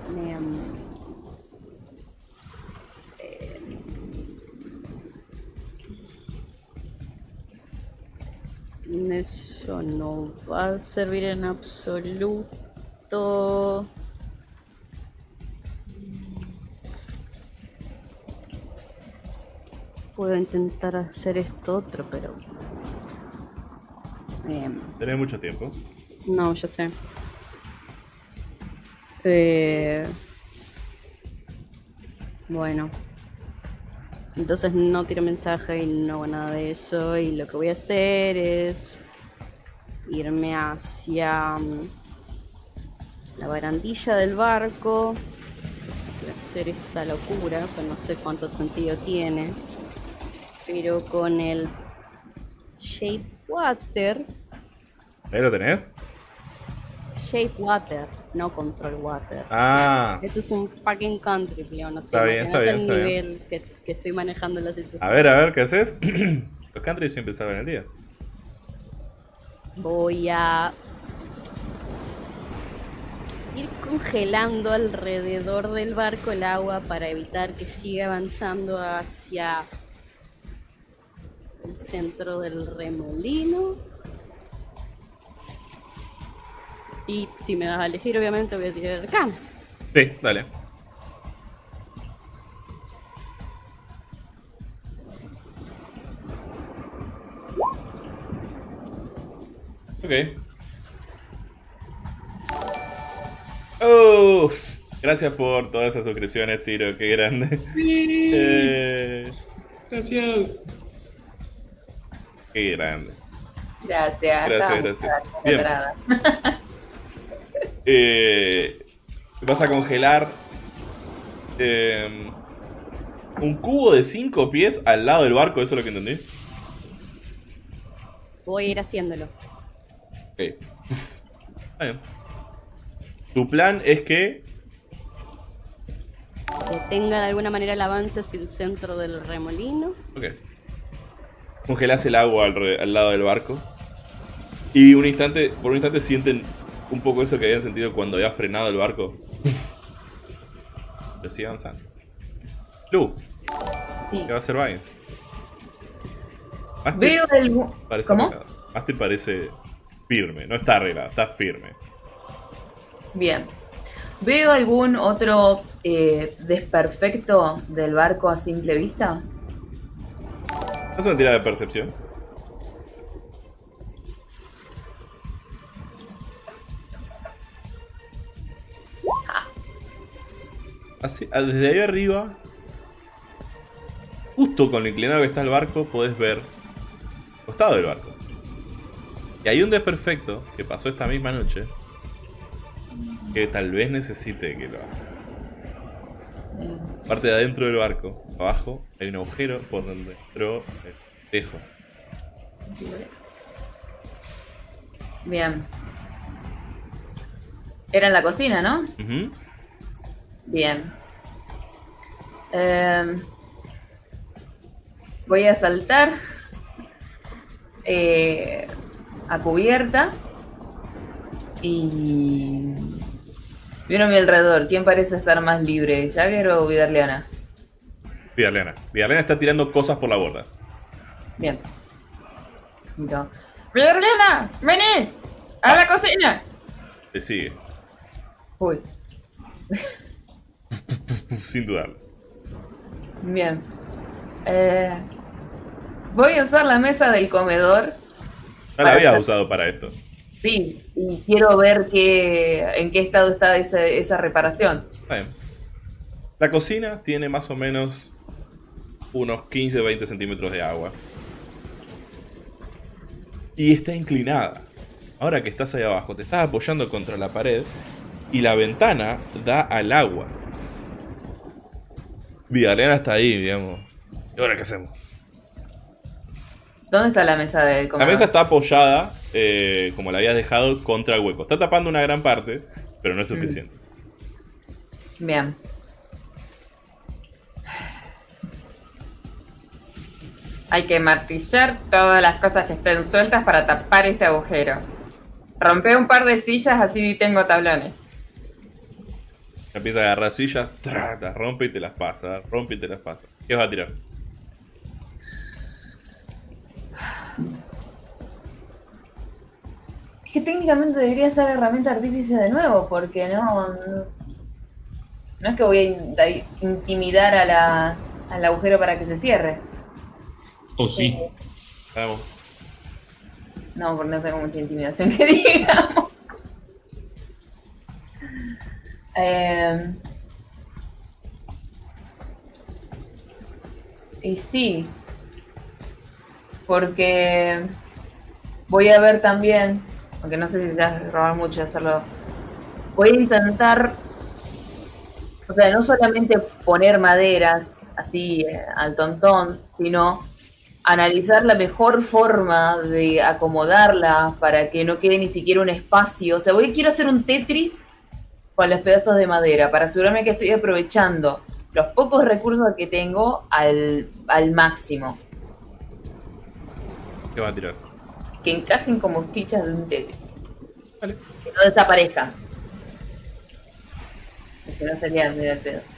E: eso no va a servir en absoluto. Puedo intentar hacer esto otro, pero...
A: Tenés mucho tiempo.
E: no, ya sé. Bueno. Entonces no tiro mensaje y no hago nada de eso. Y lo que voy a hacer es irme hacia la barandilla del barco. Voy a hacer esta locura, que no sé cuánto sentido tiene. Pero con el Shape Water.
A: ¿Ahí lo tenés?
E: Shape Water, no Control Water.
A: Ah.
E: Esto es un fucking country, Leo, no sé.
A: Está bien, está
E: imagínate
A: bien,
E: el
A: está
E: nivel que estoy manejando la situación.
A: A ver, ¿qué haces? Los country siempre salvan el día.
E: Voy a ir congelando alrededor del barco el agua para evitar que siga avanzando hacia el centro del remolino. Y si me das a elegir, obviamente voy a tirar el arcano.
A: Sí, dale. Ok. Oh, gracias por todas esas suscripciones, Tiro, qué grande.
B: Gracias.
A: Qué grande.
C: Gracias.
A: Gracias. Bien.
C: Bien.
A: Vas a congelar Un cubo de 5 pies al lado del barco, ¿eso es lo que entendí?
D: Voy a ir haciéndolo.
A: Ok. Está bien. Tu plan es que...
D: Que tenga de alguna manera el avance hacia el centro del remolino.
A: Ok. Congelás el agua al lado del barco. Y por un instante sienten un poco eso que habían sentido cuando había frenado el barco. Pero sigue avanzando. Lu,
C: Sí.
A: ¿qué va a hacer Vines?
C: Veo algún... ¿Cómo?
A: Mástil parece firme, no está arreglado, está firme.
C: Bien. ¿Veo algún otro desperfecto del barco a simple vista?
A: ¿Es una tirada de percepción? Así, desde ahí arriba, justo con lo inclinado que está el barco, podés ver el costado del barco. Y hay un desperfecto que pasó esta misma noche que tal vez necesite que lo haga. Parte de adentro del barco, abajo, hay un agujero por donde entró el espejo.
C: Bien. Era en la cocina, ¿no?
A: Ujú.
C: Bien. Voy a saltar a cubierta y miro a mi alrededor. ¿Quién parece estar más libre, Jagger o Vidarleana?
A: Vidarleana. Vidarleana está tirando cosas por la borda.
C: Bien. Miro. ¡Vidarleana! ¡Vení! ¡A la cocina!
A: Te sigue,
C: Uy,
A: sin dudarlo.
C: bien. Voy a usar la mesa del comedor.
A: No la había usado para esto.
C: Sí, y quiero ver en qué estado está esa reparación.
A: Está bien. La cocina tiene más o menos unos 15-20 centímetros de agua. Y está inclinada. Ahora que estás ahí abajo, te estás apoyando contra la pared y la ventana da al agua. Vidalena está ahí, digamos. ¿Y ahora qué hacemos?
C: ¿Dónde está la mesa del
A: La
C: comedor?
A: mesa está apoyada, como la habías dejado, contra el hueco. Está tapando una gran parte, pero no es suficiente.
C: Bien. Hay que martillar todas las cosas que estén sueltas para tapar este agujero. Rompe un par de sillas, así tengo tablones.
A: Empieza a agarrar sillas, las rompe y te las pasa, rompe y te las pasa. ¿Qué vas a tirar?
C: Es que técnicamente debería ser herramienta artífice de nuevo, porque no es que voy a intimidar al agujero para que se cierre.
B: O sí.
A: Vamos.
C: No, porque no tengo mucha intimidación que digamos. Y sí, porque voy a ver también, aunque no sé si te vas a robar mucho hacerlo, voy a intentar, o sea, no solamente poner maderas así al tontón, sino analizar la mejor forma de acomodarla para que no quede ni siquiera un espacio. O sea, quiero hacer un Tetris con los pedazos de madera para asegurarme que estoy aprovechando los pocos recursos que tengo al máximo.
A: ¿Qué vas a tirar?
C: Que encajen como fichas de un Tetris.
A: Vale.
C: Que no desaparezcan. Porque no sería medio al pedo.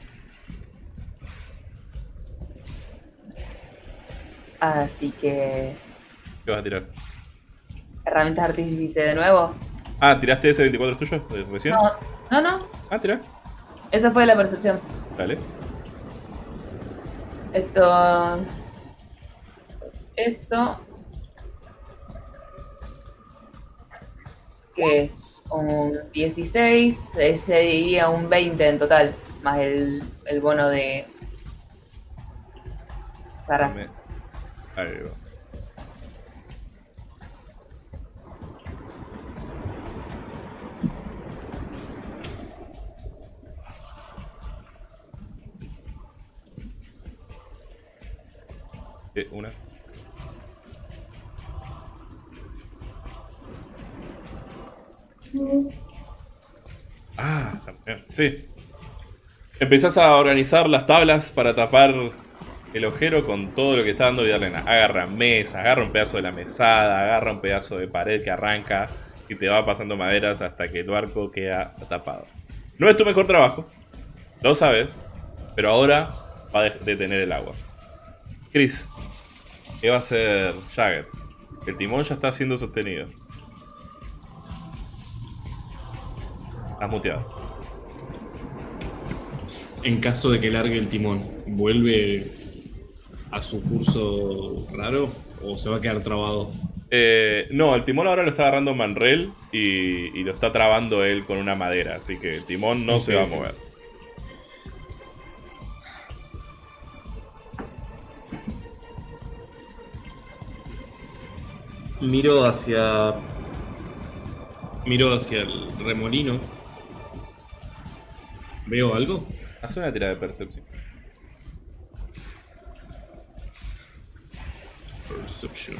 C: Así que...
A: ¿Qué vas a tirar?
C: herramientas artificiales de nuevo.
A: Ah, ¿tiraste ese 24 tuyo de recién?
C: No.
A: Ah, tira.
C: Esa fue la percepción.
A: Dale.
C: Esto que es un 16, sería un 20 en total, más el bono de Sarasa.
A: Ahí va. Una. Ah, también. Sí. Empezás a organizar las tablas para tapar el agujero con todo lo que está dando y darle. Agarra mesa, agarra un pedazo de la mesada, agarra un pedazo de pared que arranca y te va pasando maderas hasta que tu arco queda tapado. No es tu mejor trabajo, lo sabes, pero ahora va a detener el agua. Chris, ¿qué va a hacer Jagger? El timón ya está siendo sostenido. Estás muteado.
B: En caso de que largue el timón, ¿vuelve a su curso raro o se va a quedar trabado?
A: No, el timón ahora lo está agarrando Manrel y lo está trabando él con una madera, así que el timón no se va a mover.
B: Miro hacia el remolino. ¿Veo algo?
A: Haz una tirada de percepción.
B: Perception.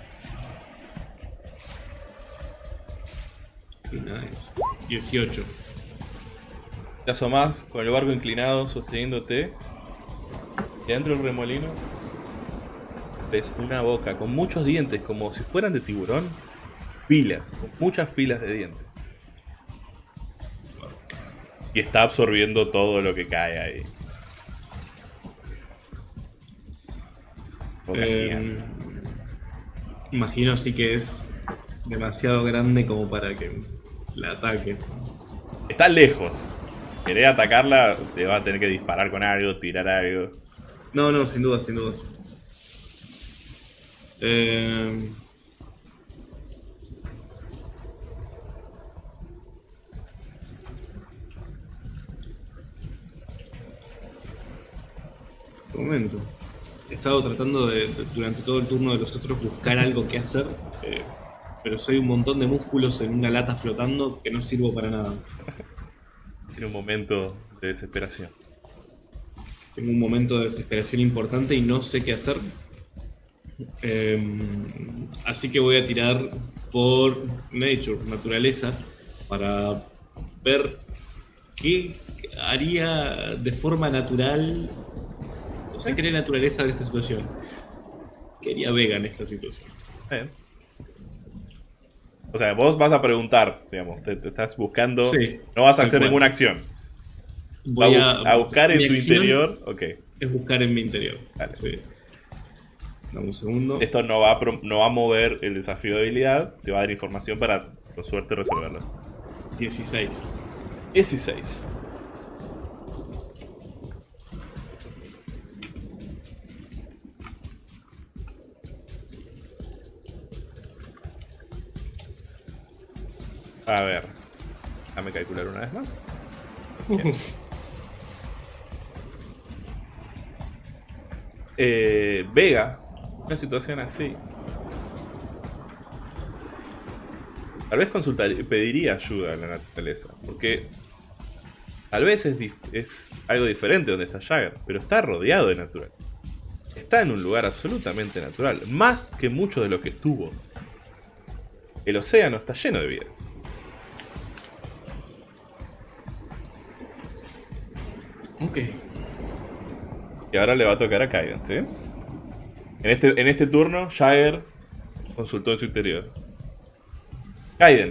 B: Nice. 18.
A: Te asomás con el barco inclinado sosteniéndote. Y dentro del remolino ves una boca con muchos dientes, como si fueran de tiburón. Filas, con muchas filas de dientes. Y está absorbiendo todo lo que cae ahí.
B: Imagino así que es demasiado grande como para que la ataque.
A: Está lejos. Querés atacarla, te va a tener que disparar con algo, tirar algo.
B: No, sin duda, sin duda. Un momento. He estado tratando durante todo el turno de los otros buscar algo que hacer, pero soy un montón de músculos en una lata flotando que no sirvo para nada.
A: Tiene un momento de desesperación.
B: Tengo un momento de desesperación importante y no sé qué hacer. Así que voy a tirar por Nature, naturaleza, para ver qué haría de forma natural. O sea, ¿qué haría naturaleza en esta situación? ¿Qué haría Vega en esta situación?
A: O sea, vos vas a preguntar, digamos, te estás buscando,
B: Sí,
A: no vas a
B: tal
A: hacer
B: cual.
A: ninguna acción.
B: Voy
A: a buscar en
B: mi
A: tu
B: acción
A: interior. Ok,
B: es buscar en mi interior.
A: Dale.
B: Sí. Dame un segundo.
A: esto no va a mover el desafío de habilidad, te va a dar información para, por suerte, resolverlo.
B: 16.
A: 16. A ver, déjame calcular una vez más. Bien. Vega, una situación así. Tal vez pediría ayuda a la naturaleza, porque tal vez es algo diferente donde está Jagger, pero está rodeado de naturaleza. Está en un lugar absolutamente natural, más que mucho de lo que estuvo. El océano está lleno de vida.
B: Ok.
A: Y ahora le va a tocar a Kaiden, ¿sí? En este turno, Jagger consultó en su interior. Kaiden.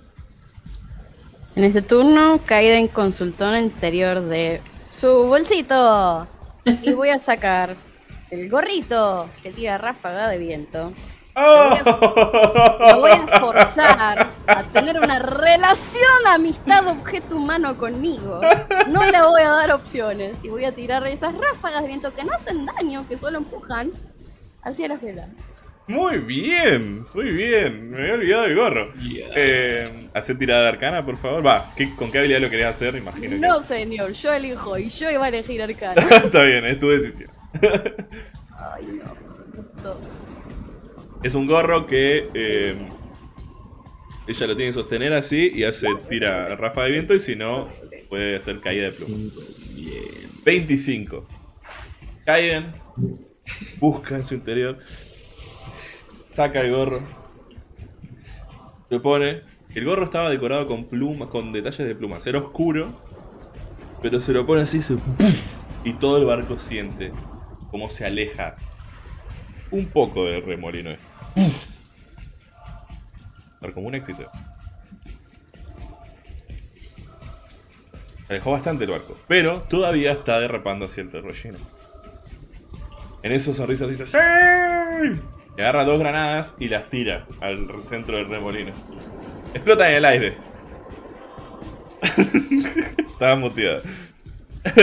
E: En este turno, Kaiden consultó en el interior de su bolsito. Y voy a sacar el gorrito que tira ráfaga de viento. Lo voy a forzar a tener una relación amistad objeto humano conmigo. No le voy a dar opciones y voy a tirar esas ráfagas de viento que no hacen daño, que solo empujan hacia las velas.
A: Muy bien, muy bien. Me había olvidado el gorro. Hacé tirada de arcana, por favor. Va, ¿con qué habilidad lo querías hacer? Imagino que...
E: No, señor, yo elijo y yo iba a elegir arcana.
A: Está bien, es tu decisión.
E: Ay, no, esto...
A: Es un gorro que ella lo tiene que sostener así y tira ráfaga de viento, y si no, puede hacer caída de pluma. 25. Kaiden, busca en su interior, saca el gorro, lo pone. El gorro estaba decorado con plumas, con detalles de plumas. Era oscuro, pero se lo pone así y todo el barco siente cómo se aleja un poco del remolino. Pero como un éxito. Se alejó bastante el barco, pero todavía está derrapando hacia el relleno. En eso Sonrisa dice ¡sí! Y agarra 2 granadas y las tira al centro del remolino. Explota en el aire. Estaba muteada.
D: Sí,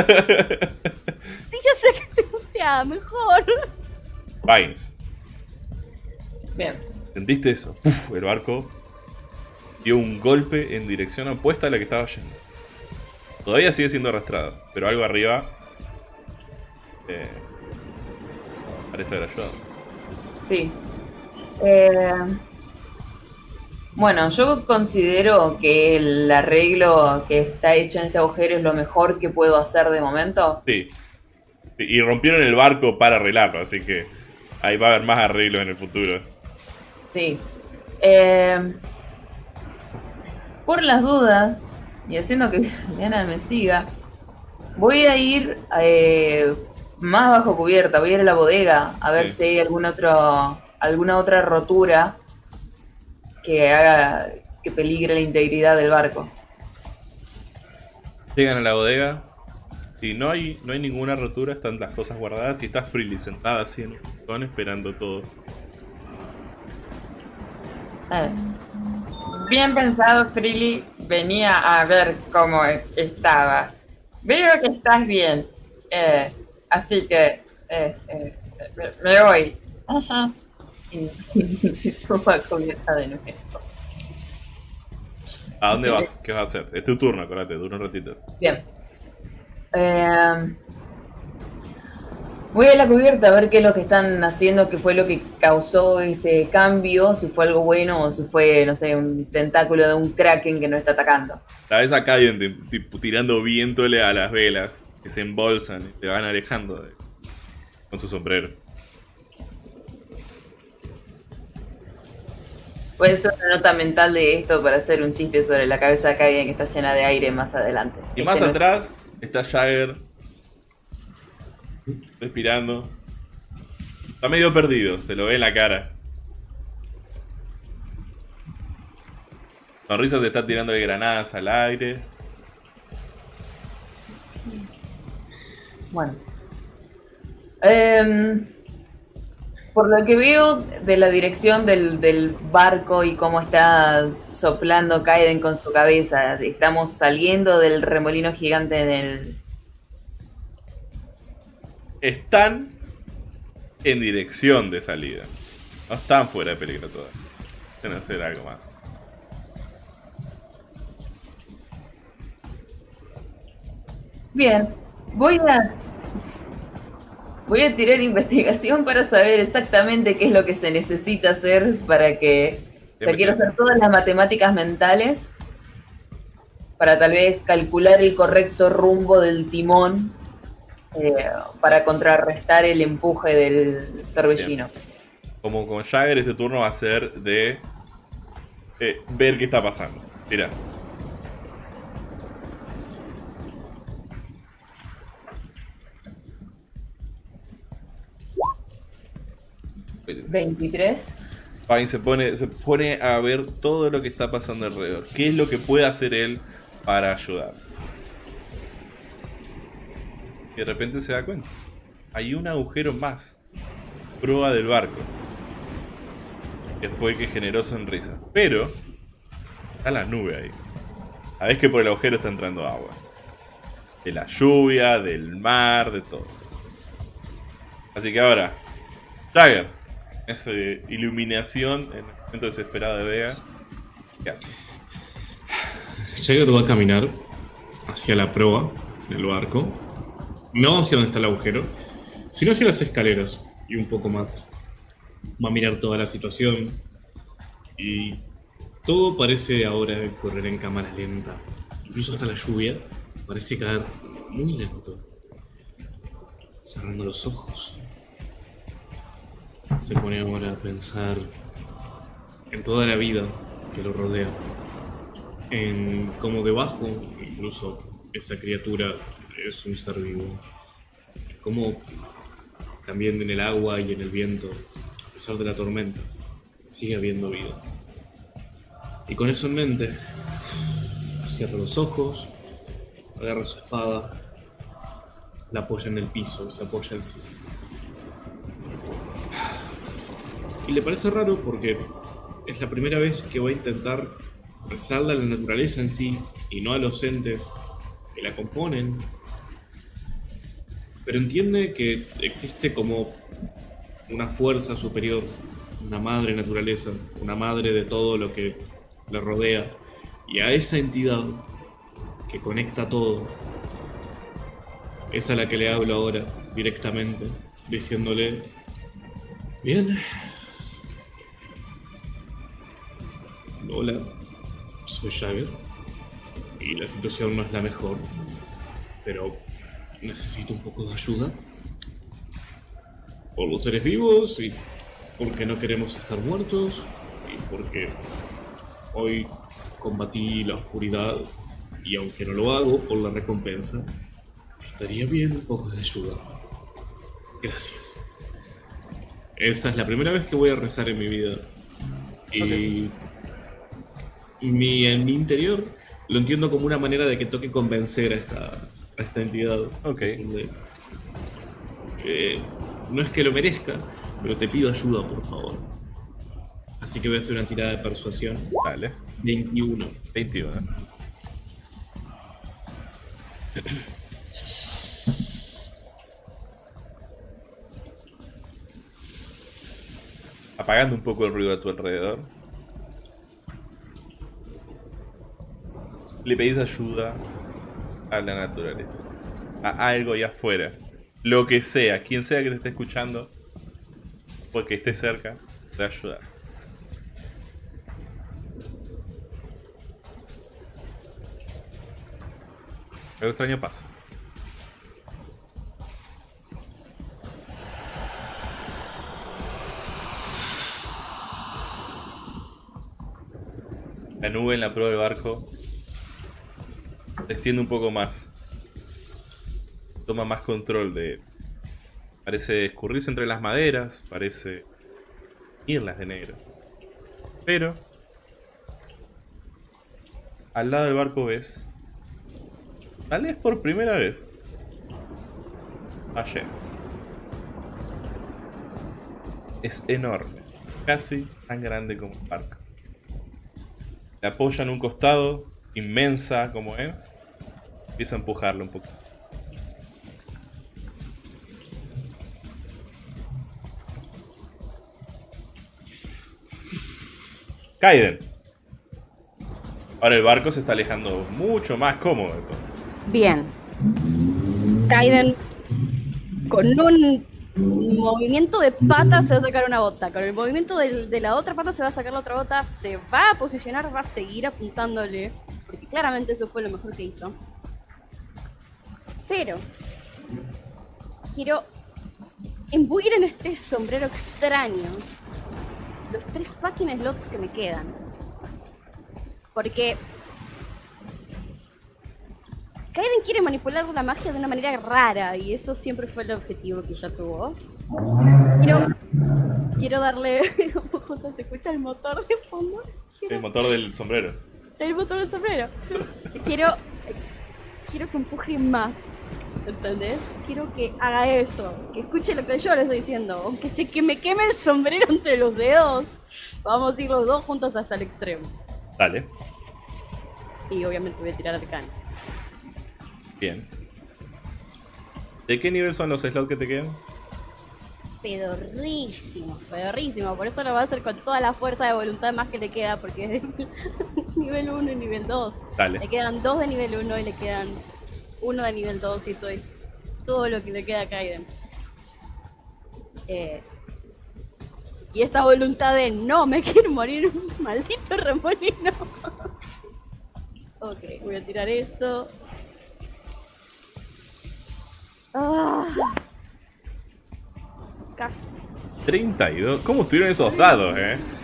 D: yo sé que estoy muteada, mejor.
A: Vines.
C: Bien.
A: ¿Sentiste eso? Uf, el barco dio un golpe en dirección opuesta a la que estaba yendo. Todavía sigue siendo arrastrado, pero algo arriba parece haber ayudado.
C: Sí. Bueno, yo considero que el arreglo que está hecho en este agujero es lo mejor que puedo hacer de momento.
A: Sí. Y rompieron el barco para arreglarlo, así que ahí va a haber más arreglos en el futuro.
C: Sí. Por las dudas, y haciendo que Diana me siga, voy a ir más bajo cubierta, voy a ir a la bodega a ver si hay alguna otra rotura que haga que peligre la integridad del barco.
A: Llegan a la bodega y no hay ninguna rotura, están las cosas guardadas y está Freely sentada así en un rincón esperando todo.
F: Bien pensado, Freely. Venía a ver cómo estabas. Veo que estás bien. Así que me voy. Ajá.
C: Toma cubierta de nuevo.
A: ¿A dónde vas? ¿Qué vas a hacer? Es tu turno, acuérdate, dura un ratito.
C: Bien. Voy a la cubierta a ver qué es lo que están haciendo, qué fue lo que causó ese cambio, si fue algo bueno o si fue, no sé, un tentáculo de un kraken que nos está atacando.
A: La ves a Kaiden tirando vientole a las velas que se embolsan y te van alejando con su sombrero.
C: Puede ser una nota mental de esto para hacer un chiste sobre la cabeza de Kaiden que está llena de aire más adelante.
A: Y más atrás está Jagger respirando. Está medio perdido, se lo ve en la cara. Sonrisa se está tirando de granadas al aire.
C: Bueno. Por lo que veo de la dirección del barco y cómo está soplando Kaiden con su cabeza, estamos saliendo del remolino gigante en el...
A: Están en dirección de salida. No están fuera de peligro todavía. Deben hacer algo más.
C: Bien, voy a tirar investigación para saber exactamente qué es lo que se necesita hacer para que... O sea, quiero hacer todas las matemáticas mentales para tal vez calcular el correcto rumbo del timón para contrarrestar el empuje del torbellino.
A: Bien. Como con Jagger, este turno va a ser de ver qué está pasando. Mira.
C: ¿23?
A: Pine se pone a ver todo lo que está pasando alrededor. ¿Qué es lo que puede hacer él para ayudar? Y de repente se da cuenta. Hay un agujero más. Proa del barco. Que fue el que generó Sonrisa. Pero está la nube ahí. Sabés que por el agujero está entrando agua. De la lluvia, del mar, de todo. Así que ahora, Jagger, esa iluminación en el momento desesperado de Vega, ¿qué hace?
B: Jagger va a caminar hacia la proa del barco. No hacia donde está el agujero, sino hacia las escaleras y un poco más. Va a mirar toda la situación y todo parece ahora correr en cámara lenta. Incluso hasta la lluvia parece caer muy lento. Cerrando los ojos, se pone ahora a pensar en toda la vida que lo rodea, en cómo debajo, incluso esa criatura es un ser vivo, cómo también en el agua y en el viento, a pesar de la tormenta, sigue habiendo vida. Y con eso en mente, cierra los ojos, agarra su espada, la apoya en el piso y se apoya encima. Y le parece raro porque es la primera vez que va a intentar rezarle a la naturaleza en sí y no a los entes que la componen. Pero entiende que existe como una fuerza superior, una madre naturaleza, una madre de todo lo que le rodea. Y a esa entidad que conecta todo, es a la que le hablo ahora directamente, diciéndole: bien, hola, soy Jagger y la situación no es la mejor, pero necesito un poco de ayuda por los seres vivos y porque no queremos estar muertos y porque hoy combatí la oscuridad y aunque no lo hago por la recompensa, estaría bien un poco de ayuda. Gracias. Esa es la primera vez que voy a rezar en mi vida. Y en mi interior lo entiendo como una manera de que toque convencer a esta entidad.
A: Ok.
B: Decirle que no es que lo merezca, pero te pido ayuda, por favor. Así que voy a hacer una tirada de persuasión.
A: Dale.
B: 21.
A: 21. Apagando un poco el ruido a tu alrededor. Le pedís ayuda a la naturaleza, a algo allá afuera, lo que sea, quien sea que te esté escuchando, porque esté cerca, te va a ayudar. Algo extraño pasa. La nube en la proa del barco se extiende un poco más. Toma más control de él. Parece escurrirse entre las maderas, parece irlas de negro. Pero al lado del barco ves, tal vez por primera vez, a Jen. Es enorme, casi tan grande como un barco. La apoya en un costado, inmensa como es. Empieza a empujarlo un poco. Kaiden. Ahora el barco se está alejando mucho más cómodo de todo.
E: Bien. Kaiden, con un movimiento de pata se va a sacar una bota. Con el movimiento de la otra pata se va a sacar la otra bota. Se va a posicionar, va a seguir apuntándole. Porque claramente eso fue lo mejor que hizo. Pero quiero imbuir en este sombrero extraño los 3 fucking slots que me quedan. Porque Kaiden quiere manipular la magia de una manera rara y eso siempre fue el objetivo que ella tuvo. Quiero darle... ¿Se escucha el motor de fondo?
A: El motor del sombrero.
E: El motor del sombrero. Quiero que empuje más, ¿entendés? Quiero que haga eso, que escuche lo que yo le estoy diciendo. Aunque sé que me queme el sombrero entre los dedos, vamos a ir los dos juntos hasta el extremo.
A: Dale.
E: Y obviamente voy a tirar arcano.
A: Bien. ¿De qué nivel son los slots que te quedan?
E: Pedorrísimo. Por eso lo voy a hacer con toda la fuerza de voluntad más que le queda, porque es nivel 1 y nivel 2.
A: Dale.
E: Le quedan 2 de nivel 1 y le quedan 1 de nivel 2 y soy todo lo que le queda a Kaiden. Y esta voluntad de no me quiero morir, un maldito remolino. Ok, voy a tirar esto. Casi.
A: 32. ¿Cómo estuvieron esos dados,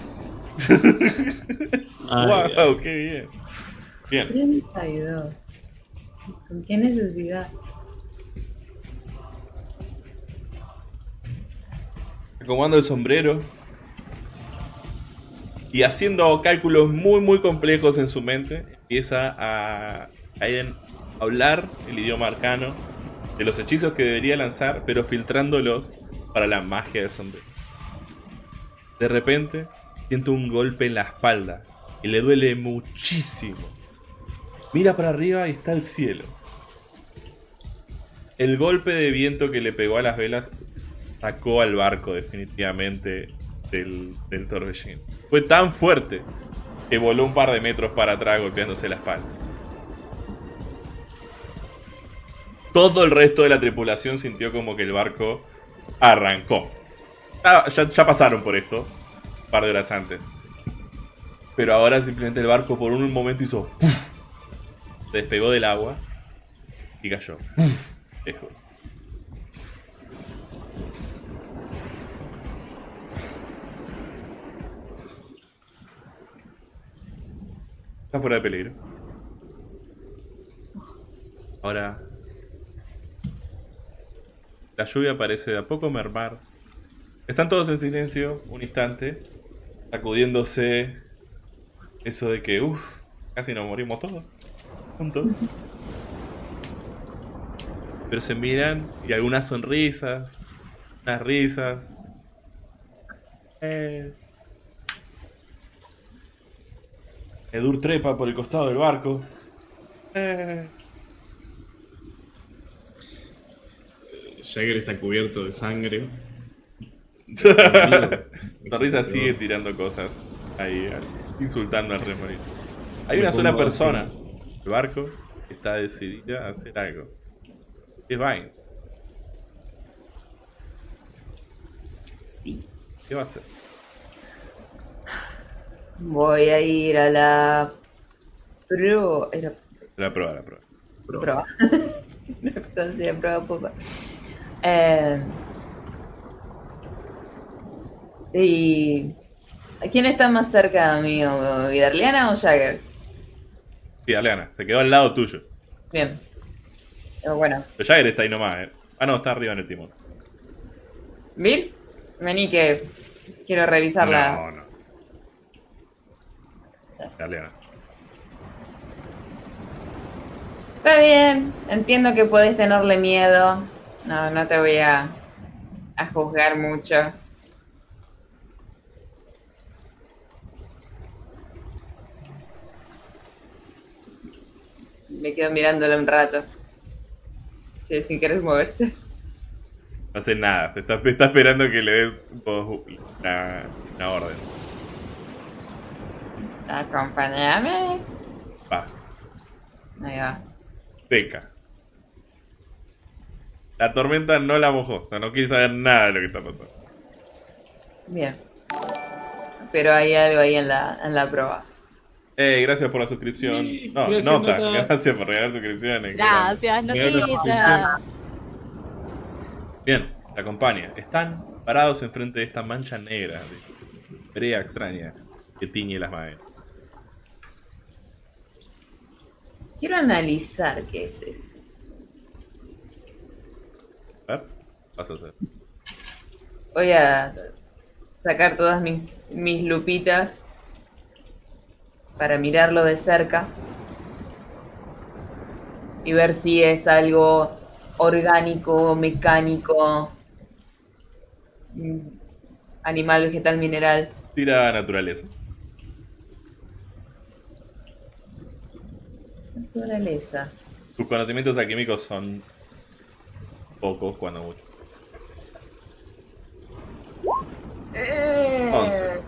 A: Wow, qué bien. Bien.
C: 32. ¿Con qué necesidad?
A: Acomodando el sombrero. Y haciendo cálculos muy complejos en su mente, empieza a hablar el idioma arcano de los hechizos que debería lanzar, pero filtrándolos para la magia del sombrero. De repente, siente un golpe en la espalda y le duele muchísimo. Mira para arriba y está el cielo. El golpe de viento que le pegó a las velas sacó al barco definitivamente del torbellino. Fue tan fuerte que voló un par de metros para atrás golpeándose la espalda. Todo el resto de la tripulación sintió como que el barco arrancó. Ya pasaron por esto un par de horas antes. Pero ahora simplemente el barco por un momento hizo ¡puf! Se despegó del agua y cayó lejos. Está fuera de peligro. Ahora la lluvia parece de a poco mermar. Están todos en silencio un instante, sacudiéndose eso de que casi nos morimos todos juntos. Pero se miran y algunas sonrisas, unas risas. Edur trepa por el costado del barco.
B: Jagger está cubierto de sangre.
A: Sonrisa sigue tirando cosas ahí, insultando al remolino. Hay una sola persona. El barco está decidida a hacer algo. Es Vines.
C: Sí.
A: ¿Qué va a hacer?
C: Voy a ir a la prueba.
A: La prueba.
C: Prueba. No conocía prueba pupa. Y ¿quién está más cerca mío? ¿Vidarliana o Jagger?
A: Sí, Aleana, se quedó al lado tuyo.
C: Bien. Bueno.
A: Pero Jagger está ahí nomás, Ah, no, está arriba en el timón.
C: ¿Vir? Vení que quiero revisarla.
A: No. Aleana.
C: Está bien, entiendo que podés tenerle miedo. No te voy a juzgar mucho. Me quedo mirándolo un rato. Sí, sin querer moverse.
A: No hace nada, está esperando que le des una orden.
C: Acompáñame.
A: Va,
C: Ahí va.
A: seca. La tormenta no la mojó, o sea, no quiere saber nada de lo que está pasando.
C: Bien. Pero hay algo ahí en la prueba.
A: Gracias por la suscripción. No,
B: Gracias,
A: nota.
B: Nota.
A: Gracias por regalar suscripciones.
D: Gracias, Notita.
A: Bien, te acompaña. Están parados enfrente de esta mancha negra de brea extraña que tiñe las maderas.
C: Quiero analizar qué es eso.
A: A ver, vas a hacer.
C: Voy a sacar todas mis lupitas para mirarlo de cerca y ver si es algo orgánico, mecánico, animal, vegetal, mineral.
A: Tira naturaleza.
C: Naturaleza.
A: Tus conocimientos alquímicos son pocos, cuando mucho. 11.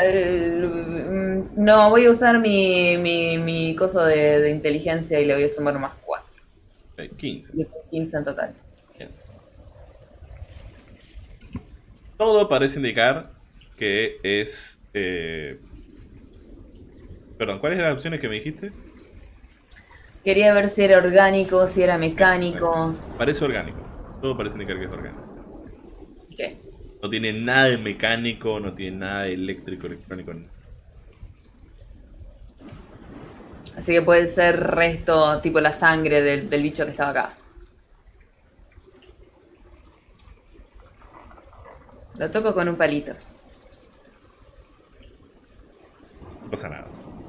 C: No, voy a usar mi coso de inteligencia y le voy a sumar más 4.
A: 15.
C: 15 en total.
A: Bien. Todo parece indicar que es... Perdón, ¿cuáles eran las opciones que me dijiste?
C: Quería ver si era orgánico, si era mecánico.
A: Parece orgánico. Todo parece indicar que es orgánico.
C: ¿Qué?
A: No tiene nada de mecánico, no tiene nada de eléctrico, electrónico.
C: Así que puede ser resto, tipo la sangre del bicho que estaba acá. Lo toco con un palito.
A: No pasa nada.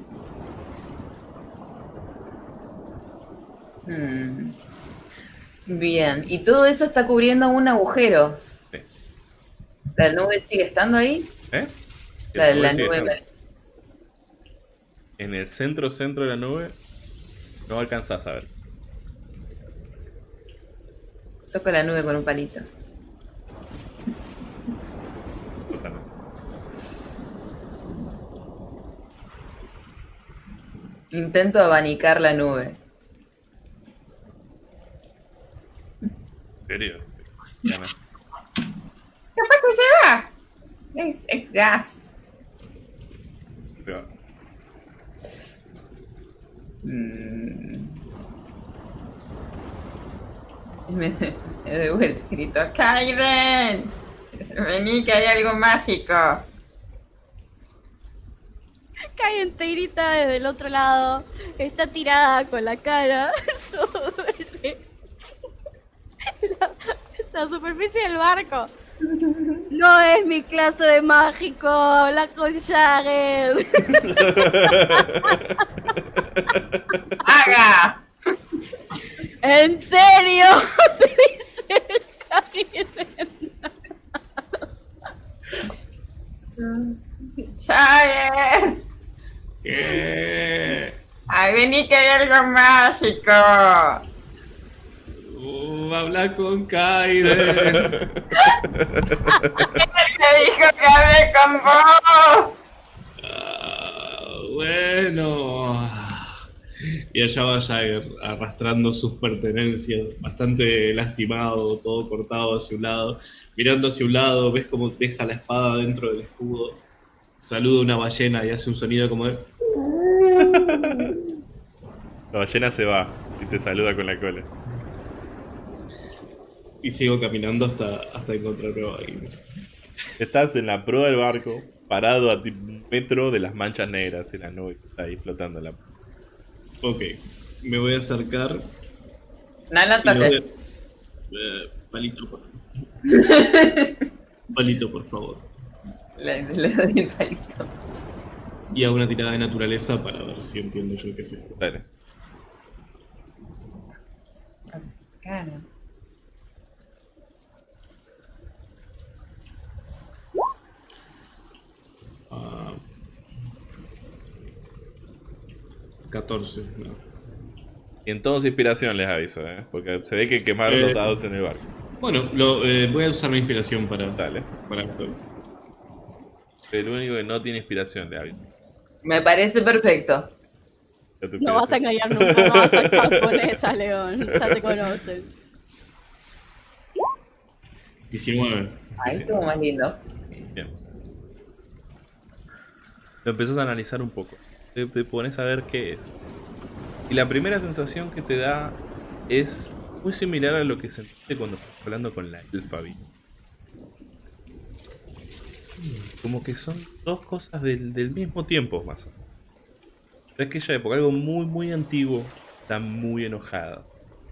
C: Bien, y todo eso está cubriendo un agujero.
A: Sí.
C: ¿La nube sigue estando ahí?
A: ¿Eh?
C: La
A: Sí,
C: nube.
A: está en el centro de la nube. No alcanzás a ver.
C: Toco la nube con un palito.
A: No pasa nada.
C: Intento abanicar la nube.
A: ¿En serio? Gana.
F: Capaz que se va. Es gas.
A: Te va.
C: Me devuelve, grito.
F: Kaiden, vení que hay algo mágico.
E: Cae enterita desde el otro lado. Está tirada con la cara sobre la superficie del barco. No es mi clase de mágico. Habla con Jared.
F: ¡Haga!
E: ¿En serio? Dice el
F: ¡Jared!
B: ¿Qué?
F: ¡Ay, vení que hay algo mágico!
B: Habla con Kaiden.
F: ¡Me dijo que hable con vos!
B: Bueno. Y allá va Jagger arrastrando sus pertenencias, bastante lastimado, todo cortado hacia un lado. Mirando hacia un lado, ves cómo deja la espada dentro del escudo. Saluda a una ballena y hace un sonido como de...
A: La ballena se va y te saluda con la cola.
B: Y sigo caminando hasta encontrarme a Baggins.
A: Estás en la proa del barco, parado a un metro de las manchas negras en la nube que está ahí flotando en la...
B: Ok, me voy a acercar.
C: No lo
B: y le voy
C: toques.
B: a- palito, por... palito, por favor.
C: Le doy el palito.
B: Y hago una tirada de naturaleza para ver si entiendo yo qué es esto.
A: Dale.
C: Claro.
B: Ah, 14, no.
A: Y entonces inspiración les aviso, porque se ve que quemaron los dados en el barco.
B: Bueno, voy a usar mi inspiración para esto.
A: El único que no tiene inspiración, le aviso.
C: Me parece perfecto.
A: Ya tu
E: No vas a
A: inspiración.
E: engañar nunca más a japonesa, León. Ya te conocen.
B: 19.
C: Ahí estuvo más lindo.
A: Bien. Lo empezás a analizar un poco. Te pones a ver qué es. Y la primera sensación que te da es muy similar a lo que sentiste cuando estás hablando con la Elfabi. Como que son dos cosas del mismo tiempo, más o menos. De aquella época, algo muy, muy antiguo, está muy enojada.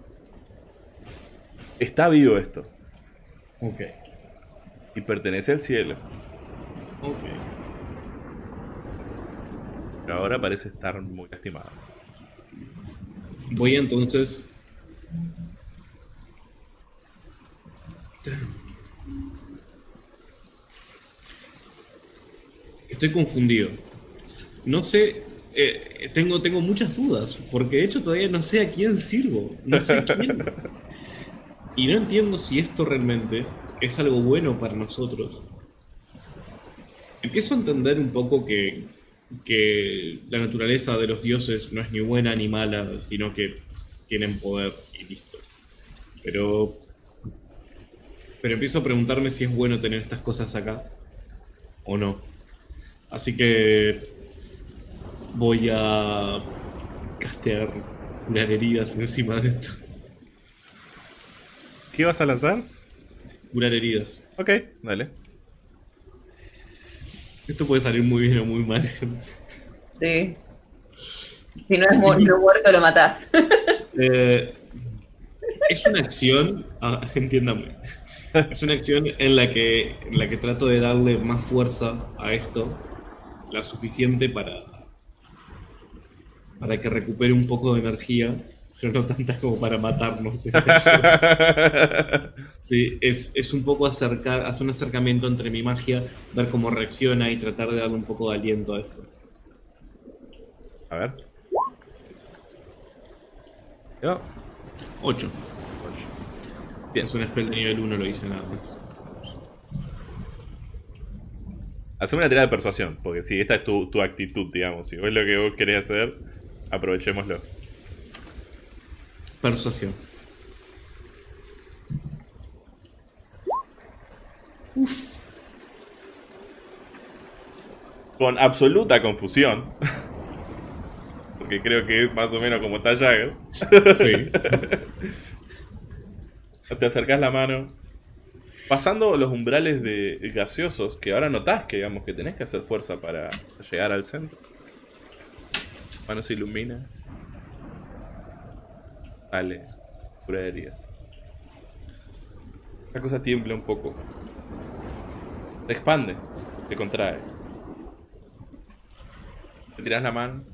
A: Está vivo esto.
B: Ok.
A: Y pertenece al cielo.
B: Ok.
A: Pero ahora parece estar muy lastimado.
B: Voy entonces... Estoy confundido. No sé... tengo muchas dudas. Porque de hecho todavía no sé a quién sirvo. No sé quién. Y no entiendo si esto realmente es algo bueno para nosotros. Empiezo a entender un poco que la naturaleza de los dioses no es ni buena ni mala, sino que tienen poder y listo. Pero empiezo a preguntarme si es bueno tener estas cosas acá o no. Así que voy a castear curar heridas encima de esto.
A: ¿Qué vas a lanzar?
B: Curar heridas.
A: Ok, dale.
B: Esto puede salir muy bien o muy mal, gente.
C: Sí. Si no es muerto, lo matás.
B: Es una acción, entiéndame. Es una acción en la que trato de darle más fuerza a esto, la suficiente para que recupere un poco de energía, pero no tanta como para matarnos. Sí, es un poco hacer un acercamiento entre mi magia, ver cómo reacciona y tratar de darle un poco de aliento a esto.
A: A ver. ¿Yo?
B: 8.
A: Bien.
B: Es un spell de nivel 1, lo hice nada más.
A: Haceme una tirada de persuasión, porque si esta es tu actitud, digamos. Si es lo que vos querés hacer, aprovechémoslo.
B: Persuasión.
A: Con absoluta confusión. Porque creo que es más o menos como está Jagger.
B: Sí.
A: Te acercás la mano. Pasando los umbrales de gaseosos, que ahora notás que digamos que tenés que hacer fuerza para llegar al centro. La mano se ilumina. Sale. Pura herida. La cosa tiembla un poco. Se expande. Se contrae. Te tirás la mano.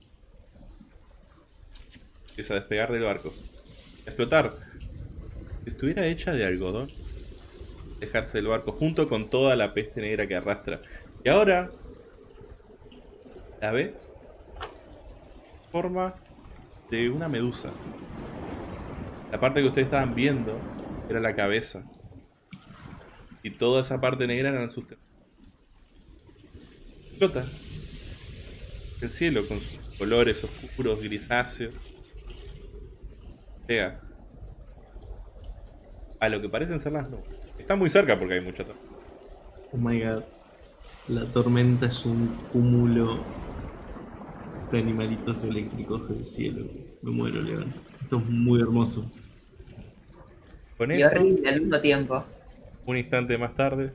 A: Empieza a despegar del barco. A flotar. Si estuviera hecha de algodón, dejarse del barco junto con toda la peste negra que arrastra. Y ahora, ¿la ves? Forma de una medusa. La parte que ustedes estaban viendo era la cabeza. Y toda esa parte negra eran sus... Flota. El cielo con sus colores oscuros, grisáceos. Llega a lo que parecen ser las nubes. Está muy cerca porque hay mucha tormenta.
B: Oh my god. La tormenta es un cúmulo de animalitos eléctricos del cielo. Me muero, León. Esto es muy hermoso.
A: Con
C: Y
A: eso,
C: horrible al mismo tiempo.
A: un instante más tarde,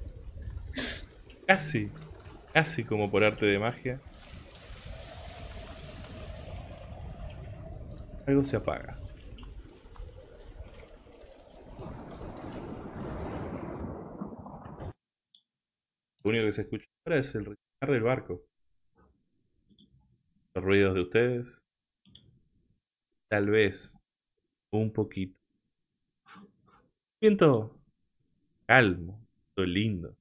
A: casi como por arte de magia, algo se apaga. Lo único que se escucha ahora es el rechinar del barco. Los ruidos de ustedes. Tal vez un poquito. Viento calmo, todo lindo.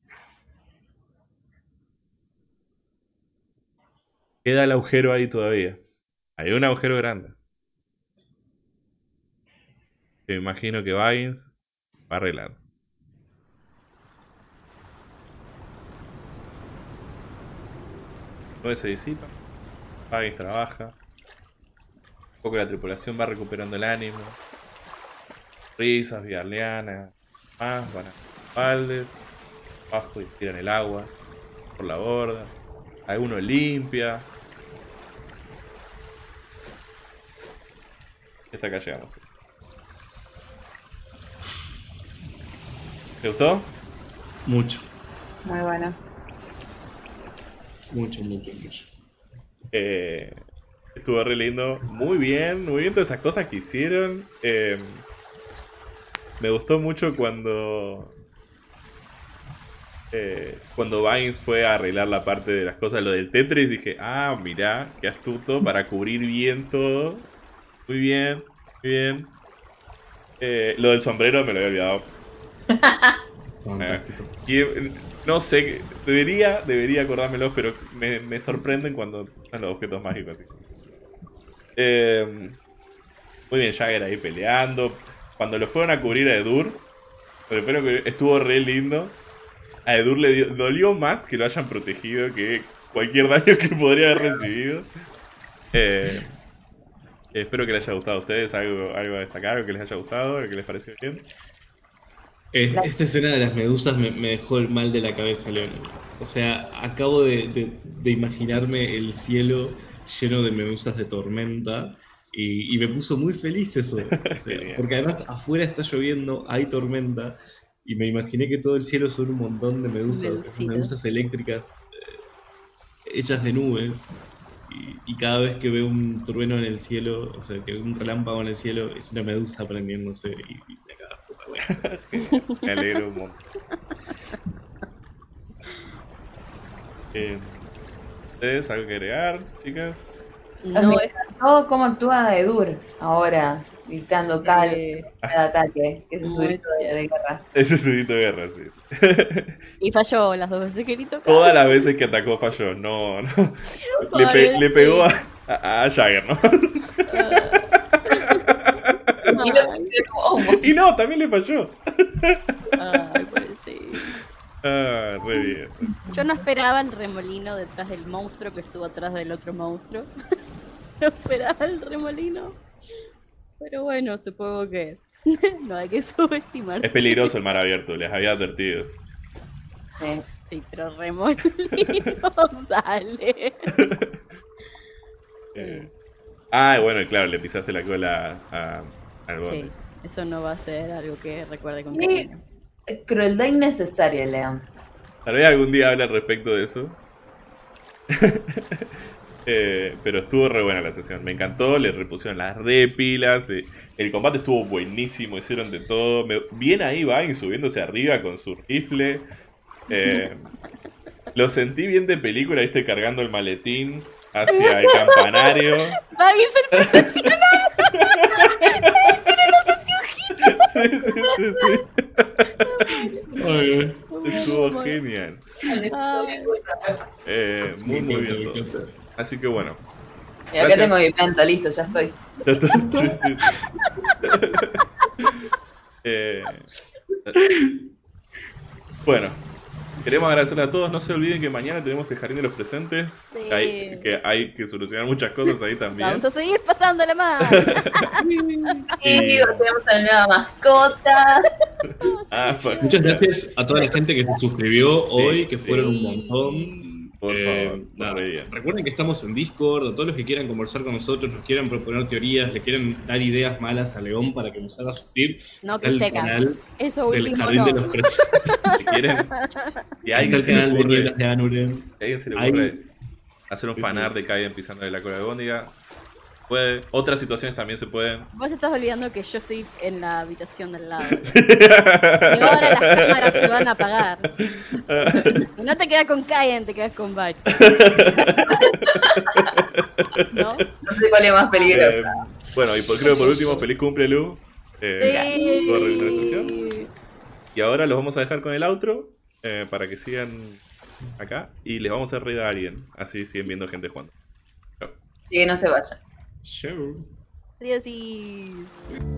A: Queda el agujero ahí todavía. Hay un agujero grande. Me imagino que Baggins va a arreglar. Todo se disipa. Baggins trabaja. Un poco la tripulación va recuperando el ánimo. Risas, vigarleanas. Más van a baldes. Abajo y tiran el agua por la borda. Alguno limpia. Hasta acá llegamos. ¿Te gustó?
B: Mucho.
E: Muy bueno.
B: Mucho.
A: Estuvo re lindo. Muy bien todas esas cosas que hicieron. Me gustó mucho cuando Baggins fue a arreglar la parte de las cosas, lo del Tetris. Dije, ah, mirá, qué astuto para cubrir bien todo. Muy bien. Lo del sombrero me lo había olvidado.
B: Fantástico.
A: No sé, debería acordármelo, pero me sorprenden cuando están los objetos mágicos así. Muy bien, Jagger ahí peleando. Cuando lo fueron a cubrir a Edur, pero que estuvo re lindo. A Edur le dolió más que lo hayan protegido que cualquier daño que podría haber recibido. Espero que les haya gustado a ustedes, algo a destacar, algo que les haya gustado, algo que les pareció bien.
B: Esta escena de las medusas me dejó el mal de la cabeza, León. O sea, acabo de imaginarme el cielo lleno de medusas de tormenta y me puso muy feliz eso. O sea, porque además afuera está lloviendo, hay tormenta y me imaginé que todo el cielo son un montón de medusas eléctricas hechas de nubes. Y cada vez que veo un trueno en el cielo, o sea, que veo un relámpago en el cielo, es una medusa prendiéndose y me cagas puta, bueno.
A: Me alegro un montón. ¿Ustedes algo que agregar, chicas?
C: Me encantó cómo actúa Edur ahora, gritando cada ataque, que es su grito de guerra.
A: Ese es su grito de guerra, sí.
D: Y falló las dos veces que grito.
A: Todas las veces que atacó falló, no. Le pegó a Jagger, ¿no? Y no, también le falló.
D: Ay, pues sí.
A: Ah, re bien.
D: Yo no esperaba el remolino detrás del monstruo que estuvo atrás del otro monstruo. No esperaba el remolino. Pero bueno, supongo que no hay que subestimar.
A: Es peligroso el mar abierto, les había advertido.
C: Sí.
D: Sí, pero remolino, dale.
A: Bueno, claro, le pisaste la cola al bote.
D: Sí, eso no va a ser algo que recuerde con cariño.
C: Crueldad innecesaria, León.
A: Tal vez algún día hable al respecto de eso. Pero estuvo re buena la sesión. Me encantó, le repusieron las repilas. El combate estuvo buenísimo, hicieron de todo. Bien ahí Vine subiéndose arriba con su rifle. Lo sentí bien de película, viste, cargando el maletín hacia el campanario.
D: ¡Vine es el profesional! ¡Tiene los anteojitos!
A: Sí. Estuvo genial. Muy bien todo. Así que bueno.
C: Y acá tengo mi planta, listo, ya estoy.
A: Sí. Bueno, queremos agradecerle a todos. No se olviden que mañana tenemos el Jardín de los Presentes.
D: Sí.
A: Que hay que solucionar muchas cosas ahí también.
D: Vamos a seguir pasándola más.
C: Y tenemos a la nueva mascota.
B: Muchas gracias a toda la gente que se suscribió hoy, que fueron un montón.
A: Por favor,
B: recuerden que estamos en Discord. A todos los que quieran conversar con nosotros, nos quieran proponer teorías, le quieren dar ideas malas a León para que nos haga sufrir,
D: No
B: está el
D: critican.
B: canal
D: Eso
B: del
D: último
B: Jardín
D: no.
B: de los Presentes.
A: Si quieren, si a
B: Está
A: alguien
B: el
A: se le
B: canal de
A: ocurre,
B: Nieblas de Anuren.
A: si a alguien se le ocurre hacer un fanart de Kaiden pisando de la cola de Góndiga, puede. Otras situaciones también se pueden.
D: Vos estás olvidando que yo estoy en la habitación del lado. Y ahora las cámaras se van a apagar. Y no te quedas con Kaiden, te quedas con Bach. ¿No?
C: No sé cuál es más peligroso.
A: Bueno, y creo que por último, feliz cumple, Lu.
D: Sí.
A: Por la sesión. Y ahora los vamos a dejar con el outro para que sigan acá. Y les vamos a hacer reír a alguien. Así siguen viendo gente jugando. Chao.
C: Sí, que no se vayan.
B: Chau.
D: Adiós.